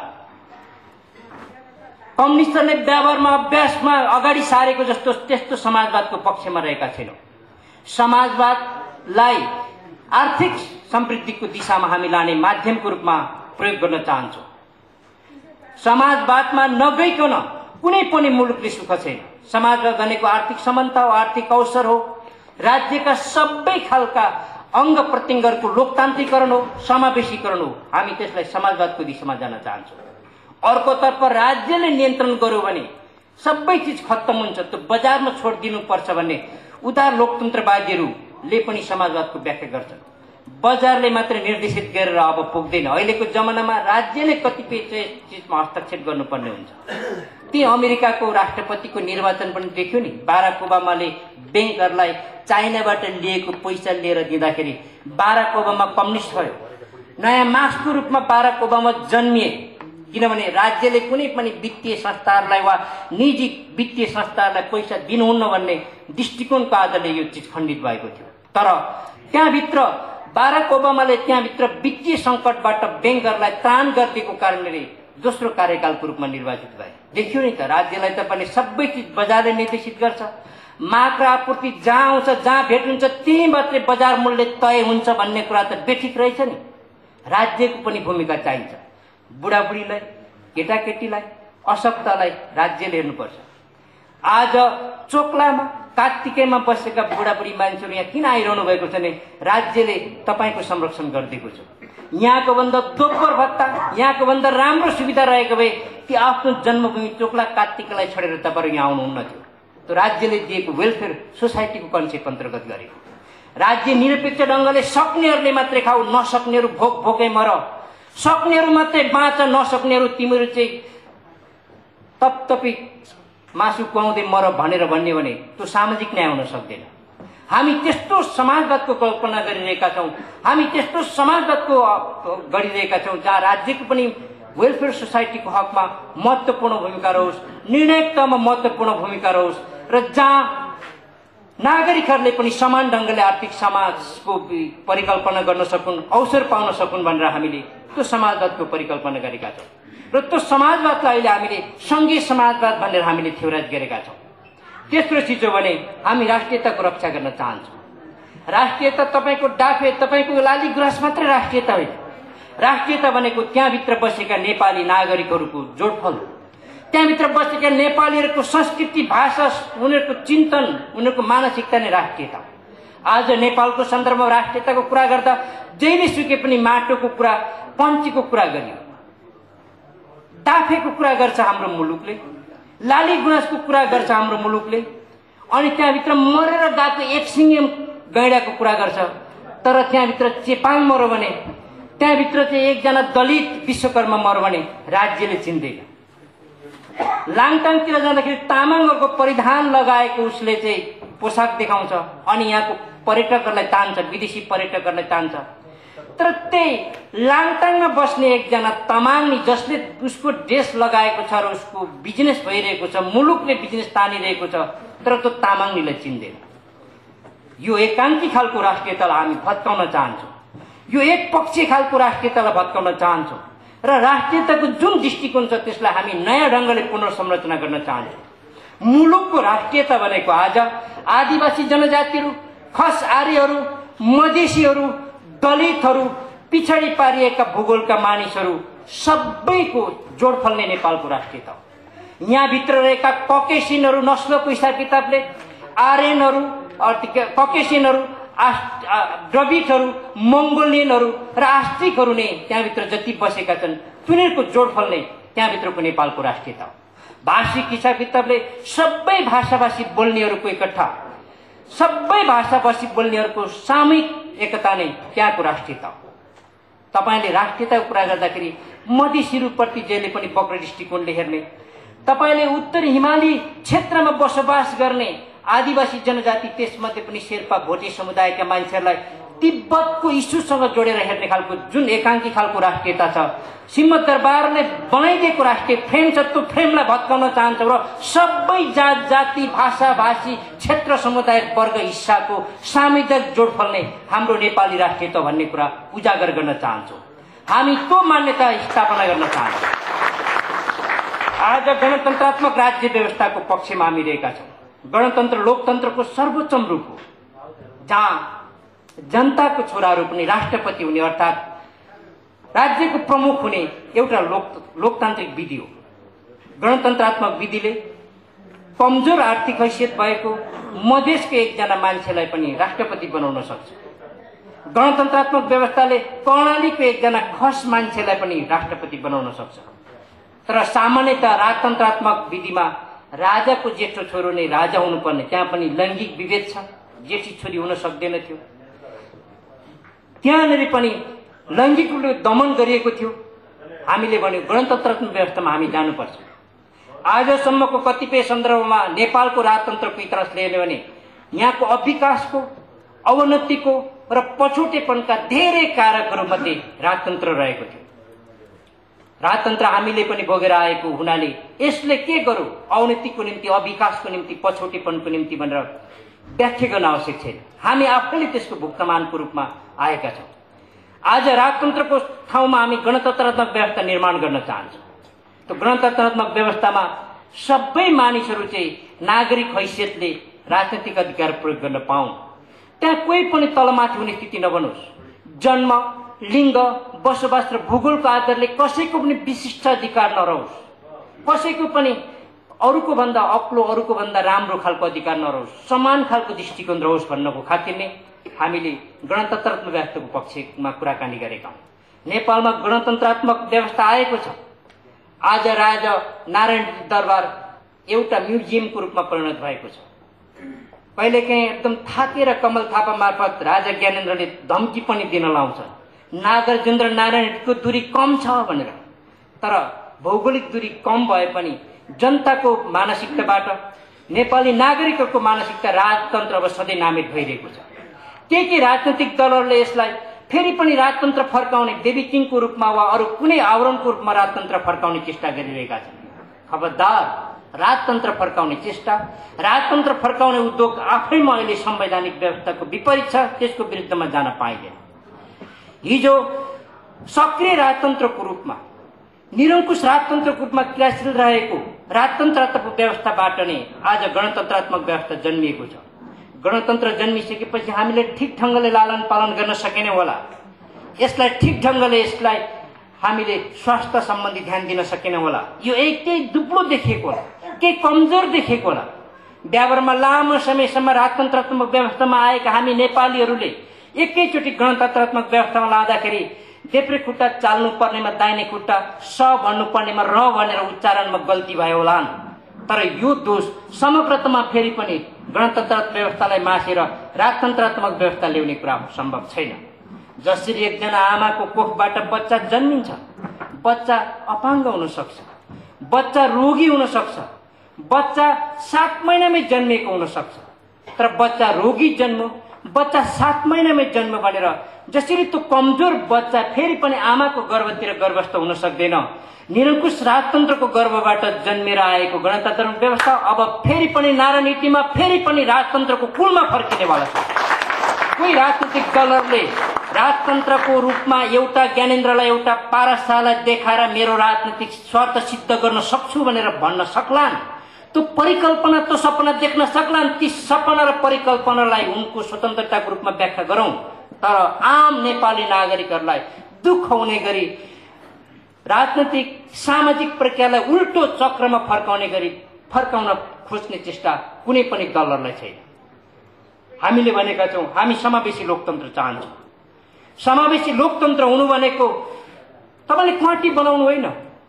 कम्युनिस्टहरूले व्यवहारमा अभ्यासमा अगाडि सारेको जस्तो त्यस्तो समाजवादको पक्षमा रहेका छैनौँ। समाजवादलाई आर्थिक समृद्धिको दिशामा हामी लाने माध्यमको रूपमा प्रयोग गर्न चाहन्छौँ। समाजवादमा नगइकन कुनै पनि मुलुकले सुख छैन। समाजवाद भनेको आर्थिक समानता हो, आर्थिक अवसर हो, राज्यका सबै खालका अंग प्रत्यङ्गहरूको लोकतान्त्रिकरण हो, समावेशीकरण हो। हामी त्यसलाई समाजवादको दिशामा जान चाहन्छौँ। अर्कोतर्फ राज्यले नियन्त्रण गर्यो भने सबै चिज खत्तम हुन्छ, त्यो बजारमा छोडिदिनु पर्छ भन्ने उदार लोकतन्त्रवादीहरूले पनि समाजवादको व्याख्या गर्छन्। बजारले मात्र निर्देशित गरेर अब पुग्दैन। अहिलेको जमानामा राज्यले कतिपय चिजमा हस्तक्षेप गर्नुपर्ने हुन्छ। ती अमेरिकाको राष्ट्रपतिको निर्वाचन पनि देख्यो नि, बाराक ओबामाले ब्याङ्कहरूलाई चाइनाबाट लिएको पैसा लिएर दिँदाखेरि बाराक ओबामा कम्युनिस्ट भयो। नयाँ मार्क्सको रूपमा बाराक ओबामा जन्मिए, किनभने राज्यले कुनै पनि वित्तीय संस्थाहरूलाई वा निजी वित्तीय संस्थाहरूलाई पैसा दिनुहुन्न भन्ने दृष्टिकोणको आधारले यो चिज खण्डित भएको थियो। तर त्यहाँभित्र बाराक ओबामाले त्यहाँभित्र वित्तीय सङ्कटबाट ब्याङ्कहरूलाई त्राण गरिदिएको कारणले दोस्रो कार्यकालको रूपमा निर्वाचित भए। देखियो नि त, राज्यलाई तपाईँले सबै चिज बजारले निर्देशित गर्छ। माग र आपूर्ति जहाँ आउँछ, जहाँ भेट हुन्छ, त्यही मात्रै बजार मूल्य तय हुन्छ भन्ने कुरा त बेठिक रहेछ नि। राज्यको पनि भूमिका चाहिन्छ। बुढाबुढीलाई, केटाकेटीलाई, अशक्तलाई राज्यले हेर्नुपर्छ। आज चोक्लामा कात्तिकैमा बसेका बुढाबुढी मान्छेहरू यहाँ किन आइरहनु भएको छ भने राज्यले तपाईँको संरक्षण गरिदिएको छ। यहाँको भन्दा दोब्बर भत्ता, यहाँको भन्दा राम्रो सुविधा रहेको भए ती आफ्नो जन्मभूमि चोक्ला कात्तिकलाई छोडेर तपाईँहरू यहाँ आउनुहुन्न थियो। त्यो राज्यले दिएको वेलफेयर सोसाइटीको कन्सेप्ट अन्तर्गत गरेको। राज्य निरपेक्ष ढङ्गले सक्नेहरूले मात्रै खाऊ, नसक्नेहरू भोक भोकै मर, सक्नेहरू मात्रै बाँच, नसक्नेहरू तिमीहरू चाहिँ तपतपी मासु कुहाउँदै मर भनेर भन्ने भने त्यो सामाजिक न्याय हुन सक्दैन। हामी त्यस्तो समाजवादको कल्पना गरिरहेका छौँ, हामी त्यस्तो समाजवादको गरिरहेका छौँ जहाँ राज्यको पनि वेलफेयर सोसाइटीको हकमा महत्त्वपूर्ण भूमिका रहोस्, निर्णायकतामा महत्त्वपूर्ण भूमिका रहोस् र जहाँ नागरिकहरूले पनि समान ढङ्गले आर्थिक समाजको परिकल्पना गर्न सकुन्, अवसर पाउन सकुन् भनेर हामीले त्यो समाजवादको परिकल्पना गरेका छौँ र त्यो समाजवादलाई अहिले हामीले सङ्घीय समाजवाद भनेर हामीले थ्योराइज गरेका छौँ। तेस्रो चिज हो भने हामी राष्ट्रियताको रक्षा गर्न चाहन्छौँ। राष्ट्रियता तपाईँको डाफे, तपाईँको लाली गुराँस मात्रै राष्ट्रियता होइन। राष्ट्रियता भनेको त्यहाँभित्र बसेका नेपाली नागरिकहरूको जोडफल हो। त्यहाँभित्र बसेका नेपालीहरूको संस्कृति, भाषा, उनीहरूको चिन्तन, उनीहरूको मानसिकता नै राष्ट्रियता हो। आज नेपालको सन्दर्भमा राष्ट्रियताको कुरा गर्दा जहिले सुके पनि माटोको कुरा, पञ्चीको कुरा गरियो, डाफेको कुरा गर्छ हाम्रो मुलुकले, लाली गुराँसको कुरा गर्छ हाम्रो मुलुकले, अनि त्यहाँभित्र मरेर गएको एक सिङ्गे गैँडाको कुरा गर्छ। तर त्यहाँभित्र चेपाङ मर्यो भने, त्यहाँभित्र चाहिँ एकजना दलित विश्वकर्मा मर्यो भने राज्यले चिन्दैन। लाङटाङतिर जाँदाखेरि तामाङहरूको परिधान लगाएको उसले चाहिँ पोसाक देखाउँछ अनि यहाँको पर्यटकहरूलाई तान्छ, विदेशी पर्यटकहरूलाई तान्छ। तर त्यही लाङटाङमा बस्ने एकजना तामाङनी जसले उसको ड्रेस लगाएको छ र उसको बिजनेस भइरहेको छ, मुलुकले बिजनेस तानिरहेको छ, तर त्यो तामाङनीलाई चिन्दैन। यो एकाङ्की खालको राष्ट्रियतालाई हामी भत्काउन चाहन्छौँ। यो एक पक्षीय खालको राष्ट्रियतालाई भत्काउन चाहन्छौँ र राष्ट्रियताको जुन दृष्टिकोण छ त्यसलाई हामी नयाँ ढङ्गले पुनर्संरचना गर्न चाहन्छौँ। मुलुकको राष्ट्रियता भनेको आज आदिवासी जनजातिहरू, खस आर्यहरू, मधेसीहरू, दलितहरू, पिछडी पारिएका भूगोलका मानिसहरू सबैको जोडफल नै नेपालको राष्ट्रियता हो। यहाँभित्र रहेका ककेसिनहरू नस्लको हिसाब किताबले आर्यनहरू, ककेसिनहरू, द्रविडहरू, मङ्गोलियनहरू र आस्ट्रिकहरू नै त्यहाँभित्र जति बसेका छन् तिनीहरूको जोडफल नै त्यहाँभित्रको नेपालको राष्ट्रियता हो। भाषिक हिसाब किताबले सबै भाषाभाषी बोल्नेहरूको एकट्ठा, सबै भाषाभाषी बोल्नेहरूको सामूहिक एकता नै त्यहाँको राष्ट्रियता हो। तपाईँले राष्ट्रियताको कुरा गर्दाखेरि मधेसीहरूप्रति जहिले पनि वक्र दृष्टिकोणले हेर्ने, तपाईँले उत्तरी हिमाली क्षेत्रमा बसोबास गर्ने आदिवासी जनजाति, त्यसमध्ये पनि शेर्पा भोटे समुदायका मान्छेहरूलाई तिब्बतको इस्युसँग जोडेर हेर्ने खालको जुन एकाङ्की खालको राष्ट्रियता छ, सिंहदरबारले बनाइदिएको राष्ट्रिय फ्रेम छ, त्यो फ्रेमलाई भत्काउन चाहन्छौँ र सबै जात जाति, भाषा भाषी, क्षेत्र, समुदाय, वर्ग, हिस्साको सामुदायिक जोडफल नै हाम्रो नेपाली राष्ट्रियता भन्ने कुरा उजागर गर्न चाहन्छौँ। हामी त्यो मान्यता स्थापना गर्न चाहन्छौँ। आज गणतन्त्रात्मक राज्य व्यवस्थाको पक्षमा हामी रहेका छौँ। गणतन्त्र लोकतन्त्रको सर्वोच्चम रूप हो जहाँ जनताको छोराहरू पनि राष्ट्रपति हुने अर्थात् राज्यको प्रमुख हुने एउटा लोक लोकतान्त्रिक विधि हो। गणतन्त्रात्मक विधिले कमजोर आर्थिक हैसियत भएको मधेसको एकजना मान्छेलाई पनि राष्ट्रपति बनाउन सक्छ। गणतन्त्रात्मक व्यवस्थाले कर्णालीको एकजना खस मान्छेलाई पनि राष्ट्रपति बनाउन सक्छ। तर सामान्यतः राजतन्त्रात्मक विधिमा राजाको जेठो छोरो नै राजा हुनुपर्ने, त्यहाँ पनि लैङ्गिक विभेद छ, जेठी छोरी हुन सक्दैन थियो। त्यहाँनिर पनि लैङ्गिक रूपले दमन गरिएको थियो। हामीले भन्यो गणतन्त्रात्मक व्यवस्थामा हामी जानुपर्छ। आजसम्मको कतिपय सन्दर्भमा नेपालको राजतन्त्रको इतिहास हेर्ने भने यहाँको अविकासको, अवनतिको र पछौटेपनका धेरै कारकहरूमध्ये राजतन्त्र रहेको थियो। राजतन्त्र हामीले पनि भोगेर आएको हुनाले यसले के गरौँ, अवनतिको निम्ति, अविकासको निम्ति, पछौटेपनको निम्ति भनेर व्याख्या गर्न आवश्यक छैन। हामी आफैले त्यसको भुक्तमानको रूपमा आएका छौँ। आज राजतन्त्रको ठाउँमा हामी गणतन्त्रात्मक व्यवस्था निर्माण गर्न चाहन्छौँ। त्यो गणतन्त्रात्मक व्यवस्थामा सबै मानिसहरू चाहिँ नागरिक हैसियतले राजनैतिक अधिकार प्रयोग गर्न पाउन्। त्यहाँ कोही पनि तलमाथि हुने स्थिति नबनोस्। जन्म, लिङ्ग, बसोबास र भूगोलको आधारले कसैको पनि विशिष्ट अधिकार नरहोस्, कसैको पनि अरूको भन्दा अग्लो, अरूको भन्दा राम्रो खालको अधिकार नरहोस्, समान खालको दृष्टिकोण रहोस् भन्नको खातिर नै हामीले गणतन्त्रात्मक व्यवस्थाको पक्षमा कुराकानी गरेका हौँ। नेपालमा गणतन्त्रात्मक व्यवस्था आएको छ। आज राजा नारायण दरबार एउटा म्युजियमको रूपमा परिणत भएको छ। कहिलेकाहीँ एकदम थाकेर कमल थापा मार्फत राजा ज्ञानेन्द्रले धम्की पनि दिन लाउँछ, नागार्जुन र नारायणको दूरी कम छ भनेर। तर भौगोलिक दूरी कम भए पनि जनताको मानसिकताबाट नेपाली नागरिकहरूको मानसिकता राजतन्त्र अब सधैँ नामित भइरहेको छ। के के राजनैतिक दलहरूले यसलाई फेरि पनि राजतन्त्र फर्काउने बेबी किङको रूपमा वा अरू कुनै आवरणको रूपमा राजतन्त्र फर्काउने चेष्टा गरिरहेका छन्। खबरदार, राजतन्त्र फर्काउने चेष्टा, राजतन्त्र फर्काउने उद्योग आफैमा अहिले संवैधानिक व्यवस्थाको विपरीत छ, त्यसको विरुद्धमा जान पाइँदैन। हिजो सक्रिय राजतन्त्रको रूपमा, निरङ्कुश राजतन्त्रको रूपमा क्रियाशील रहेको राजतन्त्रात्मक व्यवस्थाबाट नै आज गणतन्त्रात्मक व्यवस्था जन्मिएको छ। गणतन्त्र जन्मिसकेपछि हामीले ठिक ढङ्गले लालन पालन गर्न सकेनौँ होला, यसलाई ठिक ढङ्गले यसलाई हामीले स्वास्थ्य सम्बन्धी ध्यान दिन सकेनौँ होला। यो एक केही दुब्लो देखिएको होला, केही कमजोर देखिएको होला। व्यावहारमा लामो समयसम्म राजतन्त्रात्मक व्यवस्थामा आएका हामी नेपालीहरूले एकैचोटि गणतन्त्रात्मक व्यवस्थामा लाँदाखेरि देब्रे खुट्टा चाल्नु पर्नेमा दाहिने खुट्टा, स भन्नु पर्नेमा र भनेर उच्चारणमा गल्ती भयो होला। तर यो दोष समग्रतामा फेरि पनि गणतन्त्रात्मक व्यवस्थालाई मासेर राजतन्त्रात्मक व्यवस्था ल्याउने कुरा सम्भव छैन। जसरी एकजना आमाको कोखबाट बच्चा जन्मिन्छ, बच्चा अपाङ्ग हुन सक्छ, बच्चा रोगी हुन सक्छ, बच्चा सात महिनामै जन्मिएको हुन सक्छ। तर बच्चा रोगी जन्म, बच्चा सात महिनामै जन्म भनेर जसरी त्यो कमजोर बच्चा फेरि पनि आमाको गर्भतिर गर्भस्थ हुन सक्दैन, निरङ्कुश राजतन्त्रको गर्भबाट जन्मेर आएको गणतन्त्र व्यवस्था अब फेरि पनि नारानीतिमा फेरि पनि राजतन्त्रको कुलमा फर्किनेवाला छ। कोही राजनीतिक दलहरूले राजतन्त्रको रूपमा एउटा ज्ञानेन्द्रलाई एउटा पारसालाई देखाएर मेरो राजनीतिक स्वार्थ सिद्ध गर्न सक्छु भनेर भन्न सक्लान्। त्यो परिकल्पना, त्यो सपना देख्न सक्लान्। ती सपना र परिकल्पनालाई उनको स्वतन्त्रताको रूपमा व्याख्या गरौँ, तर आम नेपाली नागरिकहरूलाई दुःख हुने गरी राजनैतिक सामाजिक प्रक्रियालाई उल्टो चक्रमा फर्काउने गरी फर्काउन खोज्ने चेष्टा कुनै पनि दलहरूलाई छैन। हामीले भनेका छौँ हामी समावेशी लोकतन्त्र चाहन्छौँ। समावेशी लोकतन्त्र हुनु भनेको तपाईँले क्वाटी बनाउनु होइन।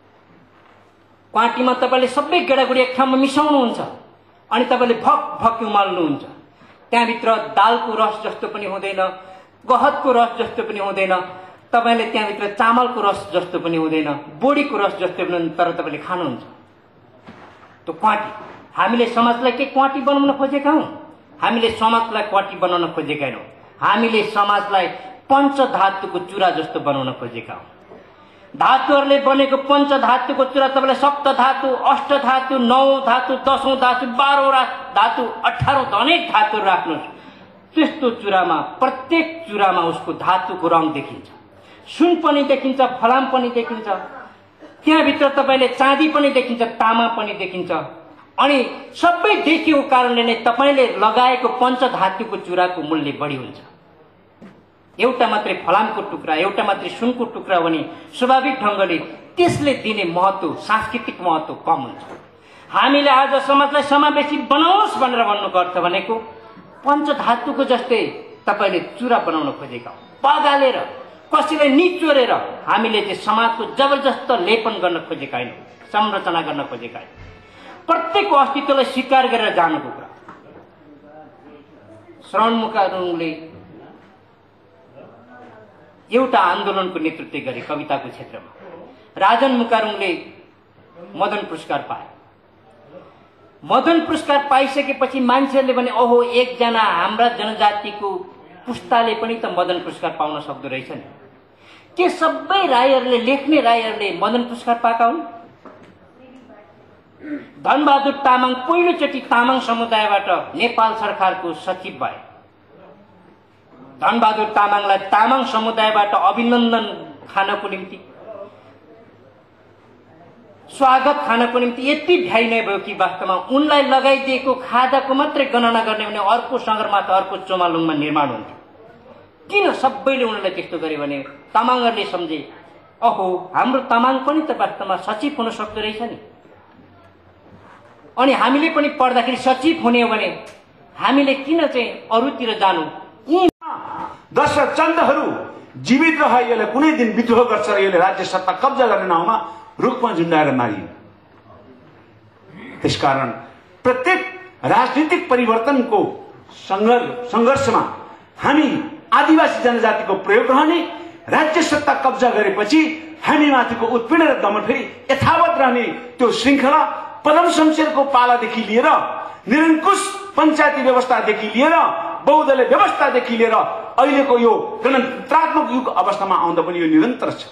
क्वाटीमा तपाईँले सबै गेडागुडी एक ठाउँमा मिसाउनुहुन्छ अनि तपाईँले भक भक उमाल्नुहुन्छ। त्यहाँभित्र दालको रस जस्तो पनि हुँदैन, गहतको रस जस्तो पनि हुँदैन, तपाईँले त्यहाँभित्र चामलको रस जस्तो पनि हुँदैन, बोडीको रस जस्तो पनि, तर तपाईँले खानुहुन्छ त्यो क्वाटी। हामीले समाजलाई के क्वाटी बनाउन खोजेका हौँ? हामीले समाजलाई क्वाटी बनाउन खोजेका होइनौँ। हामीले समाजलाई पञ्चधातुको चुरा जस्तो बनाउन खोजेका हौँ। धातुहरूले बनेको पञ्चधातुको चुरा तपाईँलाई सप्त धातु, अष्ट धातु, नौ धातु, दसौँ धातु, बाह्रौँ धातु, अठारौँ अनेक धातुहरू राख्नुहोस्, त्यस्तो चुरामा प्रत्येक चुरामा उसको धातुको रङ देखिन्छ, सुन पनि देखिन्छ, फलाम पनि देखिन्छ, त्यहाँभित्र तपाईँले चाँदी पनि देखिन्छ, तामा पनि देखिन्छ। अनि सबै देखिएको कारणले नै तपाईँले लगाएको पञ्चधातुको चुराको मूल्य बढी हुन्छ। एउटा मात्रै फलामको टुक्रा, एउटा मात्रै सुनको टुक्रा भने स्वाभाविक ढङ्गले त्यसले दिने महत्त्व, सांस्कृतिक महत्त्व कम हुन्छ। हामीले आज समाजलाई समावेशी बनाओस् भनेर भन्नुको अर्थ भनेको पञ्चधातुको जस्तै तपाईँले चुरा बनाउन खोजेका हो। पगालेर कसैलाई निचोरेर हामीले चाहिँ समाजको जबरजस्त लेपन गर्न खोजेका होइनौँ, संरचना गर्न खोजेका होइनौँ। प्रत्येक अस्तित्वलाई स्वीकार गरेर जानुको कुरा। श्रवण मुकारुङले एउटा आन्दोलनको नेतृत्व गरे कविताको क्षेत्रमा। राजन मुकारुङले मदन पुरस्कार पाए। मदन पुरस्कार पाइसकेपछि मान्छेहरूले भने ओहो एकजना हाम्रा जनजातिको पुस्ताले पनि त मदन पुरस्कार पाउन सक्दो रहेछ नि। के सबै राईहरूले, लेख्ने राईहरूले मदन पुरस्कार पाएका हुन्? धनबहादुर तामाङ पहिलोचोटि तामाङ समुदायबाट नेपाल सरकारको सचिव भए। धनबहादुर तामाङलाई तामाङ समुदायबाट अभिनन्दन खानको निम्ति, स्वागत खानको निम्ति यति भ्याइ नै भयो कि वास्तवमा उनलाई लगाइदिएको खाजाको मात्रै गणना गर्ने भने अर्को सगरमाथा, अर्को चोमालुङमा निर्माण हुन्थ्यो। किन सबैले उनलाई त्यस्तो गरे भने तामाङहरूले सम्झे अहो हाम्रो तामाङ पनि त वास्तवमा सचिव हुन सक्दो रहेछ नि, अनि हामीले पनि पढ्दाखेरि सचिव हुने हो भने हामीले किन चाहिँ अरूतिर जानु? दशरथ चन्दहरू जीवित रह यसले कुनै दिन विद्रोह गर्छ र यसले राज्य सत्ता कब्जा गर्ने नाउँमा रुखमा झुन्डाएर मारियो। त्यसकारण प्रत्येक राजनीतिक परिवर्तनको सङ्घर्षमा हामी आदिवासी जनजातिको प्रयोग रहने, राज्य सत्ता कब्जा गरेपछि हामी माथिको उत्पीडन र दमन फेरि यथावत रहने त्यो श्रृङ्खला पदम शमशेरको पालादेखि लिएर निरङ्कुश पञ्चायती व्यवस्थादेखि लिएर बहुदलीय व्यवस्थादेखि लिएर अहिलेको यो गणतन्त्रात्मक युग अवस्थामा आउँदा पनि यो निरन्तर छ।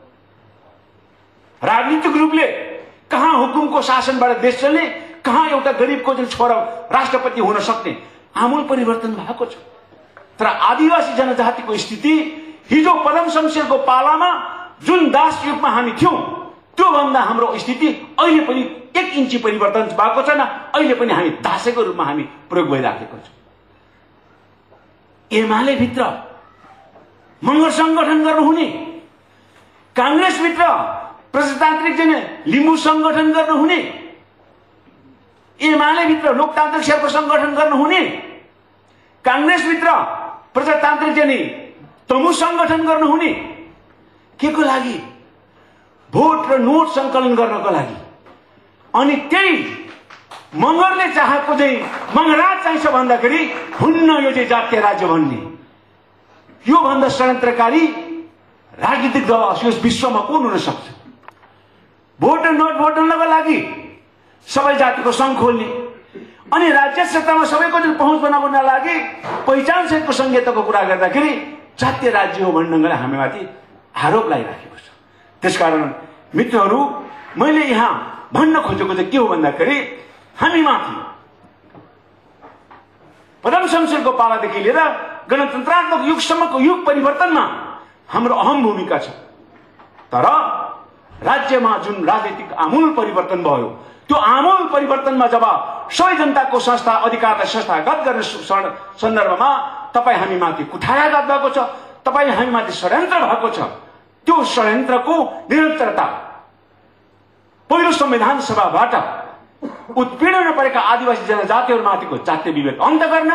राजनीतिक रूपले कहाँ हुकुमको शासनबाट देश चल्ने, कहाँ एउटा गरिबको जुन छोरा राष्ट्रपति हुन सक्ने आमूल परिवर्तन भएको छ। तर आदिवासी जनजातिको स्थिति हिजो पदम शमशेरको पालामा जुन दास युगमा हामी थियौं त्यो भन्दा हाम्रो स्थिति अहिले पनि एक इन्ची परिवर्तन भएको छैन। अहिले पनि हामी दासको रूपमा हामी प्रयोग भइराखेको छौं। एमाले भित्र मगर संगठन गर्नुहुने, कांग्रेस भित्र प्रजातान्त्रिक जन लिम्बू संगठन गर्नुहुने, एमाले भित्र लोकतान्त्रिक शेर्पा संगठन गर्नुहुने, कांग्रेस भित्र प्रजातान्त्रिक जन तमु संगठन गर्नुहुने, के को लागि? भोट र नोट संकलन गर्नको लागि। अनि त्यही मगरले चाहेको चाहिँ मगराज चाहिन्छ भन्दाखेरि हुन्न यो चाहिँ जातीय राज्य भन्ने। यो भन्दा षड्यन्त्रकारी राजनीतिक दल यस विश्वमा कुन हुन सक्छ? भोट र नोट भोट्नको लागि सबै जातिको संघ खोल्ने अनि राज्य सत्तामा सबैको जुन पहुँच बनाउन लागि पहिचान सहितको संहिताको कुरा गर्दाखेरि जातीय राज्य हो भन्नलाई हामीमाथि आरोप लगाइराखेको छ। त्यसकारण मित्रहरू, मैले यहाँ भन्न खोजेको चाहिँ के हो भन्दाखेरि हामीमाथि पदम शमशेरको पालादेखि लिएर गणतन्त्रात्मक युगसम्मको युग परिवर्तनमा हाम्रो अहम भूमिका छ। तर राज्यमा जुन राजनीतिक आमूल परिवर्तन भयो त्यो आमूल परिवर्तनमा जब सबै जनताको संस्था अधिकारलाई संस्थागत गर्ने सन्दर्भमा तपाईँ हामीमाथि कुठाराघात भएको छ, तपाईँ हामीमाथि षड्यन्त्र भएको छ। त्यो षड्यन्त्रको निरन्तरता पहिलो संविधान सभाबाट उत्पीडन परेका आदिवासी जनजातिहरूमाथिको जातीय विभेद अन्त गर्न,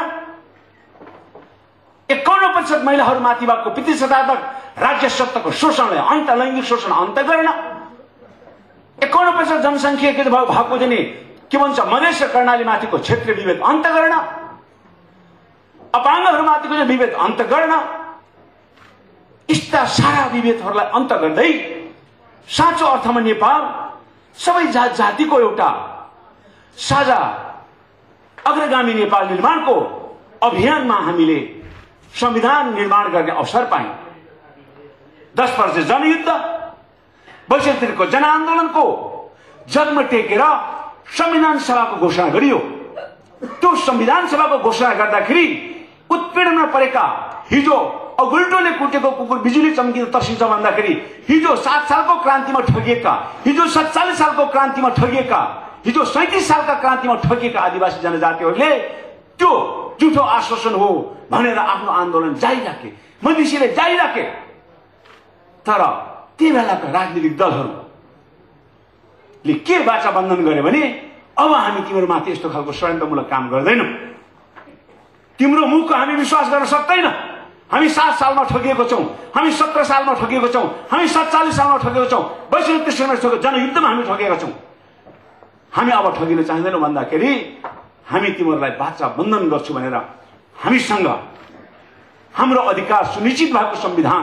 एकाउन्न प्रतिशत महिलाहरूमाथि भएको प्रतिशतात्मक राज्य सत्ताको शोषणलाई अन्त, लैङ्गिक शोषण अन्त गर्न, एकाउन्न प्रतिशत जनसङ्ख्या भएको चाहिँ के भन्छ मधेस र कर्णाली माथिको क्षेत्रीय विभेद अन्त गर्न, अपाङ्गहरूमाथिको चाहिँ विभेद अन्त गर्न, यस्ता सारा विभेदहरूलाई अन्त गर्दै साँचो अर्थमा नेपाल सबै जात जातिको एउटा साझा अग्रगामी नेपाल निर्माणको अभियानमा हामीले संविधान निर्माण गर्ने अवसर पायौं। दस वर्ष जनयुद्ध, बैसठीको जनआन्दोलनको जन्म टेकेर संविधान सभाको घोषणा गरियो। त्यो संविधान सभाको घोषणा गर्दाखेरि उत्पीडनमा परेका, हिजो अगुल्टोले कुटेको कुकुर बिजुली चम्किँदा तर्सिन्छ भन्दाखेरि हिजो सात सालको क्रान्तिमा ठगिएका, हिजो सत्तालिस सालको क्रान्तिमा ठगिएका, हिजो सैंतीस सालका क्रान्तिमा ठगिएका आदिवासी जनजातिहरूले त्यो झुठो आश्वासन हो भनेर आफ्नो आन्दोलन जारी राखे, मधेसीले जारी राखे। तर त्यही बेलाका राजनीतिक दलहरूले के वाचा बन्धन गरे भने अब हामी तिमीहरूमाथि यस्तो खालको षड्यन्त्रमूलक काम गर्दैनौँ, तिम्रो मुखको हामी विश्वास गर्न सक्दैन, हामी सात सालमा ठगिएको छौं, हामी सत्र सालमा ठगिएको छौं, हामी सत्तालिस सालमा ठगिएको छौं, बैसठी त्रिसठीमा ठगेको जनयुद्धमा हामी ठगेका छौं, हामी अब ठगिन चाहँदैनौँ भन्दाखेरि हामी तिमीहरूलाई वाचा बन्धन गर्छु भनेर हामीसँग हाम्रो अधिकार सुनिश्चित भएको संविधान,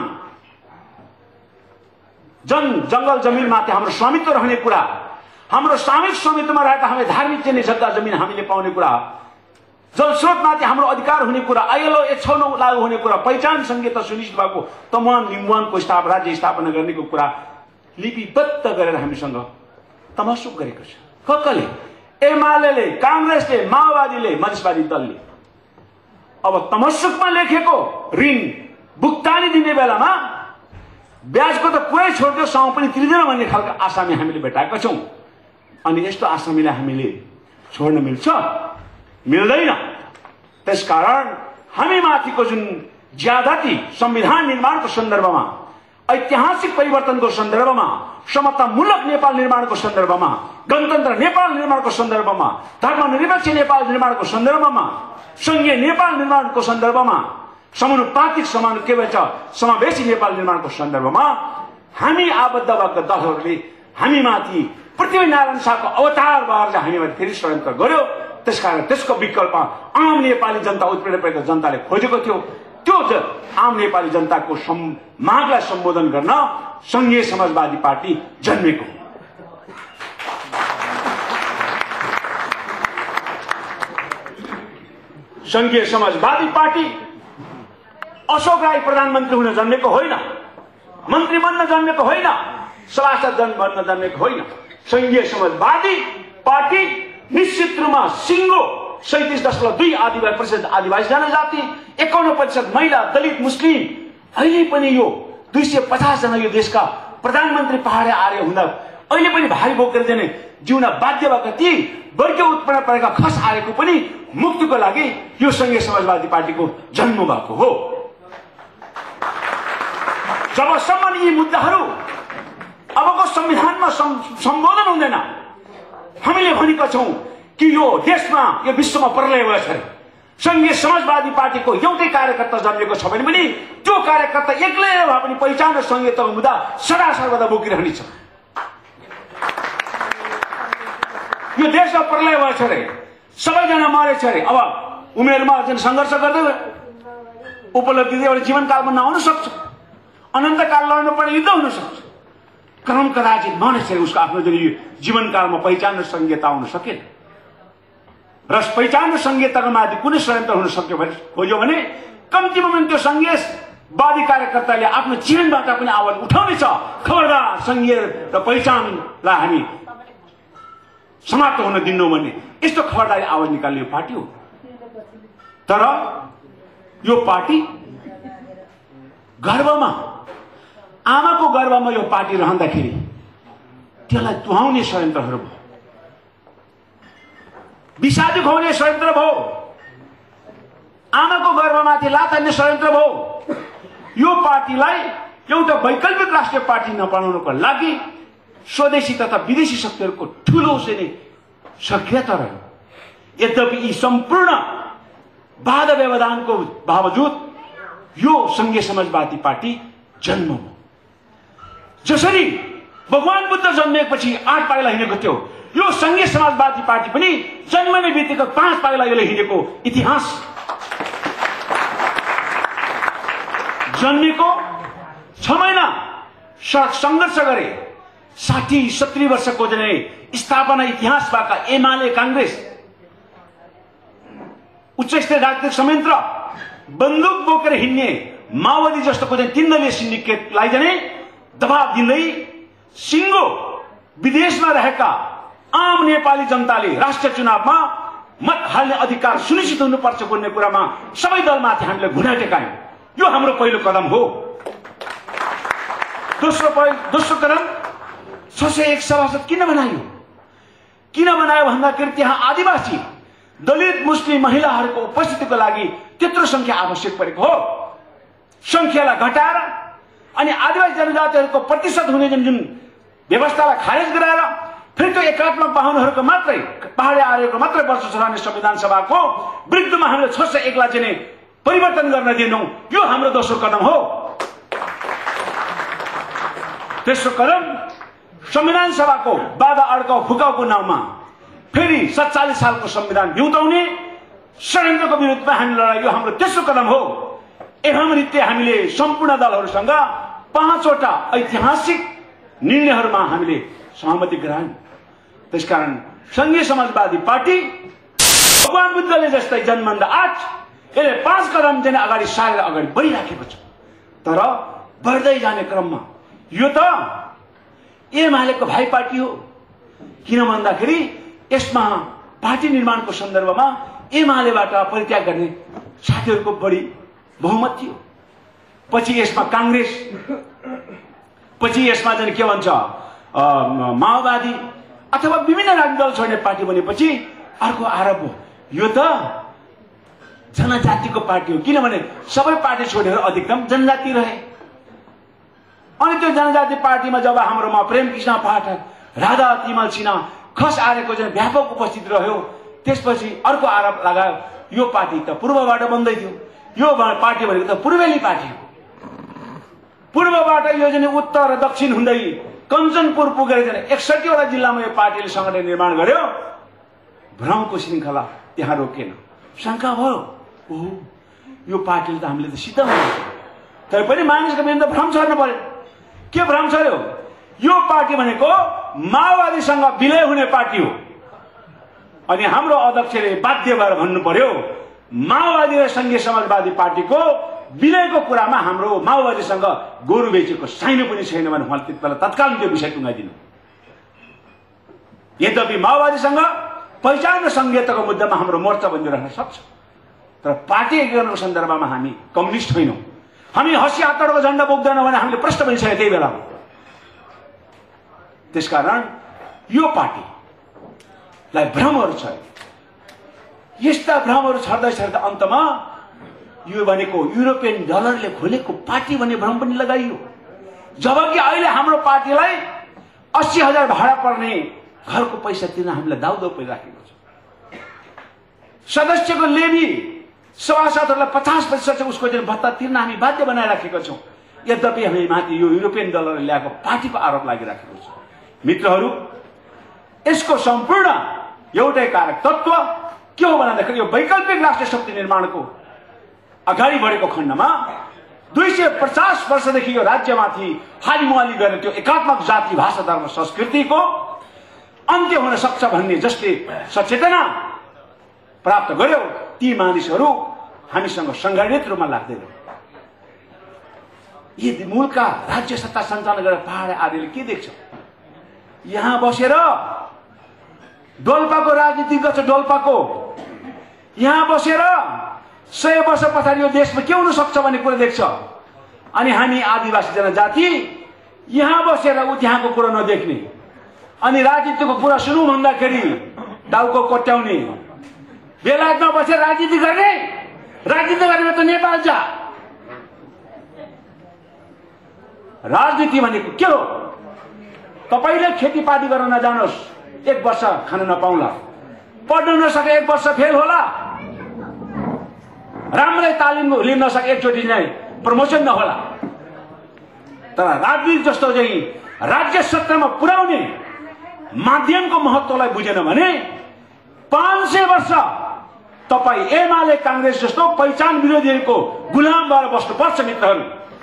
जन जंगल जमिनमाथि हाम्रो स्वामित्व रहने कुरा, हाम्रो सामूहिक स्वामित्वमा रहेका हामी धार्मिक चाहिँ जग्गा जमिन हामीले पाउने कुरा, जलस्रोतमाथि हाम्रो अधिकार हुने कुरा, आइएलओ एक सौ नौ लागू हुने कुरा, पहिचान संहिता सुनिश्चित भएको तमुवान लिम्बुवानको स्थापना राज्य स्थापना गर्नेको कुरा लिपिबद्ध गरेर हामीसँग तमसुक गरेको छ। कसले? एमाले, कांग्रेसले, माओवादीले, मधेसवादी दलले। अब तमसुकमा लेखेको ऋण भुक्तानी दिने बेलामा ब्याजको त कुरै छोड्दियो, साउ पनि तिर्दैन भन्ने खालको आसामी हामीले भेटाएका छौं। अनि यस्तो आसामीलाई हामीले छोड्न मिल्छ? मिल्दैन। त्यसकारण हामी माथिको जुन ज्यादती संविधान निर्माणको सन्दर्भमा, ऐतिहासिक परिवर्तनको सन्दर्भमा, समतामूलक नेपाल निर्माणको सन्दर्भमा, गणतन्त्र नेपाल निर्माणको सन्दर्भमा, धर्मनिरपेक्ष नेपाल निर्माणको सन्दर्भमा, संघीय नेपाल निर्माणको सन्दर्भमा, समानुपातिक समान के भन्छ समावेशी नेपाल निर्माणको सन्दर्भमा हामी आबद्ध भएका दलहरूले हामीमाथि पृथ्वीनारायण शाहको अवतार भएर हामीमाथि फेरि षड्यन्त्र गर्यो। त्यसकारण त्यसको विकल्प आम नेपाली जनता, उत्पीडन परेको जनताले खोजेको थियो। त्यो आम नेपाली जनताको मागलाई सम्बोधन गर्न संघीय समाजवादी पार्टी जन्मेको। संघीय समाजवादी पार्टी अशोक राई प्रधानमन्त्री हुन जन्मेको होइन, मन्त्री बन्न जन्मेको होइन, सभासद बन्न जन्मेको होइन। संघीय समाजवादी पार्टी निश्चित रूपमा सिङ्गो सैतिस दशमलव दुई आदिवासी प्रतिशत आदिवासी जनजाति, एकाउन्न प्रतिशत महिला, दलित, मुस्लिम, अहिले पनि यो दुई सय पचास जना यो देशका प्रधानमन्त्री पहाडे आर्य हुँदा अहिले पनि भारी बोकेर जाने जिउन बाध्य भएका ती वर्गीय उत्पन्न परेका खस आर्यको पनि मुक्तिको लागि यो संघीय समाजवादी पार्टीको जन्म भएको हो। जबसम्म यी मुद्दाहरू अबको संविधानमा सम्बोधन हुँदैन, हामीले भनेका छौं कि यो देशमा यो विश्वमा प्रलय भएको छ। संघीय समाजवादी पार्टीको एउटै कार्यकर्ता जन्मेको छ भने पनि त्यो कार्यकर्ता एक्लै भए पनि पहिचान र संहिताको मुद्दा सदा सर्वदा बोकिरहनेछ। यो देशमा प्रलय भएको छ रे, सबैजना मरेछ रे। अब उमेरमा जुन सङ्घर्ष गर्दै उपलब्धि एउटा जीवनकालमा नहुन सक्छ, अनन्तकाल लड्नु पर्ने युद्ध हुन सक्छ, क्रम कदाचित नहुनेछ उसको आफ्नो जीवनकालमा पहिचान र संहिता आउन सकेन। र पहिचान र संहिताको माथि कुनै षड्यन्त्र हुन सक्यो भने खोज्यो भने कम्तीमा पनि त्यो संघीयवादी कार्यकर्ताले आफ्नो जीवनबाट पनि आवाज उठाउनेछ। खबरदार संघीय र पहिचानलाई हामी समाप्त हुन दिन्नौँ भन्ने यस्तो खबरदारी आवाज निकाल्ने यो पार्टी हो। तर यो पार्टी गर्भमा, आमाको गर्भमा यो पार्टी रहँदाखेरि त्यसलाई तुहाउने षड्यन्त्रहरू भयो, विषादी खुवाउने षड्यन्त्र भयो, आमाको गर्भमाथि लात हान्ने षड्यन्त्र भयो। यो पार्टीलाई एउटा वैकल्पिक राष्ट्रिय पार्टी नबनाउनको लागि स्वदेशी तथा विदेशी शक्तिहरूको ठूलो चाहिँ सक्रियता रह्यो। यद्यपि यी सम्पूर्ण बाधा व्यवधानको बावजुद यो संघीय समाजवादी पार्टी जन्म हो। जसरी भगवान बुद्ध जन्मेपछि आठ पाइला हिँडेको थियो, यो संघीय समाजवादी पार्टी पनि जन्मने बित्तिकै पाँच पाइला यसले हिँडेको इतिहास। जन्मेको छ महिना संघर्ष गरे, साठी सत्तरी वर्षको जने स्थापना इतिहास भएका एमाले कांग्रेस उच्च स्तरीय राजनीतिक संयन्त्र, बन्दुक बोकेर हिँड्ने माओवादी जस्तोको चाहिँ तीन दलीय सिन्डिकेटलाई जाने दबाब दिँदै सिङ्गो विदेशमा रहेका आम नेपाली जनताले राष्ट्रिय चुनावमा मत हाल्ने अधिकार सुनिश्चित हुनुपर्छ भन्ने कुरामा सबै दलमाथि हामीले घुँडा टेकायौं। यो हाम्रो पहिलो कदम हो। दोस्रो दोस्रो कदम छ सय एक सभासद किन बनायो? किन बनायो भन्दाखेरि त्यहाँ आदिवासी, दलित, मुस्लिम महिलाहरूको उपस्थितिको लागि त्यत्रो संख्या आवश्यक परेको हो। संख्यालाई घटाएर अनि आदिवासी जनजातिहरूको प्रतिशत हुने जुन जुन व्यवस्थालाई खारेज गराएर फेरि त्यो एकात्मक बाहुनहरूको मात्रै पहाडे आर्यको मात्रै वर्ष चलाउने संविधान सभाको विरुद्धमा हामीले छ सय एकलाई चाहिँ परिवर्तन गर्न दिनौं, यो हाम्रो दोस्रो कदम हो। तेस्रो कदम संविधान सभाको बाधा अड्काउ फुकाउको नाममा फेरि सत्तालीस सालको संविधान बिउताउने षड्यन्त्रको विरुद्धमा हामी लडाई, यो हाम्रो तेस्रो कदम हो। एवं रीति हामीले सम्पूर्ण दलहरूसँग पाँचवटा ऐतिहासिक निर्णयहरूमा हामीले सहमति गरायौं। त्यसकारण संघीय समाजवादी पार्टी भगवान बुद्धले जस्तै जन्मन्दा आठ यसले पाँच कदम चाहिँ अगाडि सारेर अगाडि बढिराखेको छ। तर बढ्दै जाने क्रममा यो त एमालेको भाइ पार्टी हो। किन भन्दाखेरि यसमा पार्टी निर्माणको सन्दर्भमा एमालेबाट परित्याग गर्ने साथीहरूको बढी बहुमत थियो। पछि यसमा कांग्रेस, पछि यसमा चाहिँ के भन्छ माओवादी अथवा विभिन्न राजनीतिक दल छोड्ने पार्टी बनेपछि अर्को आरोप हो यो त जनजातिको पार्टी हो। किनभने सबै पार्टी छोडेर अधिकतम जनजाति रहे। अनि त्यो जनजाति पार्टीमा जब हाम्रोमा प्रेम कृष्ण पाठक, राधा तिमल सिन्हा, खस आर्यको चाहिँ व्यापक उपस्थिति रह्यो, त्यसपछि अर्को आरोप लगायो यो पार्टी त पूर्वबाट बन्दै थियो, यो पार्टी भनेको त पूर्वेली पार्टी हो। पूर्वबाट यो चाहिँ उत्तर र दक्षिण हुँदै कञ्चनपुर पुगेर चाहिँ एकसठीवटा जिल्लामा यो पार्टीले संगठन निर्माण गर्यो। भ्रमको श्रृङ्खला त्यहाँ रोकेन। शङ्का भयो, ओहो यो पार्टीले त हामीले त सिद्ध भयो, तैपनि मानिसको बिना त भ्रम छर्नु पर्यो। के भ्रम छर्यो? यो पार्टी भनेको माओवादीसँग विलय हुने पार्टी हो। अनि हाम्रो अध्यक्षले बाध्य भएर भन्नु पर्यो माओवादी र संघीय समाजवादी पार्टीको विलयको कुरामा हाम्रो माओवादीसँग गोरु बेचेको साइनो पनि छैन भने उहाँले त्यति बेला तत्काल त्यो विषय टुङ्गाइदिनु। यद्यपि माओवादीसँग पहिचान र संघीयताको मुद्दामा हाम्रो मोर्चा बन्दी रहन सक्छ, तर पार्टी एकीकरणको सन्दर्भमा हामी कम्युनिस्ट होइनौँ। हामी हँसी आतडको झण्डा बोक्दैनौँ भने हामीले प्रश्न बनिसक्यो त्यही बेलामा। त्यसकारण यो पार्टीलाई भ्रमहरू छ। यस्ता भ्रमहरू छर्दै छर्दा अन्तमा यो भनेको युरोपियन डलरले खोलेको पार्टी भन्ने भ्रम पनि लगाइयो। जबकि अहिले हाम्रो पार्टीलाई अस्सी हजार भाडा पर्ने घरको पैसा तिर्न हामीलाई दाउदो परिराखेको छ। सदस्यको लेबी सभासदहरूलाई पचास प्रतिशत उसको दिन भत्ता तिर्न हामी बाध्य बनाइराखेका छौँ। यद्यपि हामी माथि यो युरोपियन डलरले ल्याएको पार्टीको आरोप लागिराखेको छ। मित्रहरू, यसको सम्पूर्ण एउटै कारक तत्व के हो भन्दाखेरि यो वैकल्पिक राष्ट्रिय शक्ति निर्माणको अगाडि बढेको खण्डमा दुई सय पचास वर्षदेखि यो राज्यमाथि हालिमुहाली गर्ने त्यो एकात्मक जाति भाषा धर्म संस्कृतिको अन्त्य हुन सक्छ भन्ने जसले सचेतना प्राप्त गर्यो ती मानिसहरू हामीसँग संगठित रूपमा लाग्दैन। यदि मूलका राज्य सत्ता सञ्चालन गरेर पहाड आदिले के देख्छ? यहाँ बसेर डोल्पाको राजनीति गर्छ। डोल्पाको यहाँ बसेर सय वर्ष पछाडि यो देशमा के हुन सक्छ भन्ने कुरा देख्छ। अनि हामी आदिवासी जनजाति यहाँ बसेर उ त्यहाँको कुरा नदेख्ने अनि राजनीतिको कुरा सुनौँ भन्दाखेरि टाउको कोट्याउने, बेलायतमा बसेर राजनीति गर्ने, राजनीति गर्ने त नेपाल जा। राजनीति भनेको के हो? तपाईले खेतीपाती गर्न नजानुहोस्, एक वर्ष खान नपाउला। पढ्न नसके एक वर्ष फेल होला। राम्रै तालिम लिन नसके एकचोटि नै प्रमोसन नहोला। तर राजनीति जस्तो चाहिँ राज्य सत्तामा पुर्याउने माध्यमको महत्त्वलाई बुझेन भने पाँच सय वर्ष तपाईँ एमाले कांग्रेस जस्तो पहिचान विरोधीहरूको गुलाम भएर बस्नुपर्छ। मित्रहरू,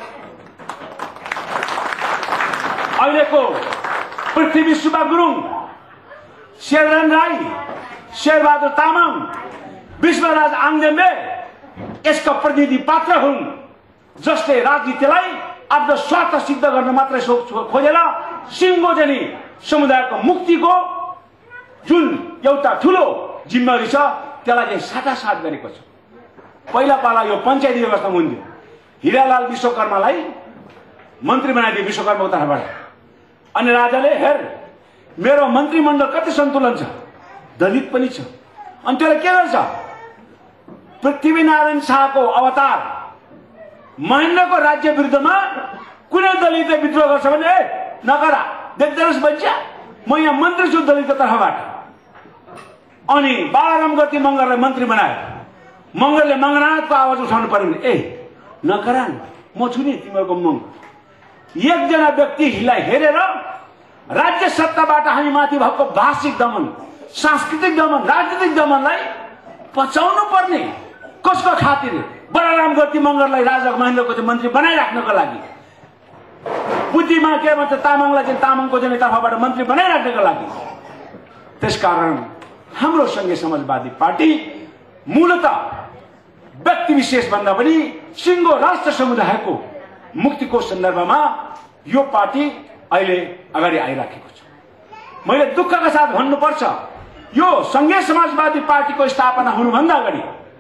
अहिलेको पृथ्वी सुब्बा गुरुङ, शेरधन राई, शेरबहादुर तामाङ, विश्वराज आङदेम्बे यसका प्रतिनिधि पात्र हुन्, जसले राजनीतिलाई आफ्नो स्वार्थ सिद्ध गर्न मात्रै खोजेर सिङ्गोजनी समुदायको मुक्तिको जुन एउटा ठुलो जिम्मेवारी छ त्यसलाई चाहिँ साटासाट गरेको छ। पहिला पाला यो पञ्चायती व्यवस्था हुन्थ्यो। हिरालाल विश्वकर्मालाई मन्त्री बनाइदियो विश्वकर्माको तर्फबाट। अनि राजाले हेर मेरो मन्त्रीमण्डल कति सन्तुलन छ, दलित पनि छ। अनि त्यसले के गर्छ? पृथ्वीनारायण शाहको अवतार महेन्द्रको राज्य विरुद्धमा कुनै दलितले विद्रोह गर्छ भने ए नगरा, देख्दैनस् बच्चा, म यहाँ मन्त्री छु दलितको तर्फबाट। अनि बालाराम गति मँगरलाई मन्त्री बनायो। मँगरले मङ्गराजको आवाज उठाउनु पर्यो भने ए नगरा, म छु नि तिमीहरूको मङ्गर। एकजना व्यक्तिलाई हेरेर राज्य सत्ताबाट हामी माथि भएको भाषिक दमन, सांस्कृतिक दमन, राजनीतिक दमनलाई पचाउनु पर्ने कसको खातिर? बलराम गति मँगरलाई राजा महेन्द्रको चाहिँ मन्त्री बनाइराख्नको लागि, बुद्धिमा के भन्छ तामाङलाई चाहिँ तामाङको चाहिँ तर्फबाट मन्त्री बनाइराख्नको लागि। त्यसकारण हाम्रो संघीय समाजवादी पार्टी मूलतः व्यक्ति विशेष भन्दा पनि सिङ्गो राष्ट्र समुदायको मुक्तिको सन्दर्भमा यो पार्टी अहिले अगाडि आइराखेको छ। मैले दुःखका साथ भन्नुपर्छ, यो संघीय समाजवादी पार्टीको स्थापना हुनुभन्दा अगाडि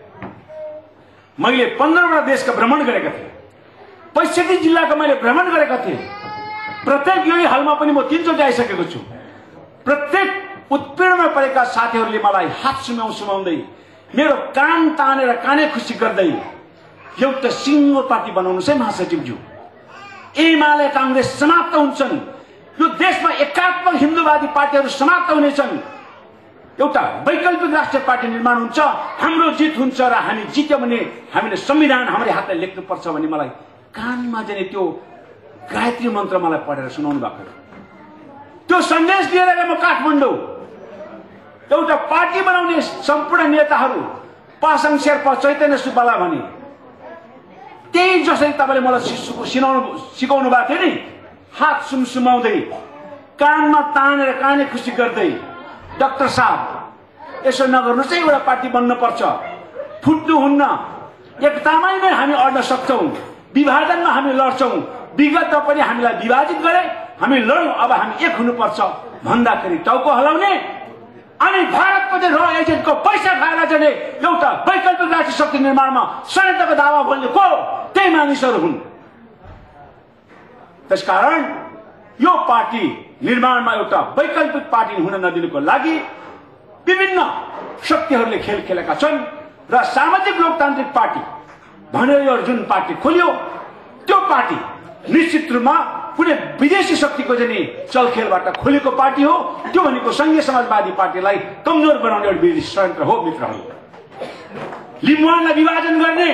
मैले पन्ध्रवटा देशका भ्रमण गरेका थिएँ। पैँसठी जिल्लाका मैले भ्रमण गरेका थिएँ। प्रत्येक यही हालमा पनि म तीनचोटि आइसकेको छु। प्रत्येक उत्पीडनमा परेका साथीहरूले मलाई हात सुमाउ सुमाउँदै मेरो कान तानेर काने खुसी गर्दै एउटा सिङ्गो पार्टी बनाउनुहोस् है महासचिवज्यू, एमाले कांग्रेस समाप्त हुन्छन्, यो देशमा एकात्मक हिन्दूवादी पार्टीहरू समाप्त हुनेछन्, एउटा वैकल्पिक राष्ट्रिय पार्टी निर्माण हुन्छ, हाम्रो जित हुन्छ र हामी जित्यो भने हामीले संविधान हाम्रो हातले लेख्नुपर्छ भन्ने मलाई कानमा जाने त्यो गायत्री मन्त्र मलाई पढेर सुनाउनु भएको। त्यो सन्देश लिएर म काठमाडौँ एउटा पार्टी बनाउने सम्पूर्ण नेताहरू पासाङ शेर्पा चैतन्य सुब्बालाई भने त्यही जसरी तपाईँले मलाई सिनाउनु सिकाउनु भएको थियो नि, हात सुमसुमाउँदै कानमा तानेर काने खुसी गर्दै, डाक्टर साहब यसो नगर्नुहोस् है, एउटा पार्टी बन्नुपर्छ, फुट्नुहुन्न। एकतामै नै हामी अड्न सक्छौँ, विभाजनमा हामी लड्छौँ। विगतमा पनि हामीलाई विभाजित गरे, हामी लड्यौँ, अब हामी एक हुनुपर्छ भन्दाखेरि टाउको हलाउने अनि भारतको चाहिँ र एजेन्टको पैसा खाएर चाहिँ एउटा वैकल्पिक राष्ट्रिय शक्ति निर्माणमा संयुक्तको दावा बोल्ने को त्यही मानिसहरू हुन्। त्यसकारण यो पार्टी निर्माणमा एउटा वैकल्पिक पार्टी हुन नदिनुको लागि विभिन्न शक्तिहरूले खेल खेलेका छन् र सामाजिक लोकतान्त्रिक पार्टी भनेर यो जुन पार्टी खोल्यो त्यो पार्टी निश्चित रूपमा कुनै विदेशी शक्तिको चाहिँ चलखेलबाट खोलेको पार्टी हो। त्यो भनेको संघीय समाजवादी पार्टीलाई कमजोर बनाउने एउटा विदेशी षड्यन्त्र हो। मित्रहरू, लिम्बुवानलाई विभाजन गर्ने,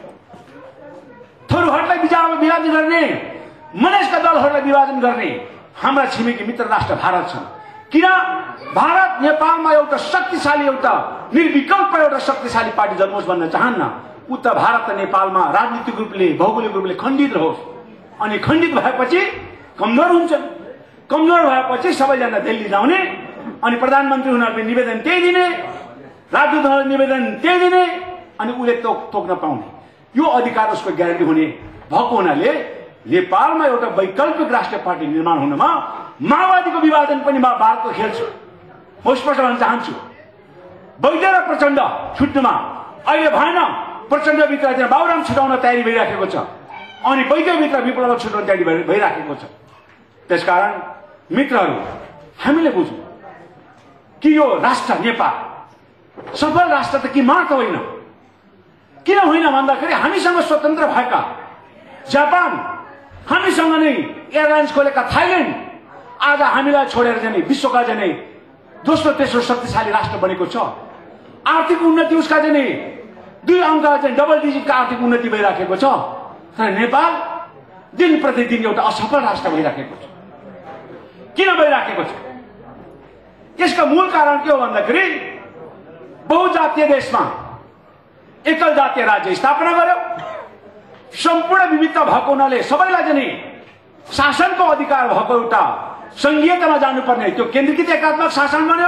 थोरहटलाई विभाजन गर्ने, मधेसका दलहरूलाई विभाजन गर्ने हाम्रा छिमेकी मित्र राष्ट्र भारत छन्। किन भारत नेपालमा एउटा शक्तिशाली एउटा निर्विकल्प एउटा शक्तिशाली पार्टी जन्मोस् भन्न चाहन्न। उता भारत र नेपालमा राजनीतिक रूपले भौगोलिक रूपले खण्डित रहोस् अनि खण्डित भएपछि कमजोर हुन्छन्। कमजोर भएपछि सबैजना दिल्ली जाउने अनि प्रधानमन्त्री उनीहरूले निवेदन त्यही दिने, राजदूतहरूले निवेदन त्यही दिने अनि उसले तोक तोक्न पाउने यो अधिकार उसको ग्यारेन्टी हुने भएको हुनाले नेपालमा एउटा वैकल्पिक राष्ट्रिय पार्टी निर्माण हुनमा माओवादीको विभाजन पनि म भारतको खेल्छु। म स्पष्ट भन्न चाहन्छु, वैद्य र प्रचण्ड छुट्नुमा अहिले भएन। प्रचण्डभित्र चाहिँ बाबुराम छुटाउन तयारी भइराखेको छ अनि वैद्यभित्र विप्लव छुटाउन तयारी भइराखेको छ। त्यसकारण मित्रहरू, हामीले बुझौँ कि यो राष्ट्र नेपाल सफल राष्ट्र त कि मात्र होइन। किन होइन भन्दाखेरि हामीसँग स्वतन्त्र भएका जापान, हामीसँग नै एयरलाइन्स खोलेका थाइल्यान्ड आज हामीलाई छोडेर जाने विश्वका जाने दोस्रो तेस्रो शक्तिशाली राष्ट्र बनेको छ। आर्थिक उन्नति उसका जाने दुई अङ्क चाहिँ डबल डिजिटका आर्थिक उन्नति भइराखेको छ। तर नेपाल दिन प्रतिदिन एउटा असफल राष्ट्र भइराखेको छ। किन भइराखेको छ? यसका मूल कारण के हो भन्दाखेरि बहुजातीय देशमा एकल जातीय राज्य स्थापना गर्यो। सम्पूर्ण विविधता भएको हुनाले सबैलाई जाने शासनको अधिकार भएको एउटा संघीयतामा जानुपर्ने त्यो केन्द्रीकृत एकात्मक शासन बन्यो।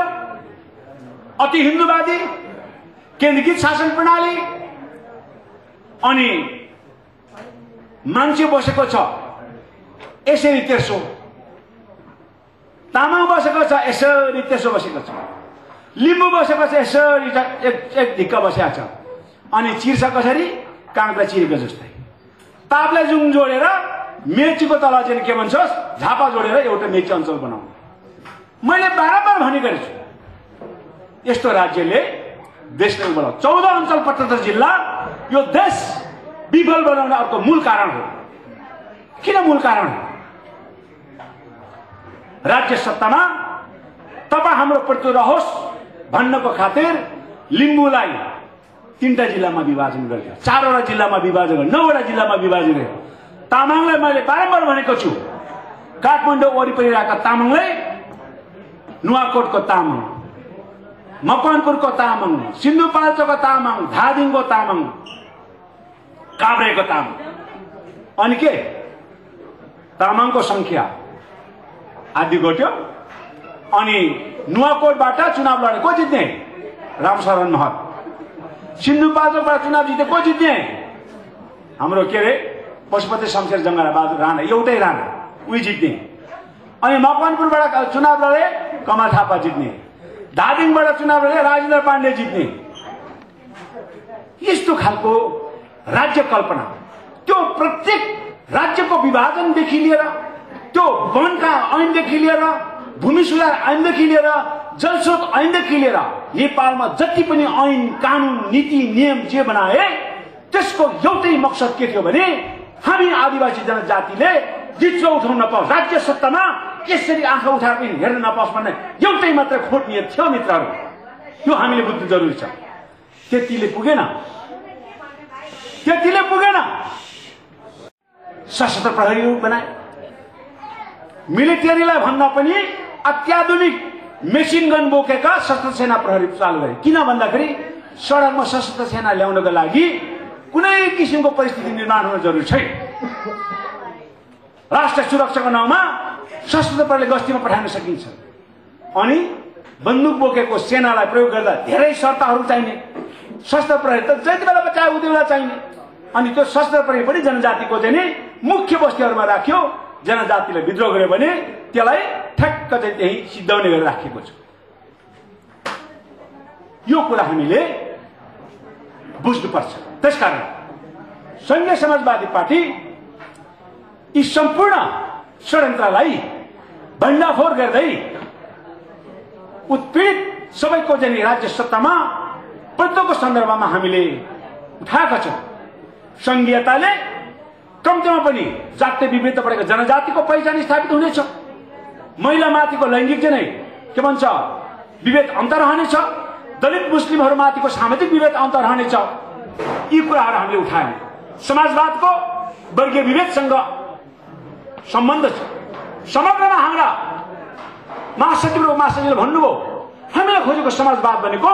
अति हिन्दूवादी केन्द्रीकृत शासन प्रणाली अनि मान्छे बसेको छ यसरी तेर्सो, तामाङ बसेको छ यसरी तेर्सो बसेको छ, लिम्बू बसेको छ यसरी एक एक ढिक्क बसेको छ अनि चिर्छ कसरी काँक्रा चिरेको जस्तै। तापलाई जुङ जोडेर मेचीको तल चाहिँ के भन्छ झापा जोडेर एउटा मेची अञ्चल बनाउनु। मैले बारम्बार भनेको छु यस्तो राज्यले देशले बनाऊ चौध अञ्चल पचहत्तर जिल्ला यो देश विफल बनाउने अर्को मूल कारण हो। किन मूल कारण हो? राज्य सत्तामा तपाईँ हाम्रो प्रति रहोस् भन्नको खातिर लिम्बूलाई तीनटा जिल्लामा विभाजन गरियो, चारवटा जिल्लामा विभाजन गरियो, नौवटा जिल्लामा विभाजन गरियो। तामाङलाई मैले बारम्बार भनेको छु काठमाडौँ वरिपरि रहेका तामाङलाई नुवाकोटको तामाङ, मकवानपुरको तामाङ, सिन्धुपाल्चोकको तामाङ, धादिङको तामाङ, काभ्रेको तामाङ अनि के तामाङको संख्या आदि घट्यो अनि नुवाकोटबाट चुनाव लडे को जित्ने? रामशरण महत। सिन्धुपाल्चोकबाट चुनाव जिते को जित्ने? हाम्रो के अरे पशुपति शमशेर जङ्गला बहादुर राणा, एउटै राणा उही जित्ने। अनि मकवानपुरबाट चुनाव लडे कमल थापा जित्ने, धादिङबाट चुनाव लडे राजेन्द्र पाण्डे जित्ने। यस्तो खालको राज्य कल्पना त्यो प्रत्येक राज्यको विभाजनदेखि लिएर त्यो वनका ऐनदेखि लिएर भूमि सुधार ऐनदेखि लिएर जलस्रोत ऐनदेखि लिएर नेपालमा जति पनि ऐन कानुन नीति नियम जे बनाए त्यसको एउटै मकसद के थियो भने हामी आदिवासी जनजातिले जित्रो उठाउन नपाओस्, राज्य सत्तामा यसरी आँखा उठाएर पनि हेर्न नपाओस् भन्ने एउटै मात्र खोट नियत थियो। मित्रहरू, यो हामीले बुझ्नु जरुरी छ। त्यतिले पुगेन, त्यतिले पुगेन। सशस्त्र प्रहरी बनाए, मिलिटरीलाई भन्दा पनि अत्याधुनिक मेसिन गन बोकेका सशस्त्र सेना प्रहरी चालु गरे। किन भन्दाखेरि सडकमा सशस्त्र सेना ल्याउनको लागि कुनै किसिमको परिस्थिति निर्माण हुन जरुरी छैन। राष्ट्रिय सुरक्षाको नाउँमा सशस्त्र प्रहरीले गस्तीमा पठाउन सकिन्छ अनि बन्दुक बोकेको सेनालाई प्रयोग गर्दा धेरै शर्तहरू चाहिने, सशस्त्र प्रहरी त जति बेला चाहे उति बेला चाहिने। अनि त्यो सशस्त्र प्रहरी पनि जनजातिको चाहिँ नि मुख्य बस्तीहरूमा राख्यो। जनजातिले विद्रोह गर्यो भने त्यसलाई ठ्याक्क चाहिँ त्यही सिद्धाउने गरेर राखेको छ। यो कुरा हामीले बुझ्नुपर्छ। त्यसकारण संघीय समाजवादी पार्टी यी सम्पूर्ण षड्यन्त्रलाई भण्डाफोर गर्दै उत्पीडित सबैको चाहिँ राज्य सत्तामा प्रत्येकको सन्दर्भमा हामीले उठाएका छौँ। संघीयताले कम्तीमा पनि जातीय विविधता बढेको जनजातिको पहिचान स्थापित हुनेछ। महिलामाथिको लैङ्गिक चाहिँ नै के भन्छ विभेद अन्त रहनेछ। दलित मुस्लिमहरूमाथिको सामाजिक विभेद अन्त रहनेछ। यी कुराहरू हामीले उठायौँ। समाजवादको वर्गीय विभेदसँग सम्बन्ध छ। समग्रमा हाम्रा महासचिव र महासचिवले भन्नुभयो हामीले खोजेको समाजवाद भनेको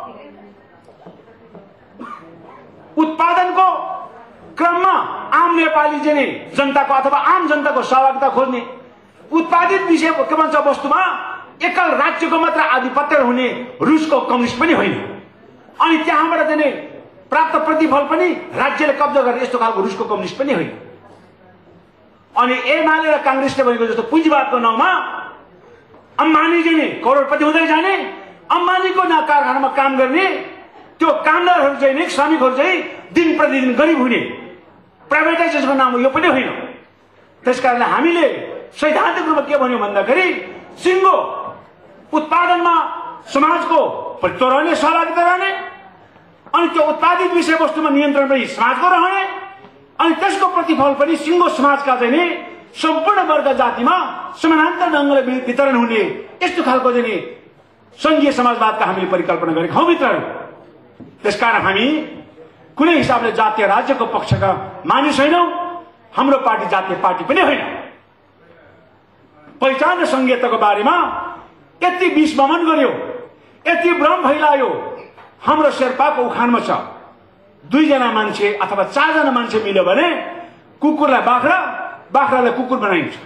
उत्पादनको क्रममा आम नेपाली चाहिँ जनताको अथवा आम जनताको सहभागिता खोज्ने, उत्पादित विषय के भन्छ वस्तुमा एकल राज्यको मात्र आधिपत्य हुने रुसको कम्युनिस्ट पनि होइन। अनि त्यहाँबाट चाहिँ प्राप्त प्रतिफल पनि राज्यले कब्जा गर्ने यस्तो खालको रुसको कम्युनिस्ट पनि होइन। अनि एमाले र कांग्रेसले भनेको जस्तो पुँजीवादको नाउँमा अम्बानी चाहिँ करोडपति हुँदै जाने, अम्बानीको ना कारखानामा काम गर्ने त्यो कामदारहरू चाहिँ नि श्रमिकहरू चाहिँ दिन प्रतिदिन गरिब हुने प्राइभेटाइजेसनको नाम यो पनि होइन। त्यसकारणले हामीले सैद्धान्तिक रूपमा के भन्यौँ भन्दाखेरि सिङ्गो उत्पादनमा समाजको प्रतित्व रहने, सहभागिता रहने, अनि त्यो उत्पादित विषयवस्तुमा नियन्त्रण पनि समाजको रहने, अनि त्यसको प्रतिफल पनि सिङ्गो समाजका चाहिँ नि सम्पूर्ण वर्ग जातिमा समानान्तर ढङ्गले वितरण हुने यस्तो खालको चाहिँ नि संघीय समाजवादका हामीले परिकल्पना गरेका हौँ मित्रहरू। त्यसकारण हामी कुनै हिसाबले जातीय राज्यको पक्षका मानिस होइनौँ। हाम्रो पार्टी जातीय पार्टी पनि होइन। पहिचान र संघीयताको बारेमा यति विस्मरण गर्यो, यति भ्रम फैलायो। हाम्रो शेर्पाको उखानमा छ दुईजना मान्छे अथवा चारजना मान्छे मिल्यो भने कुकुरलाई बाख्रा, बाख्रालाई कुकुर बनाइन्छ।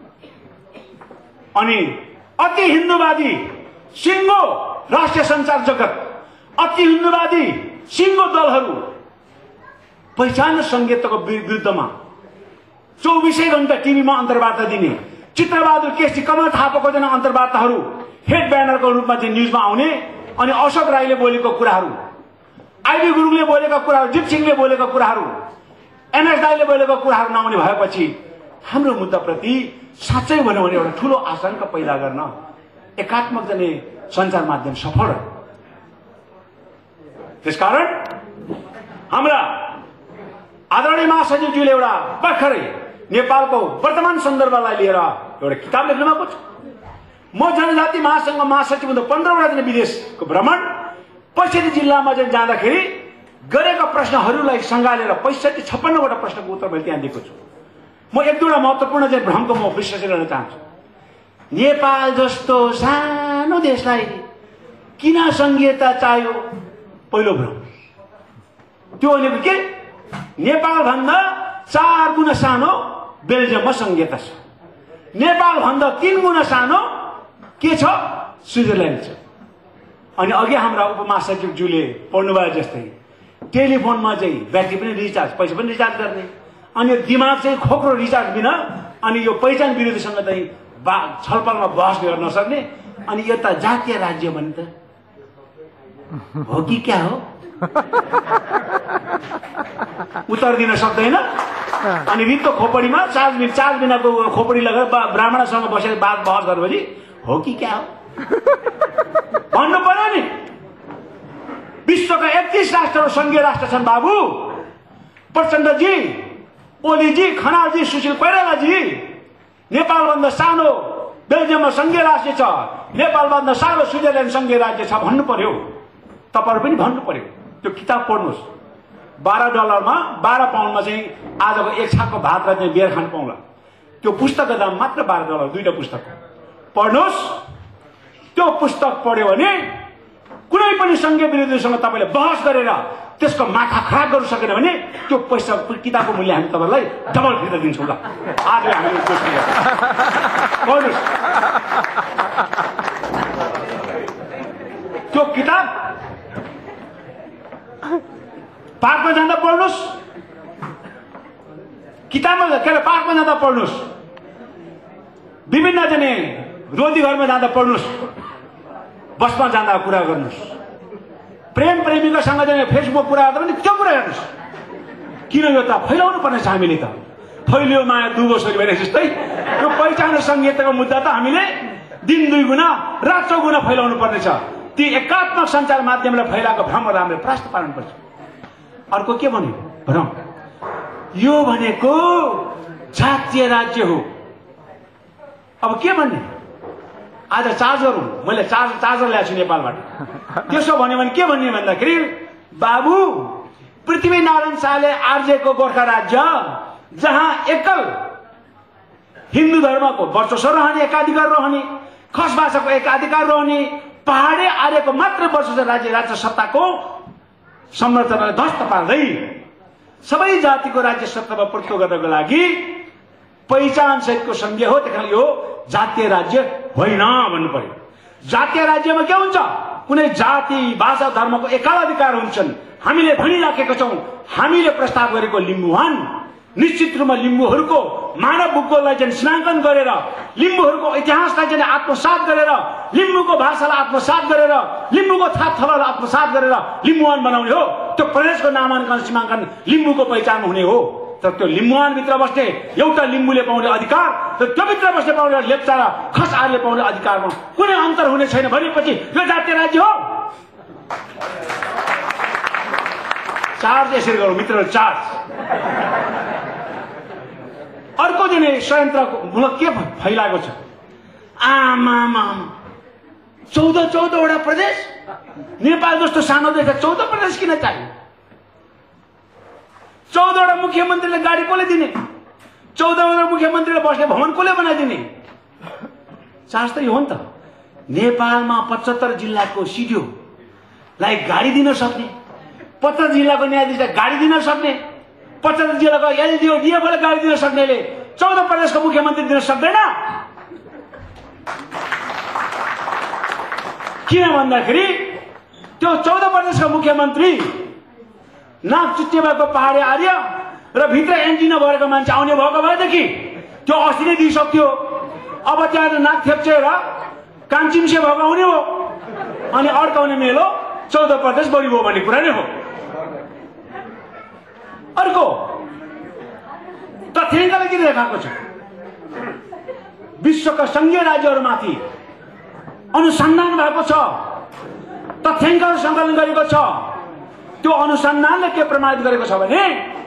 अनि अति हिन्दूवादी सिङ्गो राष्ट्रिय सञ्चार जगत, अति हिन्दूवादी सिङ्गो दलहरू पहिचान र संघीयताको विरुद्धमा चौबिसै घण्टा टिभीमा अन्तर्वार्ता दिने, चित्रबहादुर केसी, कमल थापाको जना अन्तर्वार्ताहरू हेड ब्यानरको रूपमा चाहिँ न्युजमा आउने, अनि अशोक राईले बोलेको कुराहरू, आइबी गुरुङले बोलेका कुराहरू, जित सिंहले बोलेका कुराहरू, एमएस दाईले बोलेको कुराहरू नआउने भएपछि हाम्रो मुद्दाप्रति साँच्चै भनौँ भने एउटा ठुलो आशंका पैदा गर्न एकात्मक जाने सञ्चार माध्यम सफल हो। त्यसकारण हाम्रा आदरणीय महासचिवज्यूले एउटा भर्खरै नेपालको वर्तमान सन्दर्भलाई लिएर एउटा किताब लेख्नु भएको छ। म जनजाति महासंघ महासचिव हुँदा पन्ध्रवटा दिन विदेशको भ्रमण पैँसठी जिल्लामा चाहिँ जाँदाखेरि गरेका प्रश्नहरूलाई सँगालेर पैँसठी छप्पन्नवटा प्रश्नको उत्तर मैले त्यहाँ दिएको छु। म एक दुईवटा महत्त्वपूर्ण चाहिँ भ्रमको म विश्लेषण गर्न चाहन्छु। नेपाल जस्तो सानो देशलाई किन संघीयता चाहियो? पहिलो भ्रम त्यो भनेको के? नेपाल भन्दा चार गुणा सानो बेल्जियममा संघीयता छ। नेपाल भन्दा तीन गुणा सानो के छ? स्विजरल्यान्ड छ। अनि अघि हाम्रा उपमहासचिवज्यूले पढ्नुभयो जस्तै टेलिफोनमा चाहिँ ब्याट्री पनि रिचार्ज, पैसा पनि रिचार्ज गर्ने, अनि यो दिमाग चाहिँ खोक्रो रिचार्ज बिना, अनि यो पहिचान विरोधीसँग चाहिँ बा छलफलमा बहस गर्न नसक्ने, अनि यता जातीय राज्य भने त हो कि क्या हो? उत्तर दिन सक्दैन। अनि रित्तो खोपडीमा चार्ज बिना चार्ज बिनाको खोपडी लगाएर ब्राह्मणसँग बसेर बात बहस गरेपछि हो कि क्या हो भन्नु पर्यो नि। विश्वका एकतीस राष्ट्रहरू संघीय राष्ट्र छन् बाबु। प्रचण्डजी, ओलीजी, खनालजी, सुशील कोइरालाजी, नेपालभन्दा सानो बेल्जियममा संघीय राज्य छ, नेपालभन्दा सानो स्विजरल्यान्ड संघीय राज्य छ भन्नु पर्यो। तपाईँहरू पनि भन्नु पर्यो। त्यो किताब पढ्नुहोस्। बाह्र डलरमा बाह्र पाउन्डमा चाहिँ आजको एक छाकको भात र चाहिँ बियर खान पाउँला। त्यो पुस्तकको दाम मात्र बाह्र डलर, दुईटा पुस्तक पढ्नुहोस्। त्यो पुस्तक पढ्यो भने कुनै पनि संघीय विरोधीसँग तपाईँले बहस गरेर त्यसको माथा खराब गर्नु सकेन भने त्यो पैसा किताबको मूल्य हामी तपाईँलाई डबल फिर्ता दिन्छौँ ल। आज हामीले कोसिस गर्छौँ। त्यो किताब पार्कमा जाँदा पढ्नुहोस्, किताबमा के अरे पार्कमा जाँदा पढ्नुहोस्, विभिन्न जने रोदी घरमा जाँदा पढ्नुहोस्, बसमा जाँदा कुरा गर्नुहोस्, प्रेम प्रेमिकासँग जाने फेसबुक कुरा गर्दा पनि त्यो कुरा गर्नुहोस्। किन यो त फैलाउनु पर्ने छ हामीले त फैलियो माया दुबो छोरी भने जस्तै यो पहिचान र संहिताको मुद्दा त हामीले दिन दुई गुणा रात चौगुणा फैलाउनु पर्ने छ। ती एकात्मक सञ्चार माध्यमले फैलाएको भ्रम हामीले प्रष्ट पार्नुपर्छ। अर्को के भन्यो भ्रम, यो भनेको जातीय राज्य हो। अब के भन्ने, आज चार्ज गरौँ, मैले चार्ज चार्जर ल्याएको छु नेपालबाट। त्यसो भन्यो भने के भन्ने भन्दाखेरि बाबु पृथ्वीनारायण शाहले आर्जेको गोर्खा राज्य जहाँ एकल हिन्दू धर्मको वर्चस्व रहने, एकाधिकार रहने, खस भाषाको एकाधिकार रहने, पहाडे आर्यको मात्र वर्चस्व राज्य राज्य सत्ताको संरचनालाई ध्वस्त पार्दै सबै जातिको राज्य सत्तामा प्रस्तुत गर्नको लागि पहिचान सहितको संघ हो। त्यही यो जातीय राज्य होइन भन्नु पर्यो। जातीय राज्यमा के हुन्छ, कुनै जाति भाषा धर्मको एकाधिकार हुन्छन्। हामीले भनिराखेका छौँ, हामीले प्रस्ताव गरेको लिम्बुवान निश्चित रूपमा लिम्बूहरूको मानव भूगोललाई चाहिँ सीमाङ्कन गरेर, लिम्बूहरूको इतिहासलाई चाहिँ आत्मसात गरेर, लिम्बूको भाषालाई आत्मसात गरेर, लिम्बूको थाप थलोलाई आत्मसात गरेर लिम्बुवान बनाउने हो। त्यो प्रदेशको नामाङ्कन सीमाङ्कन लिम्बूको पहिचान हुने हो। तर त्यो लिम्बुवानभित्र बस्ने एउटा लिम्बूले पाउने अधिकार र त्यो भित्र बस्ने पाउने लेप्चा र खस आर्यले पाउने अधिकारमा कुनै अन्तर हुने छैन भनेपछि यो जातीय राज्य हो। चार्ज यसरी गरौँ मित्रहरू, चार्ज। अर्को दिन षड्यन्त्रको मूलक के फैलाएको छ, आमामा चौध चौधवटा प्रदेश, नेपाल जस्तो सानो देश चौध प्रदेश किन चाहियो? चौधवटा मुख्यमन्त्रीले गाडी कसले दिने? चौधवटा मुख्यमन्त्रीले बस्ने भवन कसले बनाइदिने? चार्ज त यो हो नि त। नेपालमा पचहत्तर जिल्लाको सिडिओलाई गाडी दिन सक्ने, पचहत्तर जिल्लाको न्यायाधीशलाई गाडी दिन सक्ने, पचहत्तर जिल्लाको एलडिओ डिएफओले गाडी दिन सक्नेले चौध प्रदेशको मुख्यमन्त्री दिन सक्दैन। किन भन्दाखेरि त्यो चौध प्रदेशको मुख्यमन्त्री नाक चुच्चे भएको पहाडे आर्य र भित्र एन्ट्री नभएको मान्छे आउने भएको भएदेखि त्यो अस्ति नै दिइसक्यो। अब त्यहाँ नाक थेप्चेर कान्छिम्से भएको आउने हो अनि अड्काउने मेलो चौध प्रदेश बढी भयो भन्ने कुरा नै हो। अर्को तथ्याङ्कले के देखाएको छ, विश्वका संघीय राज्यहरूमाथि अनुसन्धान भएको छ, तथ्याङ्कहरू सङ्कलन गरेको छ। त्यो अनुसन्धानले के प्रमाणित गरेको छ भने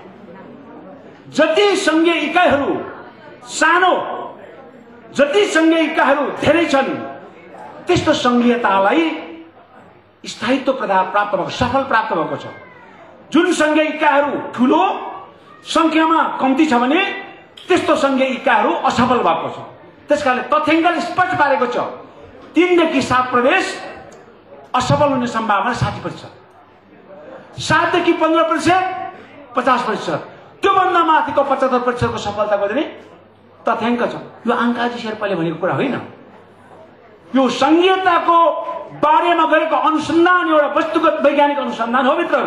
जति संघीय इकाइहरू सानो, जति संघीय इकाइहरू धेरै छन् त्यस्तो संघीयतालाई स्थायित्व प्राप्त भएको, सफल प्राप्त भएको छ। जुन संघीय इकाइहरू ठुलो संख्यामा कम्ती छ भने त्यस्तो संघीय इकाइहरू असफल भएको छ। त्यसकारणले तथ्याङ्कले स्पष्ट पारेको छ तीनदेखि सात प्रदेश असफल हुने सम्भावना साठी प्रतिशत, सातदेखि पन्ध्र प्रतिशत पचास प्रतिशत, त्योभन्दा माथिको पचहत्तर प्रतिशतको सफलताको दिने तथ्याङ्क छ। यो अङ्काजी शेर्पाले भनेको कुरा होइन, यो संघीयताको बारेमा गरेको अनुसन्धान एउटा वस्तुगत वैज्ञानिक अनुसन्धान हो मित्रहरू।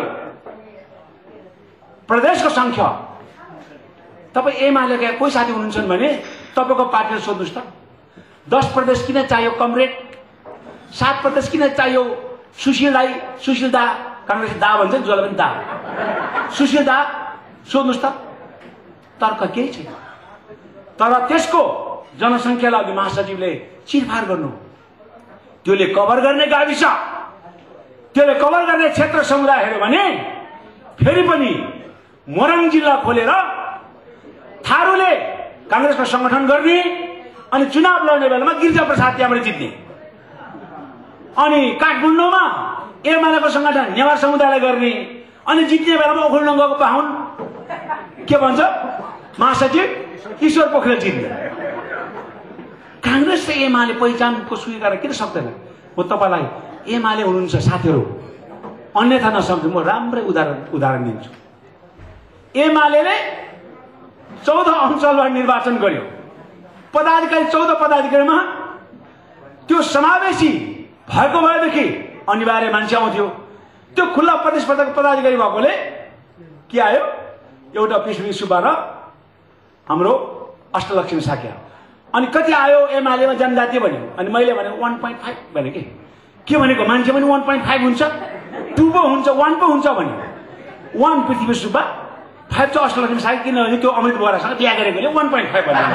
प्रदेशको संख्या तपाईँ एमालेका कोही साथी हुनुहुन्छ भने तपाईँको पार्टीले सोध्नुहोस् त, दस प्रदेश किन चाहियो कमरेड, सात प्रदेश किन चाहियो सुशील दाई, सुशील दा, काङ्ग्रेस दा भन्छ नि जसलाई पनि दा, सुशील दा, सोध्नुहोस् त, तर्क केही छैन। तर त्यसको जनसङ्ख्यालाई अघि महासचिवले चिरफार गर्नु, त्यसले कभर गर्ने गाविस, त्यसले कभर गर्ने क्षेत्र समुदाय हेऱ्यो भने फेरि पनि मोरङ जिल्ला खोलेर थारूले काङ्ग्रेसको संगठन गर्ने अनि चुनाव लड्ने बेलामा गिरिजा प्रसाद त्यहाँबाट जित्ने, अनि काठमाडौँमा एमालेको संगठन नेवार समुदायलाई गर्ने अनि जित्ने बेलामा ओखलढुङ्गाको बाहुन के भन्छ महासचिव ईश्वर पोखरेल जित्ने। काङ्ग्रेस र एमाले पहिचानको स्वीकार किन सक्दैन? म तपाईँलाई एमाले हुनुहुन्छ साथीहरू, अन्यथा नसक्छु, म राम्रै उदाहरण उदाहरण दिन्छु। एमाले चौध अञ्चलबाट निर्वाचन गर्यो, पदाधिकारी चौध पदाधिकारीमा त्यो समावेशी भएको भएदेखि अनिवार्य मान्छे आउँथ्यो। त्यो खुल्ला प्रतिस्पर्धाको पदाधिकारी भएकोले के आयो? एउटा पृथ्वी सुब्बा र हाम्रो अष्टलक्ष्मी साक्य। अनि कति आयो एमालेमा जनजाति भन्यो? अनि मैले भने वन पोइन्ट फाइभ भने के के भनेको मान्छे पनि वन पोइन्ट फाइभ हुन्छ, टू पो हुन्छ, वान पो हुन्छ भन्यो। वान पृथ्वी सुब्बा, फाइभ चाहिँ अष्टलक्ष्मी साक्य, किनभने त्यो अमृत बोहरासँग बिहा गरेकोले वान पोइन्ट फाइभ भन्यो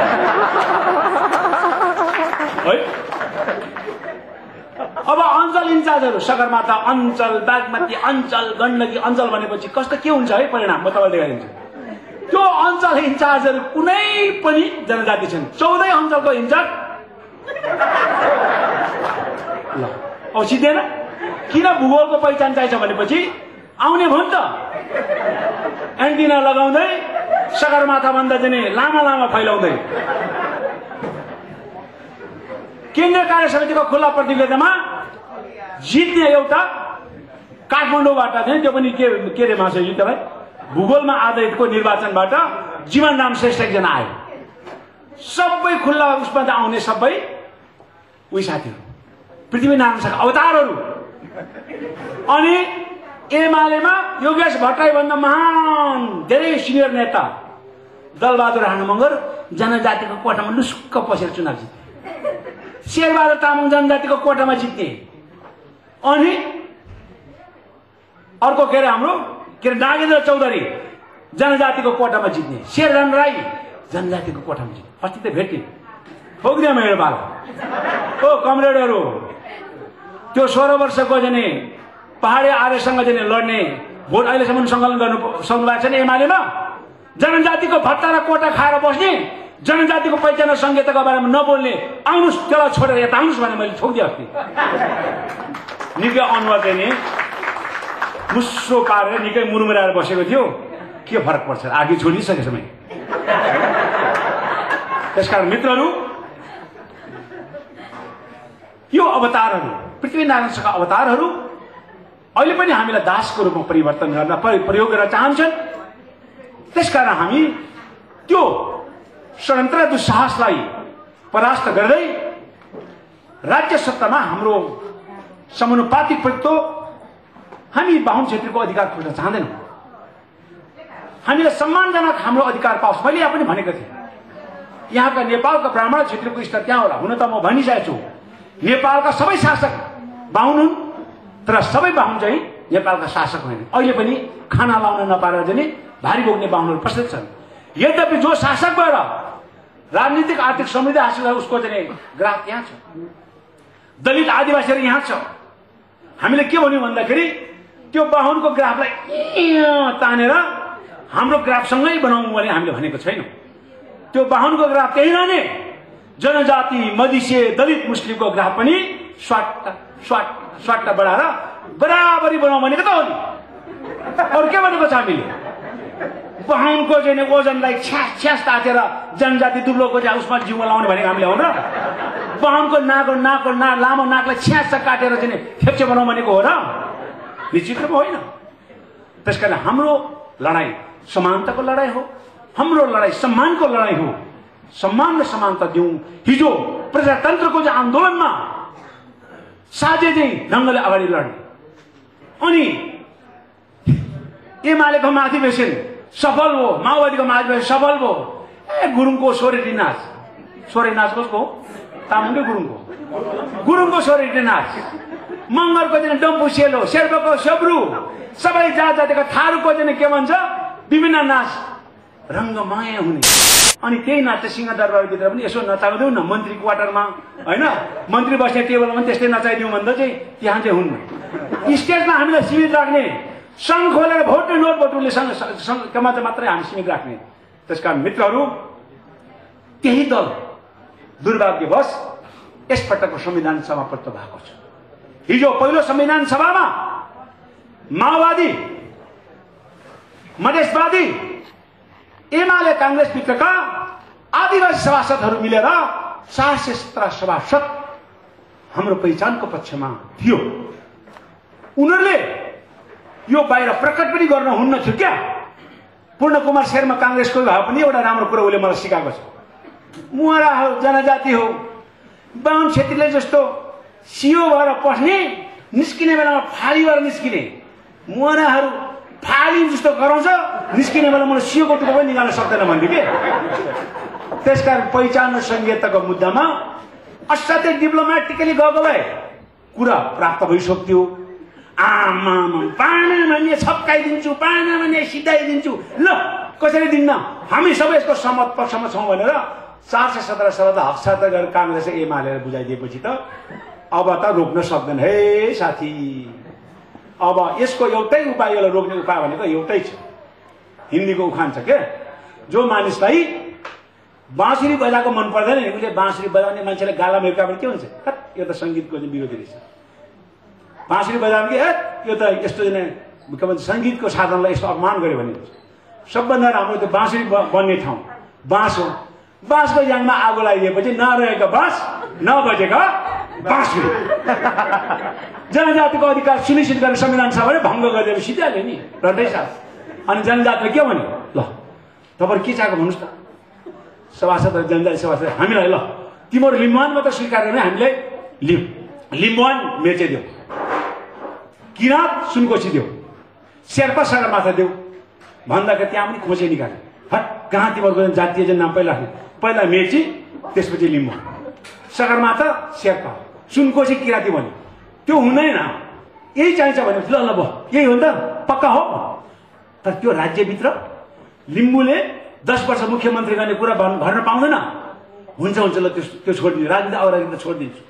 है। अब अञ्चल इन्चार्जहरू सगरमाथा अञ्चल, बागमती अञ्चल, गण्डकी अञ्चल भनेपछि कस्तो के हुन्छ है परिणाम म तपाईँलाई देखाइदिन्छु। त्यो अञ्चल इन्चार्जहरू कुनै पनि जनजाति छन्, चौधै अञ्चलको इन्चार्ज ल अब सिद्धेन। किन भूगोलको पहिचान चाहिन्छ भनेपछि आउने भयो नि त, एन्टिना लगाउँदै सगरमाथा भन्दा चाहिँ लामा लामा फैलाउँदै केन्द्रीय कार्य समितिको खुल्ला प्रतियोगितामा जित्ने एउटा काठमाडौँबाट चाहिँ त्यो पनि के के रे मासु जित्दै भूगोलमा आधारितको निर्वाचनबाट जीवन राम श्रेष्ठ एकजना आयो। सबै खुल्ला उसमा आउने सबै उही साथीहरू पृथ्वीनारायण शाहका अवतारहरू। अनि एमालेमा योगेश भट्टराई भन्दा महान धेरै सिनियर नेता दलबहादुर राणा मगर जनजातिको कोटामा लुस्क पसेर चुनाव जित्ने। शेरबहादुर तामाङ जनजातिको कोटामा जित्ने। अनि अर्को के अरे हाम्रो के अरे नागेन्द्र चौधरी जनजातिको कोटामा जित्ने। शेरधन राई जनजातिको कोटामा जित्ने। अस्ति त भेट्ने ठोक्दियो मेरो बाल। ओ कमरेडहरू, त्यो सोह्र वर्षको जाने पहाडी आर्यसँग जाने लड्ने भोट अहिलेसम्म सङ्कलन गर्नु सक्नु भएको छैन एमालेमा। जनजातिको भत्ता र कोटा खाएर बस्ने, जनजातिको पहिचान र संहिताको बारेमा नबोल्ने, आउनुहोस् त्यसलाई छोडेर यता आउनुहोस् भने मैले ठोकिदिएँ अस्ति। निकै अनुहार चाहिँ नि मुस्सो पारेर निकै मुरमुराएर बसेको थियो। के फरक पर्छ, आगे छोडिसके समय। त्यसकारण मित्रहरू, यो अवतारहरू पृथ्वीनारायण शाहका अवतारहरू अहिले पनि हामीलाई दासको रूपमा परिवर्तन गर्न प्रयोग गर्न चाहन्छन्। त्यसकारण हामी त्यो षड्यन्त्र दुस्साहसलाई परास्त गर्दै राज्य सत्तामा हाम्रो समानुपातिक प्रतित्व हामी बाहुन क्षेत्रको अधिकार खोज्न चाहँदैनौँ। हामीलाई सम्मानजनक हाम्रो अधिकार पाओस्। मैले यहाँ पनि भनेको थिएँ, यहाँका नेपालका ब्राह्मण क्षेत्रको स्तर त्यहाँ होला। हुन त म भनिसकेको छु, नेपालका सबै शासक बाहुन हुन्, तर सबै बाहुन चाहिँ नेपालका शासक होइन। अहिले पनि खाना लाउन नपाएर चाहिँ भारी बोक्ने बाहुनहरू प्रस्तुत छन्। यद्यपि जो शासक भएर राजनीतिक आर्थिक समृद्धि हासिल भयो उसको चाहिँ ग्राफ यहाँ छ। दलित आदिवासीहरू यहाँ छ। हामीले के भन्यौँ भन्दाखेरि त्यो बाहुनको ग्राफलाई तानेर हाम्रो ग्राफसँगै बनाउँ भने हामीले भनेको छैनौँ। त्यो बाहुनको ग्राफ त्यही रहने, जनजाति मधेसी दलित मुस्लिमको ग्राफ पनि स्वाट स्वाट स्वाट बढाएर बराबरी बनाउँ भनेको त हो नि। अरू के भनेको छ हामीले? बाहुनको चाहिँ ओजनलाई छ्यास छ्यास तातेर जनजाति दुब्लोको चाहिँ उसमा जिउ लाउने भनेको हामीले हो र? बाहुनको नाक नाक नाक लामो नाकलाई छ्यास काटेर चाहिँ थेप्चे बनाउँ भनेको हो र? निश्चित रूपमा होइन। त्यसकारण हाम्रो लडाई समानताको लडाई हो, हाम्रो लडाई सम्मानको लडाई हो। सम्मान र समानता दिउँ। हिजो प्रजातन्त्रको चाहिँ आन्दोलनमा साझे चाहिँ ढङ्गले अगाडि लड्ने, अनि एमालेको महाधिवेशन सफल हो, माओवादीको महाधिवेशन सफल हो। ए गुरुङको सोरेटी नाच, सोरे नाच कसको हो? तामाङकै गुरुङको गुरुङको सोरेटी नाच, मगरको चाहिँ डम्फु सेलो, शेर्पाको सेब्रु, सबै जात जातिका थारूको चाहिँ के भन्छ विभिन्न नाच रङ्गमय हुने। अनि त्यही नाच सिंहदरबारभित्र पनि यसो नचाइदिउँ न, मन्त्री क्वार्टरमा होइन, मन्त्री बस्ने टेबलमा पनि त्यस्तै नचाइदिउँ भन्दा चाहिँ त्यहाँ चाहिँ हुन्न। स्टेजमा हामीलाई सीमित राख्ने, सङ्घ खोलेर भोट र नोट बटुल्ने सङ्घमा चाहिँ मात्रै हामी सीमित राख्ने। त्यसकारण मित्रहरू, त्यही दल दुर्भाग्यवश यसपटकको संविधान सभा प्रस्त भएको छ। हिजो पहिलो संविधान सभामा माओवादी, मधेसवादी, एमाले कांग्रेस भित्रका आदिवासी सभासदहरू मिलेर चार सय सत्र सभासद हाम्रो पहिचानको पक्षमा थियो। उनीहरूले यो बाहिर प्रकट पनि गर्न हुन्न थियो क्या। पूर्ण कुमार शर्मा कांग्रेसको भए पनि एउटा राम्रो कुरो उसले मलाई सिकाएको छ। मुहारा हो, जनजाति हो, बाहुन क्षेत्रीले जस्तो सियो भएर पस्ने, निस्किने बेलामा फाली भएर निस्किने, मुहाराहरू फाली जस्तो गराउँछ, निस्किने बेला मलाई सियोको टुप्पो पनि निकाल्न सक्दैन भन्थ्यो कि। त्यसकारण पहिचान र संहिताको मुद्दामा असाध्यै डिप्लोमेटिकली गएको भए कुरा प्राप्त भइसक्थ्यो। आमा पानीमा नि छप्काइदिन्छु, पानीमा नि सिधाइदिन्छु, ल कसरी दिन्न, हामी सबै यसको सहमत पक्षमा छौँ भनेर चार सय सत्र साल त हस्ताक्षर गरेर काङ्ग्रेसले एमाले बुझाइदिएपछि त अब त रोक्न सक्दैन है साथी। अब यसको एउटै उपाय, यसलाई रोक्ने उपाय भनेको एउटै छ। हिन्दीको उखान छ के, जो मानिसलाई बाँसुरी बजाएको मन पर्दैन नि, उसले बाँसुरी बजाउने मान्छेलाई गाला मेर्का भने के हुन्छ, यो त सङ्गीतको चाहिँ विरोधी रहेछ। बाँसुरी बजाउने कि यो त यस्तो के भन्छ सङ्गीतको साधनलाई यस्तो अपमान गर्यो भने सबभन्दा राम्रो त्यो बाँसुरी बन्ने ठाउँ बाँस हो। बाँसको याङमा आगो लगाइदिएपछि नरहेको बाँस, नबजेको बाँसुरी। जनजातिको अधिकार सुनिश्चित गर्ने संविधान सभाले भङ्ग गरिदिएपछि सिधाइहाल्यो नि रटै साथ। अनि जनजातिले के भन्यो, ल तपाईँहरू के चाहेको भन्नुहोस् त, सभासद र जनजाति सभासद हामीलाई ल तिमीहरू लिम्बुवान मात्र स्वीकार गर्ने, हामीलाई लिम लिम्बुवान मेचे देऊ, किराँत सुनकोशी देऊ, शेर्पा सगरमाथा देऊ भन्दाखेरि त्यहाँ पनि खोजे निकाल्यो। हट कहाँ तिमीहरूको जातीय जन नाम पहिला पहिला मेची, त्यसपछि लिम्बुवान, सगरमाथा शेर्पा, सुनकोशी किराँती भन्यो। त्यो हुँदैन, यही चाहिन्छ भने ल ल भयो यही हो नि त, पक्का हो। तर त्यो राज्यभित्र लिम्बूले दस वर्ष मुख्यमन्त्री गर्ने कुरा भर्न पाउँदैन। हुन्छ हुन्छ ल त्यो त्यो छोडिदिन्छु, राजनीति अग्राधिकार छोडिदिन्छु,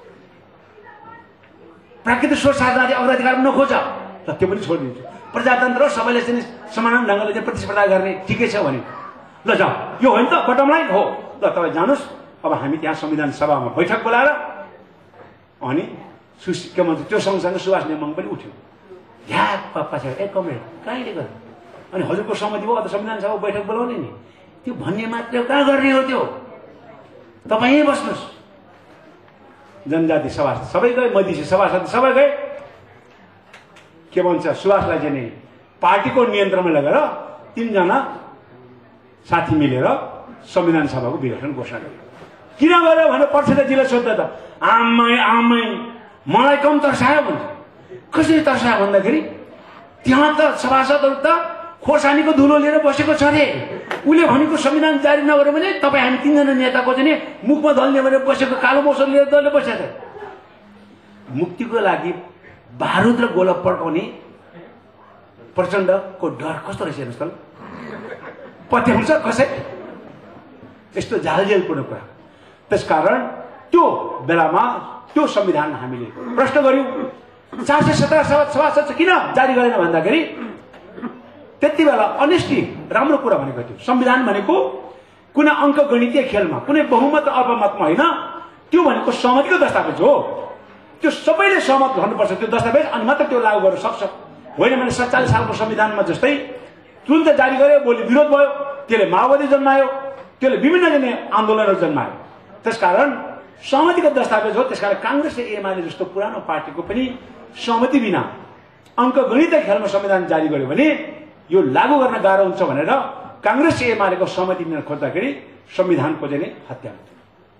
प्राकृतिक स्रोत साधनाले अग्राधिकार नखोज, ल त्यो पनि छोडिदिन्छु। प्रजातन्त्र सबैले चाहिँ समान ढङ्गले चाहिँ प्रतिस्पर्धा गर्ने ठिकै छ भने ल जाऊ, यो हो नि त बटम लाइन हो। ल तपाईँ जानुहोस्, अब हामी त्यहाँ संविधान सभामा बैठक बोलाएर अनि सुस के भन्छ त्यो सँगसँगै सुभाष नेमाङ पनि उठ्यो। झ्याक पप्पा छ ए कमरेड कहिले गर्यो, अनि हजुरको सहमति भयो त संविधान सभा बैठक बोलाउने नि, त्यो भन्ने मात्र कहाँ गर्ने हो, त्यो तपाईँ यहीँ बस्नुहोस्। जनजाति सभा सबै गए, मधेसी सभासद सबै गए। के भन्छ सुभाषलाई चाहिँ नि पार्टीको नियन्त्रणमा लगेर तीनजना साथी मिलेर संविधान सभाको विघटन घोषणा गर्यो। किन गर्यो भने पर्सेन्टेजले सोध्दा त आमै आमै मलाई कम तर्सायो भन्छ। कसरी तर्सायो भन्दाखेरि त्यहाँ त सभासदहरू त खोर्सानीको धुलो लिएर बसेको छ अरे, उसले भनेको संविधान जारी नगर्यो भने तपाईँ हामी तीनजना नेताको चाहिँ मुखमा दल्ने भनेर बसेको कालो मौसम लिएर दलले बसेको छ। मुक्तिको लागि बारुद र गोला पड्काउने प्रचण्डको डर कस्तो रहेछ हेर्नुहोस् त, पत्ते हुन्छ कसै यस्तो झालझेलपूर्ण कुरा। त्यसकारण त्यो बेलामा त्यो संविधान हामीले प्रश्न गर्यौँ। चार सय सत्र सभासद किन जारी गरेन भन्दाखेरि त्यति बेला अनेस्टी राम्रो कुरा भनेको थियो। संविधान भनेको कुनै अङ्क गणितीय खेलमा, कुनै बहुमत र अल्पमतमा होइन, त्यो भनेको सहमतिको दस्तावेज हो। त्यो सबैले सहमत गर्नुपर्छ त्यो दस्तावेज, अनि मात्र त्यो लागू गर्न सक्छ। होइन भने सत्तालिस सालको संविधानमा जस्तै तुरन्त जारी गर्यो, भोलि विरोध भयो, त्यसले माओवादी जन्मायो, त्यसले विभिन्न जने आन्दोलनहरू जन्मायो। त्यसकारण सहमतिको दस्तावेज हो। त्यसकारण काङ्ग्रेस र एमाले जस्तो पुरानो पार्टीको पनि सहमति बिना अङ्क गणितीय खेलमा संविधान जारी गर्यो भने यो लागू गर्न गाह्रो हुन्छ भनेर काङ्ग्रेस एमालेको सहमति लिन खोज्दाखेरि संविधानको चाहिँ हत्या हुन्छ।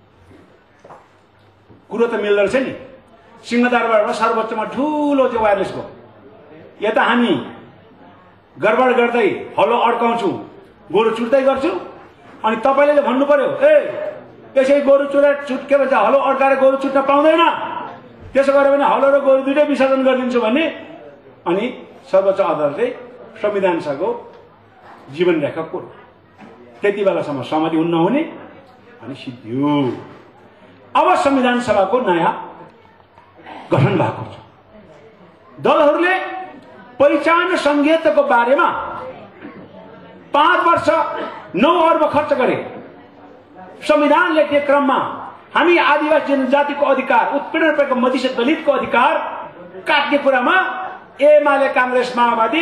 कुरो त मिल्दो रहेछ नि। सिंहदरबारमा सर्वोच्चमा ठुलो त्यो वायरलेसको यता हामी गडबड गर्दै हलो अड्काउँछौँ, गोरु चुट्दै गर्छु, अनि तपाईँले भन्नु पर्यो ए त्यसै गोरु चुरा चुट के भन्छ हलो अड्काएर गोरु चुट्न पाउँदैन, त्यसो गर्यो भने हलो र गोरु दुइटै विसर्जन गरिदिन्छु भन्ने। अनि सर्वोच्च अदालतले संविधान सभाको जीवन रेखा कोर्यो। त्यति बेलासम्म सहमति हुन नहुने अनि सिद्धियो। अब संविधान सभाको नयाँ गठन भएको छ। दलहरूले पहिचान र संहिताको बारेमा पाँच वर्ष नौ अर्ब खर्च गरे। संविधान लेख्ने क्रममा हामी आदिवासी जनजातिको अधिकार, उत्पीडन परेको मधेसी दलितको अधिकार काट्ने कुरामा एमाले काङ्ग्रेस माओवादी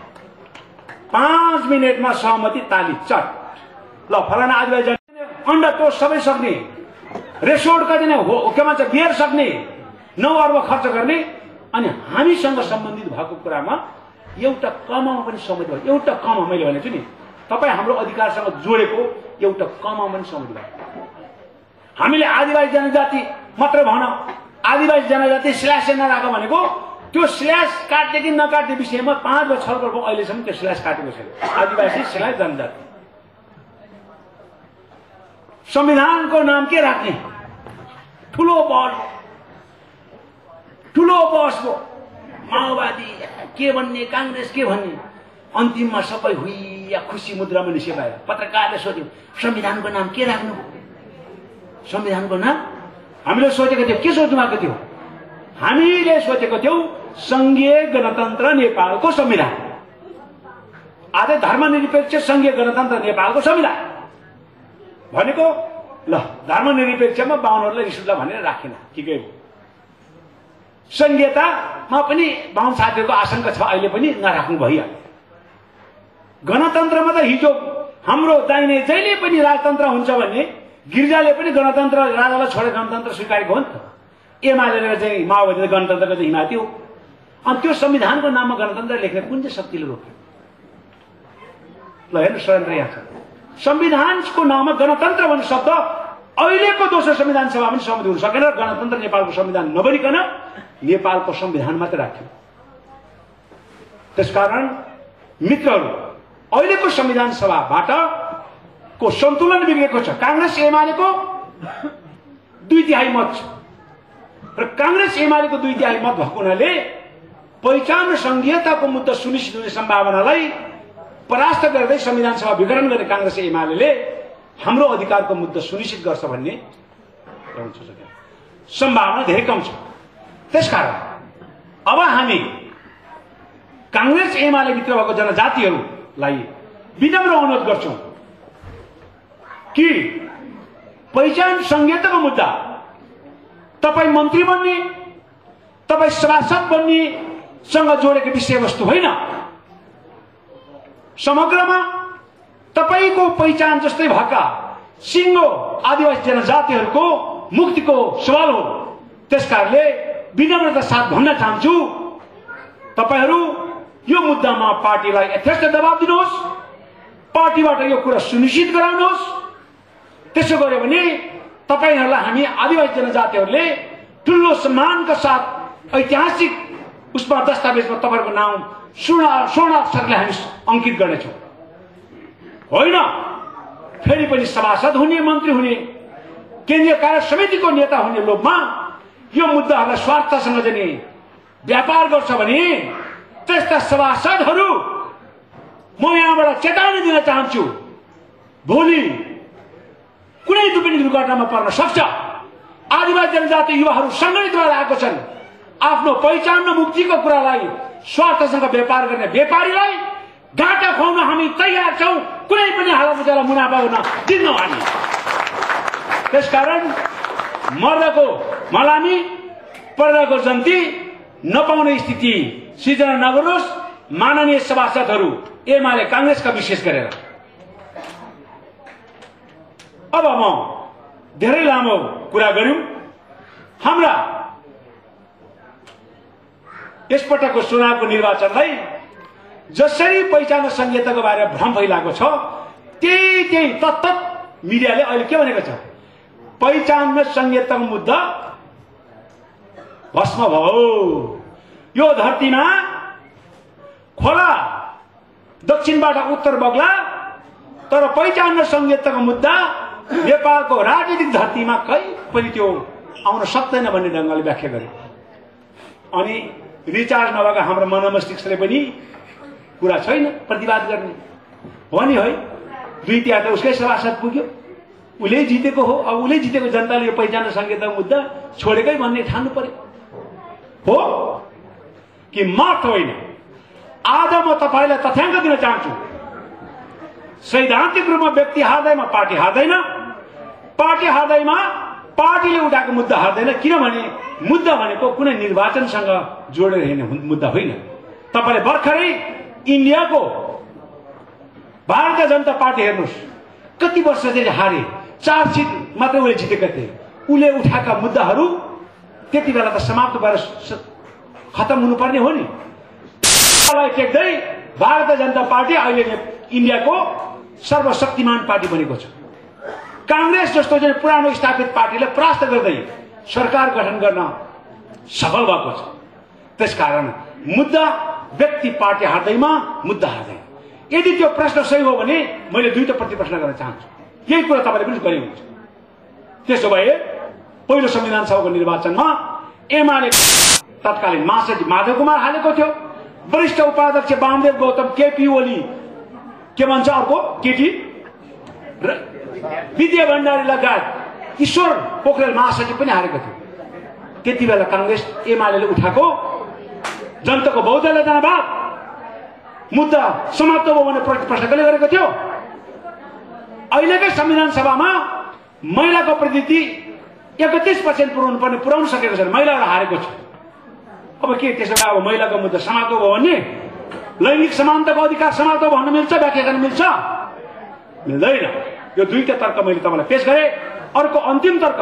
पाँच मिनटमा सहमति ताली चट। ल फलाना आदिवासी अन्डा टोस्ट सबै सक्ने, रेसोर्टका दिन के भन्छ बियर सक्ने, नौ अर्ब खर्च गर्ने, अनि हामीसँग सम्बन्धित भएको कुरामा एउटा कमामा पनि सहमति भयो। एउटा कमा मैले भनेको छु नि, तपाईँ हाम्रो अधिकारसँग जोडेको एउटा कमा पनि सहमति भयो। हामीले आदिवासी जनजाति मात्र भन, आदिवासी जनजाति स्ल्यास नराख भनेको त्यो स्ल्यास काट्ने कि नकाट्ने विषयमा पाँच वर्ष छलफलको अहिलेसम्म त्यो स्ल्यास काटेको छैन। आदिवासी स्ल्यास जनजाति संविधानको नाम के राख्ने ठुलो बहस ठुलो बहस भयो। माओवादी के भन्ने, कांग्रेस के भन्ने, अन्तिममा सबै हुइया खुसी मुद्रामा निसे पाएर पत्रकारले सोध्यो संविधानको नाम के राख्नु? संविधानको नाम हामीले सोचेको थियौँ, के सोच्नु भएको थियो? हामीले सोचेको थियौँ संघीय गणतन्त्र नेपालको संविधान, आज धर्मनिरपेक्ष संघीय गणतन्त्र नेपालको संविधान भनेको। ल धर्मनिरपेक्षमा बाहुनहरूलाई रिस उठ्ला भनेर राखेन, ठिकै हो। संघीयतामा पनि बाहुन साथीहरूको आशंका छ, अहिले पनि नराख्नु भइहाल्यो। गणतन्त्रमा त हिजो हाम्रो दाहिने जहिले पनि राजतन्त्र हुन्छ भन्ने गिरिजाले पनि गणतन्त्र राजालाई छोडेर गणतन्त्र स्वीकारेको हो नि त। एमाले चाहिँ माओवादीले गणतन्त्रको चाहिँ हिमाती हो। अनि त्यो संविधानको नाममा गणतन्त्र लेख्ने कुन चाहिँ शक्तिले रोक्यो? ल हेर्नु षड्यन्त्र यहाँ छ। संविधानको नाममा गणतन्त्र भन्ने शब्द अहिलेको दोस्रो संविधान सभा पनि सहमति हुन सकेन। गणतन्त्र नेपालको संविधान नबनिकन नेपालको संविधान मात्र राख्यो। त्यसकारण मित्रहरू, अहिलेको संविधान सभाबाट को सन्तुलन बिग्रेको छ। कांग्रेस एमालेको दुई तिहाई मत छ र कांग्रेस एमालेको दुई तिहाई मत भएको हुनाले पहिचान र संघीयताको मुद्दा सुनिश्चित हुने सम्भावनालाई परास्त गर्दै संविधान सभा विघटन गर्ने कांग्रेस एमाले हाम्रो अधिकारको मुद्दा सुनिश्चित गर्छ भन्ने सम्भावना धेरै कम छ। त्यसकारण अब हामी कांग्रेस एमाले भित्र भएको जनजातिहरूलाई विनम्र अनुरोध गर्छौं कि पहिचान संघीयताको मुद्दा तपाई मन्त्री बन्ने, तपाई सभासद बन्ने सँग जोडेको विषयवस्तु होइन। समग्रमा तपाईको पहिचान जस्तै भएका सिङ्गो आदिवासी जनजातिहरूको मुक्तिको सवाल हो। त्यसकारणले विनम्रता साथ भन्न चाहन्छु, तपाईहरू यो मुद्दामा पार्टीलाई यथेष्ट दबाब दिनुहोस्, पार्टीबाट यो कुरा सुनिश्चित गराउनुहोस्। त्यसो गर्यो भने तपाईहरूलाई हामी आदिवासी जनजातिहरूले ठुलो सम्मानका साथ ऐतिहासिक उसमा दस्तावेजमा तपाईँहरूको नाम स्वर्ण स्वर्ण अक्षरले हामी अंकित गर्नेछौँ। होइन फेरि पनि सभासद हुने, मन्त्री हुने, केन्द्रीय कार्य समितिको नेता हुने लोभमा यो मुद्दाहरूलाई स्वार्थसँग दिने व्यापार गर्छ भने त्यस्ता सभासदहरू म यहाँबाट चेतावनी दिन चाहन्छु, भोलि कुनै पनि दुर्घटनामा पर्न सक्छ। आदिवासी जनजाति युवाहरू सङ्गठित भएर आएको छन्। आफ्नो पहिचान र मुक्तिको कुरालाई स्वार्थसँग व्यापार गर्ने व्यापारीलाई घाटा खुवाउन हामी तयार छौं। कुनै पनि हालतमा त्यसलाई मुनाफा हुन दिन्नौं हामी। त्यसकारण मर्दाको मलामी, पर्दाको जन्ती नपाउने स्थिति सिर्जना नगरोस्। माननीय सभासदहरू एमाले कांग्रेसका विशेष गरेर अब म धेरै लामो कुरा गर्यौं। हाम्रा यसपटकको चुनावको निर्वाचनलाई जसरी पहिचान र संघीयताको बारेमा भ्रम फैलाएको छ, त्यही त्यही तत्त मिडियाले अहिले के भनेको छ? पहिचान र संघीयताको मुद्दा भस्म भयो। यो धरतीमा खोला दक्षिणबाट उत्तर बग्ला, तर पहिचान र संघीयताको मुद्दा नेपालको राजनीतिक धरतीमा कहीँ पनि त्यो आउन सक्दैन भन्ने ढङ्गले व्याख्या गर्यो। अनि रिचार्ज नभएका हाम्रो मनोमस्तिष्कले पनि कुरा छैन प्रतिवाद गर्ने हो नि है। दुई तिहाई त उसकै सभासद पुग्यो, उसले जितेको हो। अब उसले जितेको जनताले यो पहिचान र संघीयताको मुद्दा छोडेकै भन्ने ठान्नु पर्यो हो कि मत होइन। आज म तपाईलाई तथ्याङ्क दिन चाहन्छु, सैद्धान्तिक रूपमा व्यक्ति हार्दैमा पार्टी हार्दैन, पार्टी हार्दैमा पार्टीले उठाएको मुद्दा हार्दैन। किनभने मुद्दा भनेको कुनै निर्वाचनसँग जोडेर हिँड्ने मुद्दा होइन। तपाईले भर्खरै इन्डियाको भारतीय जनता पार्टी हेर्नुहोस्, कति वर्ष चाहिँ हारे, चार सिट मात्र उसले जितेका थिए। उसले उठाएका मुद्दाहरू त्यति बेला त समाप्त भएर खत्म हुनुपर्ने हो नि। टेक्दै भारतीय जनता पार्टी अहिले इन्डियाको सर्वशक्तिमान पार्टी बनेको छ। कांग्रेस जस्तो चाहिँ पुरानो स्थापित पार्टीलाई परास्त गर्दै सरकार गठन गर्न सफल भएको छ। त्यसकारण मुद्दा व्यक्ति पार्टी हार्दैमा मुद्दा हार्दैन। यदि त्यो प्रश्न सही हो भने मैले दुईटा प्रतिप्रश्न गर्न चाहन्छु। यही कुरा तपाईँले पनि गरे हुन्छ। त्यसो भए पहिलो संविधान सभाको निर्वाचनमा एमाले तत्कालीन महासचिव माधव कुमार हालेको थियो, वरिष्ठ उपाध्यक्ष वामदेव गौतम, केपी ओली, के भन्छ अर्को केटी विद्या भण्डारी लगायत ईश्वर पोखरेल महासचिव पनि हारेको थियो। त्यति बेला कांग्रेस एमाले उठाएको जनताको बहुदलीय जनवाद मुद्दा समाप्त भयो भने प्रश्न कसले गरेको थियो? अहिलेकै संविधान सभामा महिलाको प्रतिनिधि एकतीस पर्सेंट पुर्याउनु पर्ने पुर्याउन सकेको छैन, महिलाहरू हारेको छ। अब के त्यसो भए अब महिलाको मुद्दा समाप्त भयो भने लैंगिक समानताको अधिकार समाप्त भन्न मिल्छ, व्याख्या गर्न मिल्छ? मिल्दैन। यो दुईटा तर्क मैले तपाईँलाई पेश गरेँ। अर्को अन्तिम तर्क,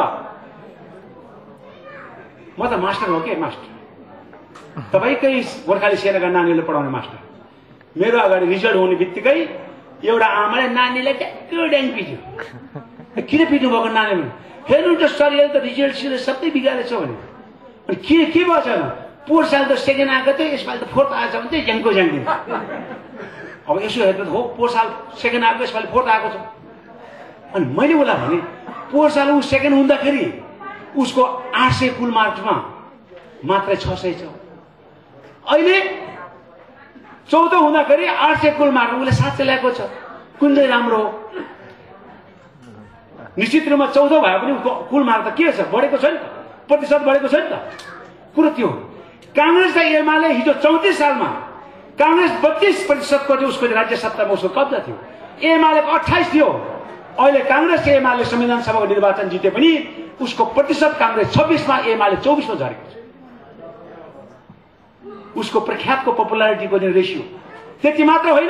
म त मास्टर हो के मास्टर, तपाईँकै गोर्खाली सेनाका नानीहरूले पढाउने मास्टर। मेरो अगाडि रिजल्ट हुने बित्तिकै एउटा आमाले नानीलाई ट्याक्क ड्याङ पिट्यो। किन पिट्नु भएको नानीले? हेर्नु त सर यसले त रिजल्ट सिजल्ट सबै बिगारेछ भने। अनि के के भयो छैन? पोहोर साल त सेकेन्ड आएको थियो, यसपालि त फोर्थ आएछ भने चाहिँ ज्याङको ज्याङ दिन्छ। अब यसो हेर्नु त हो, पोहोर साल सेकेन्ड आएको, यसपालि फोर्थ आएको छ। अनि मैले उसलाई भने पोहोर साल ऊ सेकेन्ड हुँदाखेरि उसको आठ सय कुल मार्क्समा मात्रै छ सय छ। अहिले चौधो हुँदाखेरि आठ सय कुल मार्क्स उसले सात सय ल्याएको छ। कुन चाहिँ राम्रो हो? निश्चित रूपमा चौधो भए पनि कुल मार्क त के छ? बढेको छ नि त, प्रतिशत बढेको छ नि त। कुरो त्यो कांग्रेस र एमाले हिजो चौतीस सालमा कांग्रेस बत्तीस प्रतिशतको थियो, उसको राज्य सत्तामा उसको कब्जा थियो। एमालेको अट्ठाइस थियो। अहिले कांग्रेस र एमाले संविधान सभाको निर्वाचन जिते पनि उसको प्रतिशत कांग्रेस छब्बीसमा, एमाले चौबीसमा झरेको छ। उसको प्रख्यातको पपुलारिटीको रेसियो। त्यति मात्र होइन,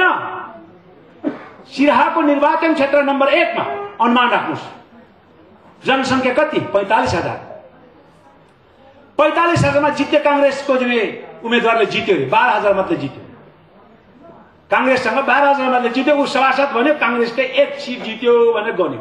सिराहाको निर्वाचन क्षेत्र नम्बर एकमा अनुमान राख्नुहोस्, जनसंख्या कति? पैंतालीस हजार। पैंतालीस हजारमा जित्यो कांग्रेसको जुन उम्मेदवारले जित्यो अरे बाह्र हजार मात्रै जित्यो। कांग्रेससँग बाह्र हजार मात्रै जित्यो। ऊ सभासद भन्यो, कांग्रेसले एक सिट जित्यो भनेर गन्यो।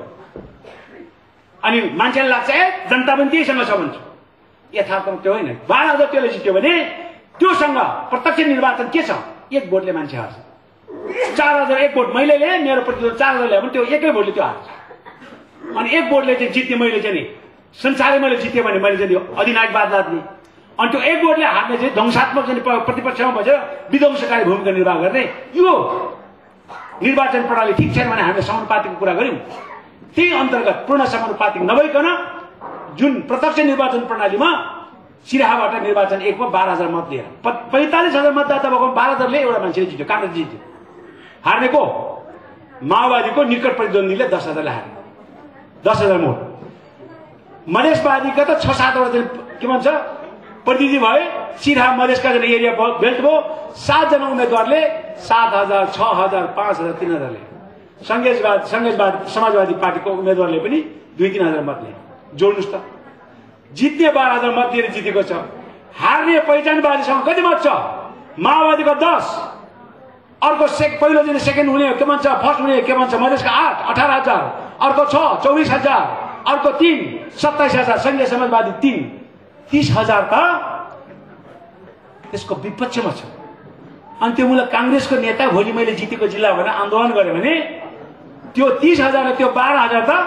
अनि मान्छेलाई लाग्छ ए जनता पनि त्यहीसँग छ भन्छ। यथार्थमा त्यो होइन। बाह्र हजार त्यसले जित्यो भने त्योसँग प्रत्यक्ष निर्वाचन के छ? एक भोटले मान्छे हार्छ। चार हजार एक भोट मैले लिएँ, मेरो प्रतिनिधि चार हजार ल्यायो भने त्यो एकै भोटले त्यो हार्छ। अनि एक भोटले चाहिँ जित्ने मैले चाहिँ नि संसारै मैले जितेँ भने मैले चाहिँ अधिनायकवाद लाद्ने। अनि त्यो एक भोटले हार्ने चाहिँ ध्वंसात्मक चाहिँ प्रतिपक्षमा बसेर विध्वंसकारी भूमिका निर्वाह गर्ने। यो निर्वाचन प्रणाली ठिक छैन भने हामीले समानुपातिको कुरा गऱ्यौँ। त्यही अन्तर्गत पूर्ण समानुपातिक नभइकन जुन प्रत्यक्ष निर्वाचन प्रणालीमा सिराहाबाट निर्वाचन एकमा बाह्र हजार मत लिएर पैंतालीस हजार मतदाता भएको बाह्र हजारले एउटा मान्छेले जित्यो, कांग्रेस जित्यो। हार्नेको माओवादीको निकट प्रतिद्वन्दीले दस हजारले हारे, दस हजार मोट। मधेसवादीका त छ सातवटा के भन्छ प्रतिनिधि भए। सिराहा मधेसका जुन एरिया बेल्ट भयो, सातजना उम्मेद्वारले सात हजार छ हजार पाँच हजार तीन हजारले। संघेजवाद संघेजवाद समाजवादी पार्टीको उम्मेद्वारले पनि दुई तीन हजार मत लिए। जोड्नुहोस् त, जित्ने बाह्र हजार मत दिएर जितेको छ। हार्ने पहिचानवादीसँग कति मत छ? माओवादीको दस, अर्को सेक पहिलो दिन सेकेन्ड हुने के भन्छ फर्स्ट हुने के भन्छ मधेसका आठ अठार हजार, अर्को छ चौबिस हजार, अर्को तीन सत्ताइस हजार, संघीय समाजवादी तीन तीस हजार त त्यसको विपक्षमा छ। अनि त्यो मूल कांग्रेसको नेता भोलि मैले जितेको जिल्ला भनेर आन्दोलन गरे भने त्यो तीस हजार र त्यो बाह्र हजार त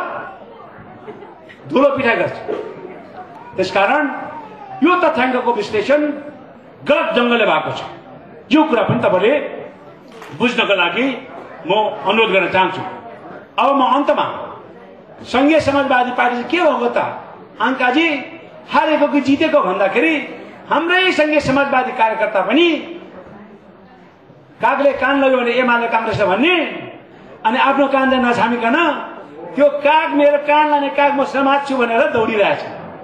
धुलो पिठाइ गर्छ। त्यसकारण यो तथ्याङ्कको विश्लेषण गलत ढङ्गले भएको छ। यो कुरा पनि तपाईँले बुझ्नको लागि म अनुरोध गर्न चाहन्छु। अब म अन्तमा संघीय समाजवादी पार्टी चाहिँ के हो त? अंकाजी हारेको कि जितेको भन्दाखेरि हाम्रै संघीय समाजवादी कार्यकर्ता पनि कागले कान लग्यो भने एमाले कांग्रेसले भन्ने, अनि आफ्नो कान चाहिँ नछामिकन त्यो काग मेरो कान लाने काग म समात्छु भनेर दौडिरहेछ।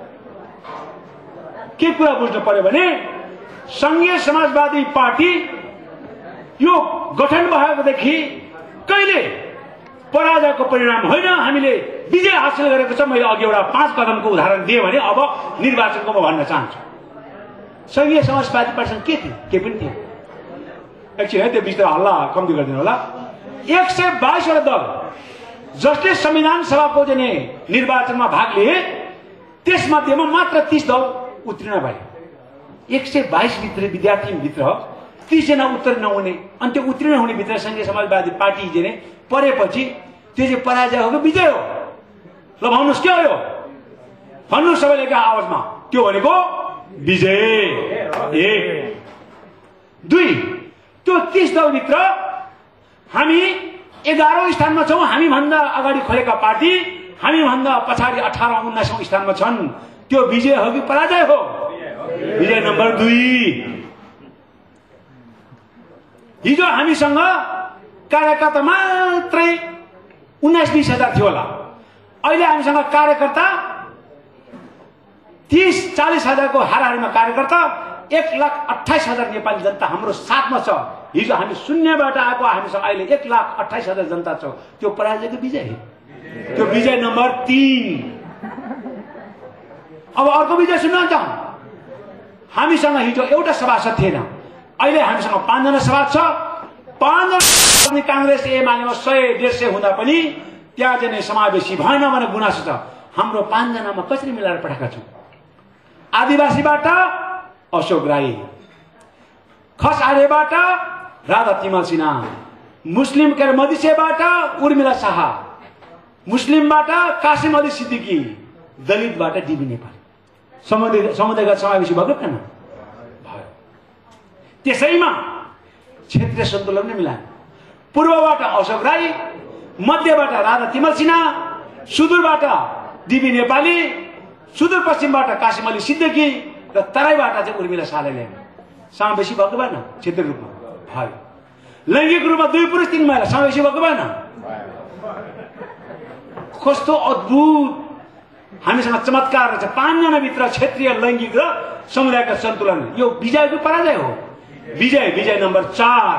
के कुरा बुझ्नु पर्यो भने संघीय समाजवादी पार्टी यो गठन भएकोदेखि कहिले पराजयको परिणाम होइन, हामीले विजय हासिल गरेको छ। मैले अघि एउटा पाँच कदमको उदाहरण दिएँ भने अब निर्वाचनको म भन्न चाहन्छु। संघीय समाजवादी पार्टीसँग के थियो? के पनि थियो। एकछिन है, त्यो बिचमा हल्ला कम्ती गरिदिनु होला। एक सय बाइसवटा दल जसले संविधान सभाको चाहिँ निर्वाचनमा भाग लिए, त्यसमध्येमा मात्र तीस दल उत्तीर्ण भए। एक सय बाइस भित्र विद्यार्थीभित्र तीसजना उत्तीर्ण नहुने अनि त्यो उत्तीर्ण हुने भित्र संघीय समाजवादी पार्टी जे नै परेपछि त्यो चाहिँ पराजय हो कि विजय हो? ल भन्नुहोस् के हो यो? भन्नुहोस् सबैले एकै आवाजमा। त्यो भनेको विजय। एक दुई, त्यो तीस दलभित्र हामी एघारौं स्थानमा छौँ। हामीभन्दा अगाडि खोलेका पार्टी हामीभन्दा पछाडि अठारौं उन्नाइसौं स्थानमा छन्। त्यो विजय हो कि पराजय हो? विजय नम्बर दुई। हिजो हामीसँग कार्यकर्ता मात्रै उन्नाइस बीस हजार थियो होला। अहिले हामीसँग कार्यकर्ता तीस चालीस हजारको हाराहारीमा कार्यकर्ता एक लाख अठाइस हजार नेपाली जनता हाम्रो साथमा छ। हिजो हामी शून्यबाट आएको हामीसँग अहिले एक लाख अठाइस हजार जनता छ। त्यो पराजयको विजय हो। त्यो विजय नम्बर तीन। अब अर्को विजय सुन्न चाहँ। हामीसँग हिजो एउटा सभासद थिएन, अहिले हामीसँग पाँचजना सभासद छ। पाँचजना कांग्रेस एमालेमा सय डेढ सय हुँदा पनि त्यहाँ चाहिँ समावेशी भएन भनेर गुनासो छ। हाम्रो पाँचजनामा कसरी मिलाएर पठाएका छौँ? आदिवासीबाट अशोक राई, खस आर्यबाट राधा तिमल सिन्हा, मुस्लिम के मधेसीबाट उर्मिला शाह, मुस्लिमबाट कासिम अली सिद्दिकी, दलितबाट डीबी नेपाली। समुदाय समुदायगत समावेशी भएको छैन भयो। त्यसैमा क्षेत्रीय सन्तुलन नै मिलायो। पूर्वबाट अशोक राई, मध्यबाट राधा तिमल सिन्हा, सुदूरबाट डीबी नेपाली, सुदूरपश्चिमबाट कासिम अली सिद्दिकी र तराईबाट चाहिँ उर्मिला शाहले ल्याए। समावेशी भएको भएन? क्षेत्रीय रूपमा भयो। लैङ्गिक रूपमा दुई पुरुष तीन महिला, समावेशी भएको भएन? कस्तो अद्भुत हामीसँग चमत्कार रहेछ। पाँचजना भित्र क्षेत्रीय लैङ्गिक र समुदायका सन्तुलन। यो विजयको पराजय हो। विजय विजय नम्बर चार।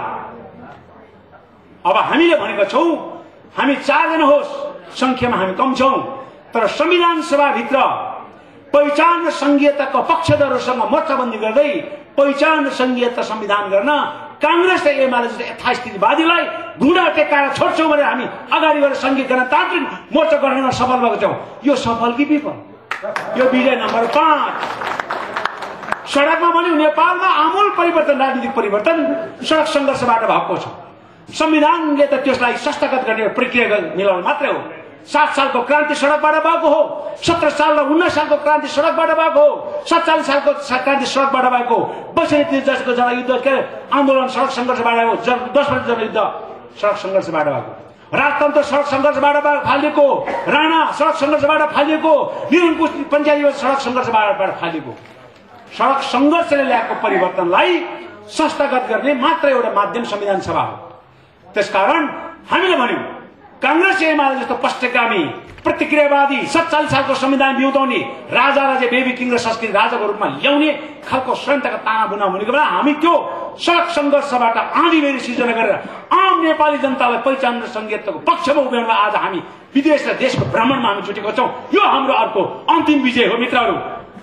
अब हामीले भनेका छौँ हामी चारजना होस्, संख्यामा हामी कम छौँ, तर संविधान सभाभित्र पहिचान र संघीयताको पक्षधरहरूसँग मोर्चाबन्दी गर्दै पहिचान र संघीयता संविधान गर्न कांग्रेस र एमाले जस्तो यथास्थितिवादीलाई घुँडा टेकाएर छोड्छौँ भनेर हामी अगाडि गएर संघीय गणतान्त्रिक मोर्चा गर्न सफल भएको छौँ। यो सफल कि विफल? यो विजय नम्बर पाँच। सडकमा पनि नेपालमा आमूल परिवर्तन, राजनीतिक परिवर्तन सडक सङ्घर्षबाट भएको छ। संविधानले त त्यसलाई संस्थागत गर्ने प्रक्रिया मिलाउनु मात्रै हो। सात सालको क्रान्ति सडकबाट भएको हो। सत्र साल र उन्नाइस सालको क्रान्ति सडकबाट भएको हो। सत्तालिस सालको क्रान्ति सडकबाट भएको हो। बैसठी दशकको जनयुद्ध के आन्दोलन सडक सङ्घर्षबाट आयो। दस वर्ष जनयुद्ध सडक सङ्घर्षबाट भएको। राजतन्त्र सडक सङ्घर्षबाट फालिएको, राणा सडक सङ्घर्षबाट फालिएको, निरङ्कुश पञ्चायत सडक सङ्घर्षबाट फालिएको। सडक सङ्घर्षले ल्याएको परिवर्तनलाई संस्थागत गर्ने मात्र एउटा माध्यम संविधान सभा हो। त्यसकारण हामीले भन्यौं कांग्रेस एमाले जस्तो पश्चिमगामी प्रतिक्रियावादी सत्तालिस सालको संविधान बिउताउने राजा राजे बेबी किङ र संस्कृति राजाको रूपमा ल्याउने खालको स्वयंताका ताना बुना हुनेको बेला हामी त्यो सडक सङ्घर्षबाट आँधीबेरी सिर्जना गरेर आम नेपाली जनतालाई पहिचान र संघीयताको पक्षमा उभिएर आज हामी विदेश र देशको भ्रमणमा हामी छुटेको छौँ। यो हाम्रो अर्को अन्तिम विजय हो मित्रहरू।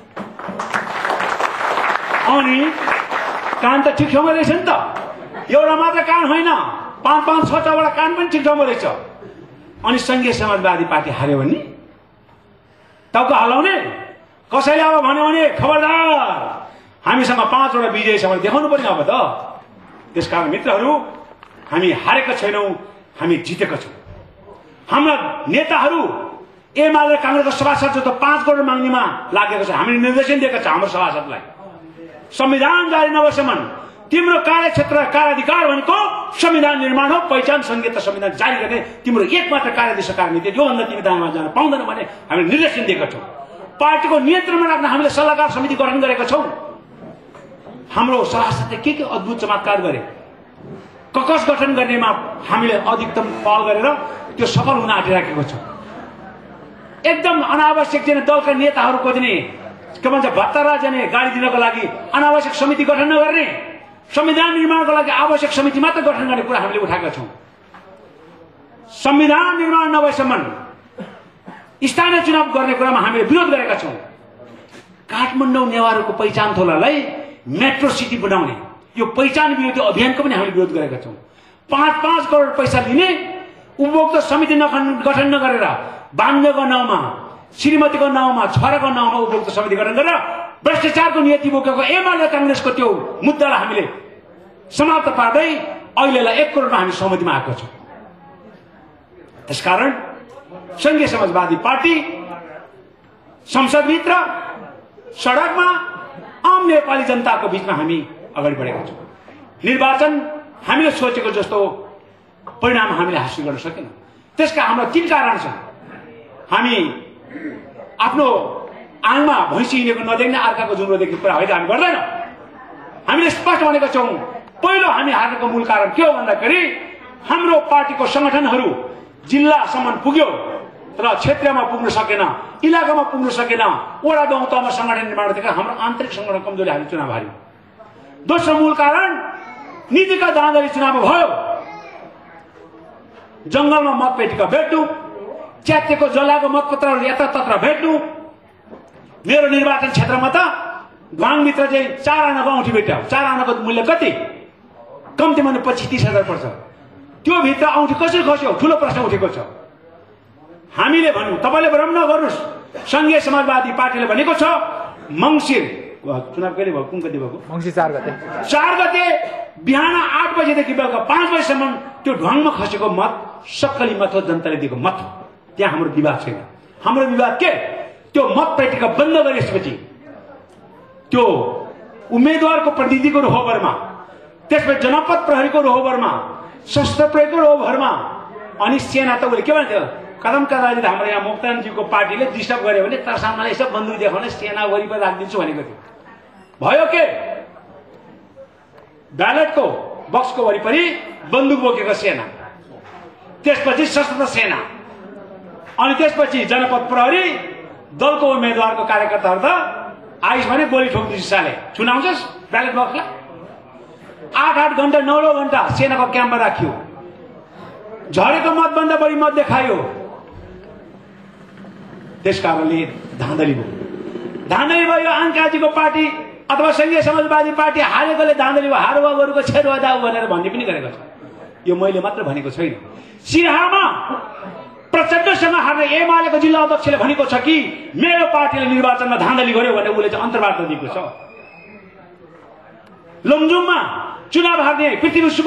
अनि कान त ठिक ठाउँमा रहेछ नि त। एउटा मात्र कान होइन, पाँच पाँच छ छवटा कान पनि ठिक ठाउँमा रहेछ। अनि संघीय समाजवादी पार्टी हार्यो भने टाउको हल्लाउने कसैले अब भन्यो भने खबरदार हामीसँग पाँचवटा विजय छ भने देखाउनु पर्ने अब त। त्यसकारण मित्रहरू हामी हारेका छैनौँ, हामी जितेका छौँ। हाम्रा नेताहरू एमाले कांग्रेसको सभासद जस्तो पाँच करोड माग्नेमा लागेको छ। हामीले निर्देशन दिएका छ हाम्रो सभासदलाई, संविधान जारी नभएसम्म तिम्रो कार्यक्षेत्र कार्याधिकार भनेको संविधान निर्माण हो। पहिचान संघीयता संविधान जारी गर्ने तिम्रो एकमात्र कार्यदिशा कार्यनीति, योभन्दा तिमी दायाँमा जान पाउँदैन भने हामीले निर्देशन दिएका छौँ। पार्टीको नियन्त्रणमा राख्न हामीले सल्लाहकार समिति गठन गरेका छौँ। हाम्रो सभासदले के के अद्भुत चमत्कार गरे। ककस गठन गर्नेमा हामीले अधिकतम पहल गरेर त्यो सफल हुन आँटिराखेको छ। एकदम अनावश्यक चाहिँ दलका नेताहरूको चाहिँ के भन्छ भत्तारा जाने गाडी दिनको लागि अनावश्यक समिति गठन नगर्ने, संविधान निर्माणको लागि आवश्यक समिति मात्र गठन गर्ने कुरा हामीले उठाएका छौँ। संविधान निर्माण नभएसम्म स्थानीय चुनाव गर्ने कुरामा हामीले विरोध गरेका छौँ। काठमाडौँ नेवारको पहिचान थोलालाई मेट्रो सिटी बनाउने यो पहिचान विरोधी अभियानको पनि हामीले विरोध गरेका छौँ। पाँच पाँच करोड पैसा लिने उपभोक्ता समिति गठन नगरेर बाङ्गको नाउँमा, श्रीमतीको नाउँमा, छोराको नाउँमा उपभोक्ता समिति गठन गरेर भ्रष्टाचारको नीति बोकेको एमाले कांग्रेसको त्यो मुद्दालाई हामीले समाप्त पार्दै अहिलेलाई एक करोडमा हामी सहमतिमा आएको छौँ। त्यसकारण संघीय समाजवादी पार्टी संसदभित्र सडकमा आम नेपाली जनताको बीचमा हामी अगाडि बढेका छौँ। निर्वाचन हामीले सोचेको जस्तो परिणाम हामीले हासिल गर्न सकेनौँ। त्यसका हाम्रा तीन कारण छन्। हामी आफ्नो आङमा भैँसी हिँडेको नदेख्ने अर्काको जुम्रो देख्ने कुरा होइन, हामी गर्दैनौँ। हामीले स्पष्ट भनेका छौँ, पहिलो हामी हार्नुको मूल कारण के हो भन्दाखेरि हाम्रो पार्टीको संगठनहरू जिल्लासम्म पुग्यो तर क्षेत्रमा पुग्न सकेन, इलाकामा पुग्न सकेन, वडा गाउँ तहमा संगठन निर्माण देखि हाम्रो आन्तरिक संगठन कमजोरी हामी चुनाव हार्यौँ। दोस्रो मूल कारण नीतिका दाँधली चुनाव भयो। जंगलमा मतपेटिका भेट्नु, च्यातेको जलाको मतपत्रहरू यतातत्र भेट्नु। मेरो निर्वाचन क्षेत्रमा त गाङभित्र चाहिँ चार आनाको औँठी भेट्यो। चार आनाको मूल्य कति? कम्ती भने पच्चिस तीस हजार पर्छ। त्यो भित्र औँठी कसरी खस्यो? ठुलो प्रश्न उठेको छ। हामीले भन्यौँ तपाईँले भ्रम नगर्नुहोस्, संघीय समाजवादी पार्टीले भनेको छ मङ्सिर चुनाव कहिले भयो, कुन गते भएको? मङ्सिर चार गते चार गते बिहान आठ बजेदेखि बेलुका पाँच बजीसम्म त्यो ढुवाङमा खसेको मत सक्कली मत हो, जनताले दिएको मत हो। त्यहाँ हाम्रो विवाद छैन। हाम्रो विवाद के? त्यो मत पेटिका बन्द गरेपछि त्यो उम्मेदवारको प्रतिनिधिको रोहबरमा, त्यसपछि जनपद प्रहरीको रोहबरमा, सशस्त्र प्रहरीको रोहबरमा, अनि सेना त उसले के भन्थ्यो, कदम कदाचित हाम्रो यहाँ मोक्तानजीको पार्टीले डिस्टर्ब गर्यो भने तरसामनाले यसो बन्दुक देखाउने सेना वरिपरि राखिदिन्छु भनेको थियो। भयो के? ब्यालेटको बक्सको वरिपरि बन्दुक बोकेको सेना, त्यसपछि सशस्त्र सेना, अनि त्यसपछि जनपद प्रहरी दलको उम्मेदवारको कार्यकर्ताहरू त आइस भने गोली ठोक्दिन्छ साले, चुनाउँछस् ब्यालेट बक्सलाई। आठ आठ घन्टा नौ नौ घन्टा सेनाको क्याम्पमा राखियो। झरेको मतभन्दा बढी मत देखायो। त्यस कारणले धाँधली भयो। धाँधली भयो आङ्काजीको पार्टी अथवा संघीय समाजवादी पार्टी हारेकोले धाँधली भयो, हारुवा गोरुको छेरुवा दाउ भनेर भन्ने पनि गरेको छ। यो मैले मात्र भनेको छैन। सिराहामा प्रचण्डसँग हार्ने एमालेको जिल्ला अध्यक्षले भनेको छ कि मेरो पार्टीले निर्वाचनमा धाँधली गर्यो भनेर उसले चाहिँ अन्तर्वार्ता दिएको छ। लमजुङमा चुनाव हार्ने पृथ्वी सुब्बा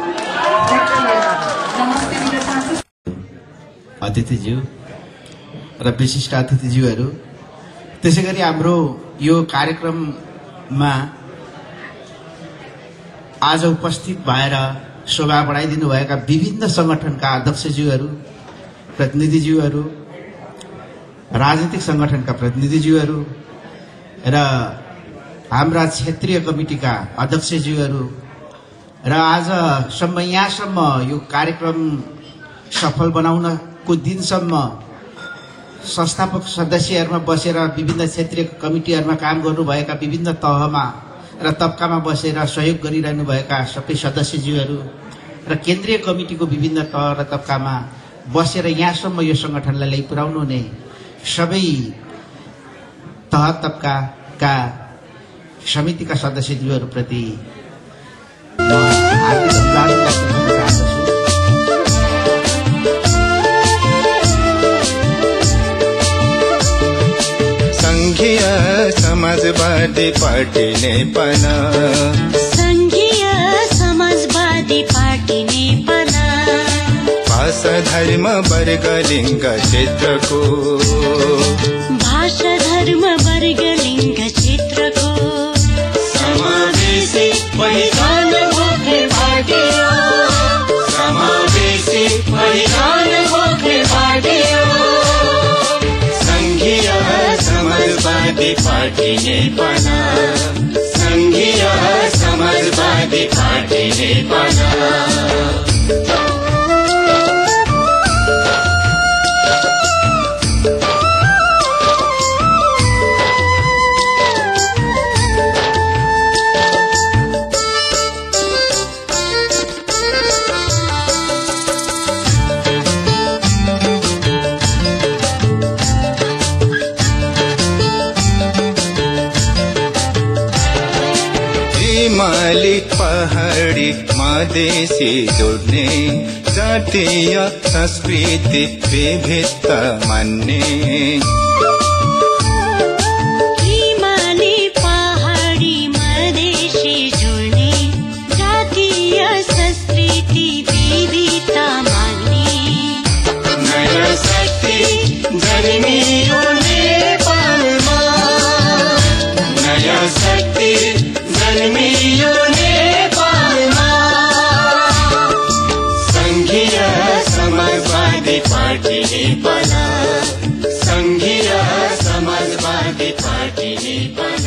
अतिथिज्यू र विशिष्ट अतिथिज्यूहरू, त्यसै गरी हाम्रो यो कार्यक्रममा आज उपस्थित भएर शोभा बढाइदिनु भएका विभिन्न संगठनका अध्यक्षज्यूहरू, प्रतिनिधिज्यूहरू, राजनीतिक संगठनका प्रतिनिधिज्यूहरू र हाम्रा क्षेत्रीय कमिटीका अध्यक्षज्यूहरू र आजसम्म यहाँसम्म यो कार्यक्रम सफल बनाउनको दिनसम्म संस्थापक सदस्यहरूमा बसेर विभिन्न क्षेत्रीय कमिटीहरूमा काम गर्नुभएका विभिन्न तहमा र तबकामा बसेर सहयोग गरिरहनुभएका सबै सदस्यज्यूहरू र केन्द्रीय कमिटीको विभिन्न तह र तबकामा बसेर यहाँसम्म यो संगठनलाई ल्याइपुर्याउनु हुने सबै तह तबकाका समितिका सदस्यज्यूहरूप्रति म हार्दिक अभिवादन व्यक्त गर्न चाहन्छु। संघीय समाजवादी पार्टी नेपाल, संघीय समाजवादी पार्टी नेपाल, भाषा धर्म वर्ग लिङ्ग क्षेत्रको, भाषा धर्म वर्ग लिङ्ग क्षेत्रको समावेशी पहिचान बोक्ने पार्टी हो, समावेशी पहिचान बोक्ने पार्टी हो, संघीय समाजवादी पार्टी नेपाल, संघीय समाजवादी पार्टी नेपाल। हिमाली पहाडी मधेसी जोड्ने, जातीय संस्कृति विविधता मान्ने, हिमाली पहाडी मधेसी जोड्ने, जातीय संस्कृति विविधता मान्ने, नयाँ शक्ति जन्मियो नेपालमा, नयाँ शक्ति जन्मियो नेपालमा, संघीय समाजवादी पार्टी नेपाल, संघीय समाजवादी पार्टी नेपाल।